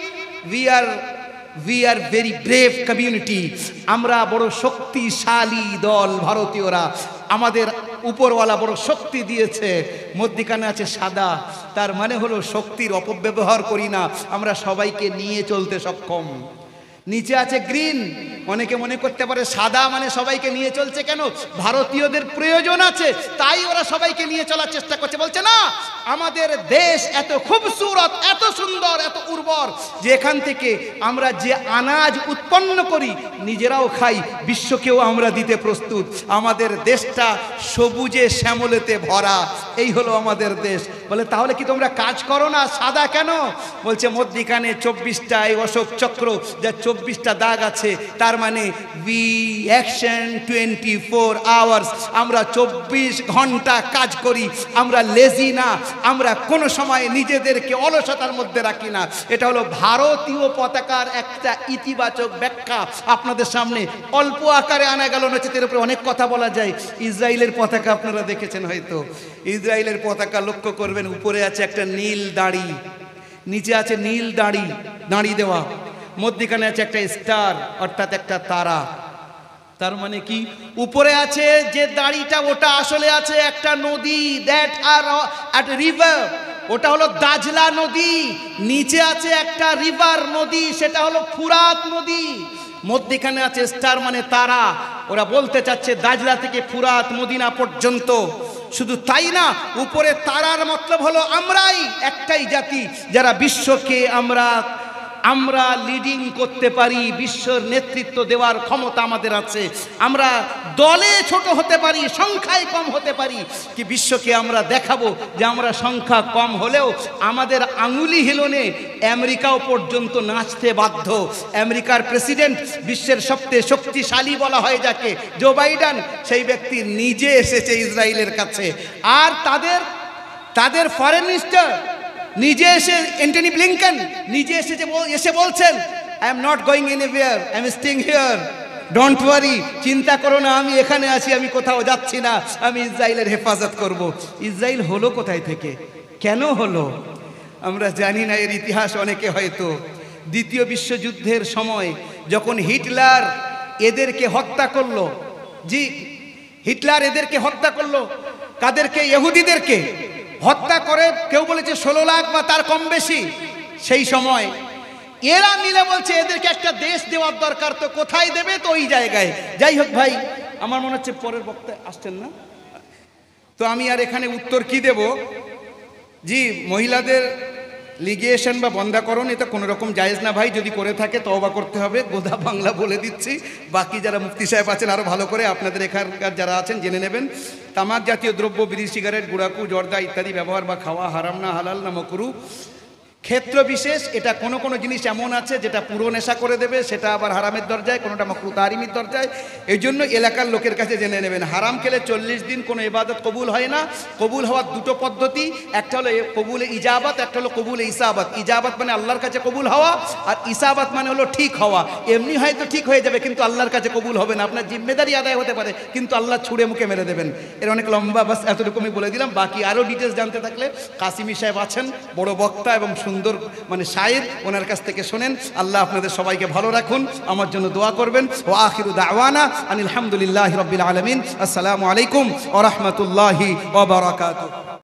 We are very brave community. আমরা বড় শক্তিশালী দল ভারতীয়রা, আমাদের উপরওয়ালা বড় শক্তি দিয়েছে। মধ্যিখানে আছে সাদা, তার মানে হলো শক্তির অপব্যবহার করি না, আমরা সবাইকে নিয়ে চলতে সক্ষম। নিচে আছে গ্রিন, অনেকে মনে করতে পারে সাদা মানে সবাইকে নিয়ে চলছে কেন? ভারতীয়দের প্রয়োজন আছে তাই ওরা সবাইকে নিয়ে চলার চেষ্টা করছে। বলছে না, আমাদের দেশ এত খুবসুরত, এত সুন্দর, এত উর্বর যে এখান থেকে আমরা যে আনাজ উৎপন্ন করি নিজেরাও খাই, বিশ্বকেও আমরা দিতে প্রস্তুত। আমাদের দেশটা সবুজে শ্যামলেতে ভরা, এই হলো আমাদের দেশ। বলে তাহলে কি তোমরা কাজ করো না? সাদা কেন? বলছে মধ্যিখানে 24টা এই অশোক চক্র, যা 24টা দাগ আছে, তার মানে উই অ্যাকশন 24 আওয়ার্স। আমরা 24 ঘন্টা কাজ করি, আমরা লেজি না, আমরা কোনো সময় নিজেদেরকে অলসতার মধ্যে রাখি না। এটা হলো ভারতীয় পতাকার একটা ইতিবাচক ব্যাখ্যা আপনাদের সামনে অল্প আকারে আনা গেল, নচেতের উপরে অনেক কথা বলা যায়। ইসরায়েলের পতাকা আপনারা দেখেছেন হয়তো, ইসরায়েলের পতাকা লক্ষ্য করবেন, উপরে আছে একটা নীল দাড়ি, নিচে আছে নীল দাড়ি দেওয়া, মধ্যখানে আছে একটা স্টার অর্থাৎ একটা তারা। তার মানে কি? উপরে আছে যে দাড়িটা, ওটা আসলে আছে একটা নদী, দ্যাট আর এট রিভার, ওটা হলো দাজলা নদী। নিচে আছে একটা রিভার নদী, সেটা হলো ফুরাত নদী। মধ্যখানে আছে স্টার মানে তারা। ওরা বলতে চাচ্ছে দাজলা থেকে ফুরাত মদিনা পর্যন্ত। শুধু তাই না, উপরে তারার মতলব হলো আমরাই একটাই জাতি যারা বিশ্বকে আমরা লিডিং করতে পারি, বিশ্বর নেতৃত্ব দেওয়ার ক্ষমতা আমাদের আছে। আমরা দলে ছোট হতে পারি, সংখ্যায় কম হতে পারি, কি বিশ্বকে আমরা দেখাবো যে আমরা সংখ্যা কম হলেও আমাদের আঙুলি হিলনে আমেরিকাও পর্যন্ত নাচতে বাধ্য। আমেরিকার প্রেসিডেন্ট, বিশ্বের সবচেয়ে শক্তিশালী বলা হয় যাকে, জো বাইডেন, সেই ব্যক্তি নিজে এসেছে ইসরায়েলের কাছে। আর তাদের ফরেন মিনিস্টার নিজে এসে, অ্যান্টনি ব্লিংকেন নিজে এসে বলছেন, I am not going anywhere, I am staying here, don't worry, চিন্তা করো না, আমি এখানে আছি, আমি কোথাও যাচ্ছি না, আমি ইসরায়েলের হেফাজত করব। ইসরায়েল হলো কোথায় থেকে? কেন হলো আমরা জানি না। এর ইতিহাস অনেকে হয়তো দ্বিতীয় বিশ্বযুদ্ধের সময় যখন হিটলার এদেরকে হত্যা করলো, হিটলার এদেরকে হত্যা করলো, কাদেরকে? ইহুদিদেরকে হত্যা করে, কেউ বলেছে 16 লাখ বা তার কম বেশি। সেই সময় এরা মিলে বলছে এদেরকে একটা দেশ দেওয়ার দরকার, তো কোথায় দেবে? তো ওই জায়গায়। যাই হোক ভাই, আমার মনে হচ্ছে পরের বক্তায় আসছেন না, তো আমি আর এখানে উত্তর কি দেব। মহিলাদের লিগেশন বা বন্ধাকরণ এটা কোনো রকম জায়েজ না ভাই, যদি করে থাকে তওবা করতে হবে, গোদা বাংলা বলে দিচ্ছি। বাকি যারা মুফতি সাহেব আছেন আরও ভালো করে আপনাদের এখানকার যারা আছেন জেনে নেবেন। তামাক জাতীয় দ্রব্য, বিড়ি, সিগারেট, গুড়াকু, জর্দা ইত্যাদি ব্যবহার বা খাওয়া হারাম না হালাল না মাকরুহ। ক্ষেত্র বিশেষ এটা কোনো জিনিস এমন আছে যেটা পুরো নেশা করে দেবে, সেটা আবার হারামের দরজায়, কোনোটা মাকরুহ তাহরিমের দরজায়। এই জন্য এলাকার লোকের কাছে জেনে নেবেন, হারাম খেলে 40 দিন কোনো ইবাদত কবুল হয় না। কবুল হওয়ার দুটো পদ্ধতি, একটা হলো কবুলে ইজাবাত, একটা হলো কবুলে ইসাবাত। ইজাবাত মানে আল্লাহর কাছে কবুল হওয়া, আর ইসাবাত মানে হলো ঠিক হওয়া। এমনি হয়তো ঠিক হয়ে যাবে কিন্তু আল্লাহর কাছে কবুল হবে না, আপনার জিম্মেদারি আদায় হতে পারে কিন্তু আল্লাহ ছুঁড়ে মুখে মেরে দেবেন। এর অনেক লম্বা, বাস এতটুকুই বলে দিলাম। বাকি আরও ডিটেলস জানতে থাকলে কাসিমি সাহেব আছেন, বড় বক্তা এবং সুন্দর মানে শায়ের, ওনার কাছ থেকে শোনেন। আল্লাহ আপনাদের সবাইকে ভালো রাখুন, আমার জন্য দোয়া করবেন। ও আখিরু দাওয়ানা আনিল হামদুলিল্লাহি রাব্বিল আলামিন। আসসালামু আলাইকুম ওয়া রাহমাতুল্লাহি ওয়া বারাকাতুহু।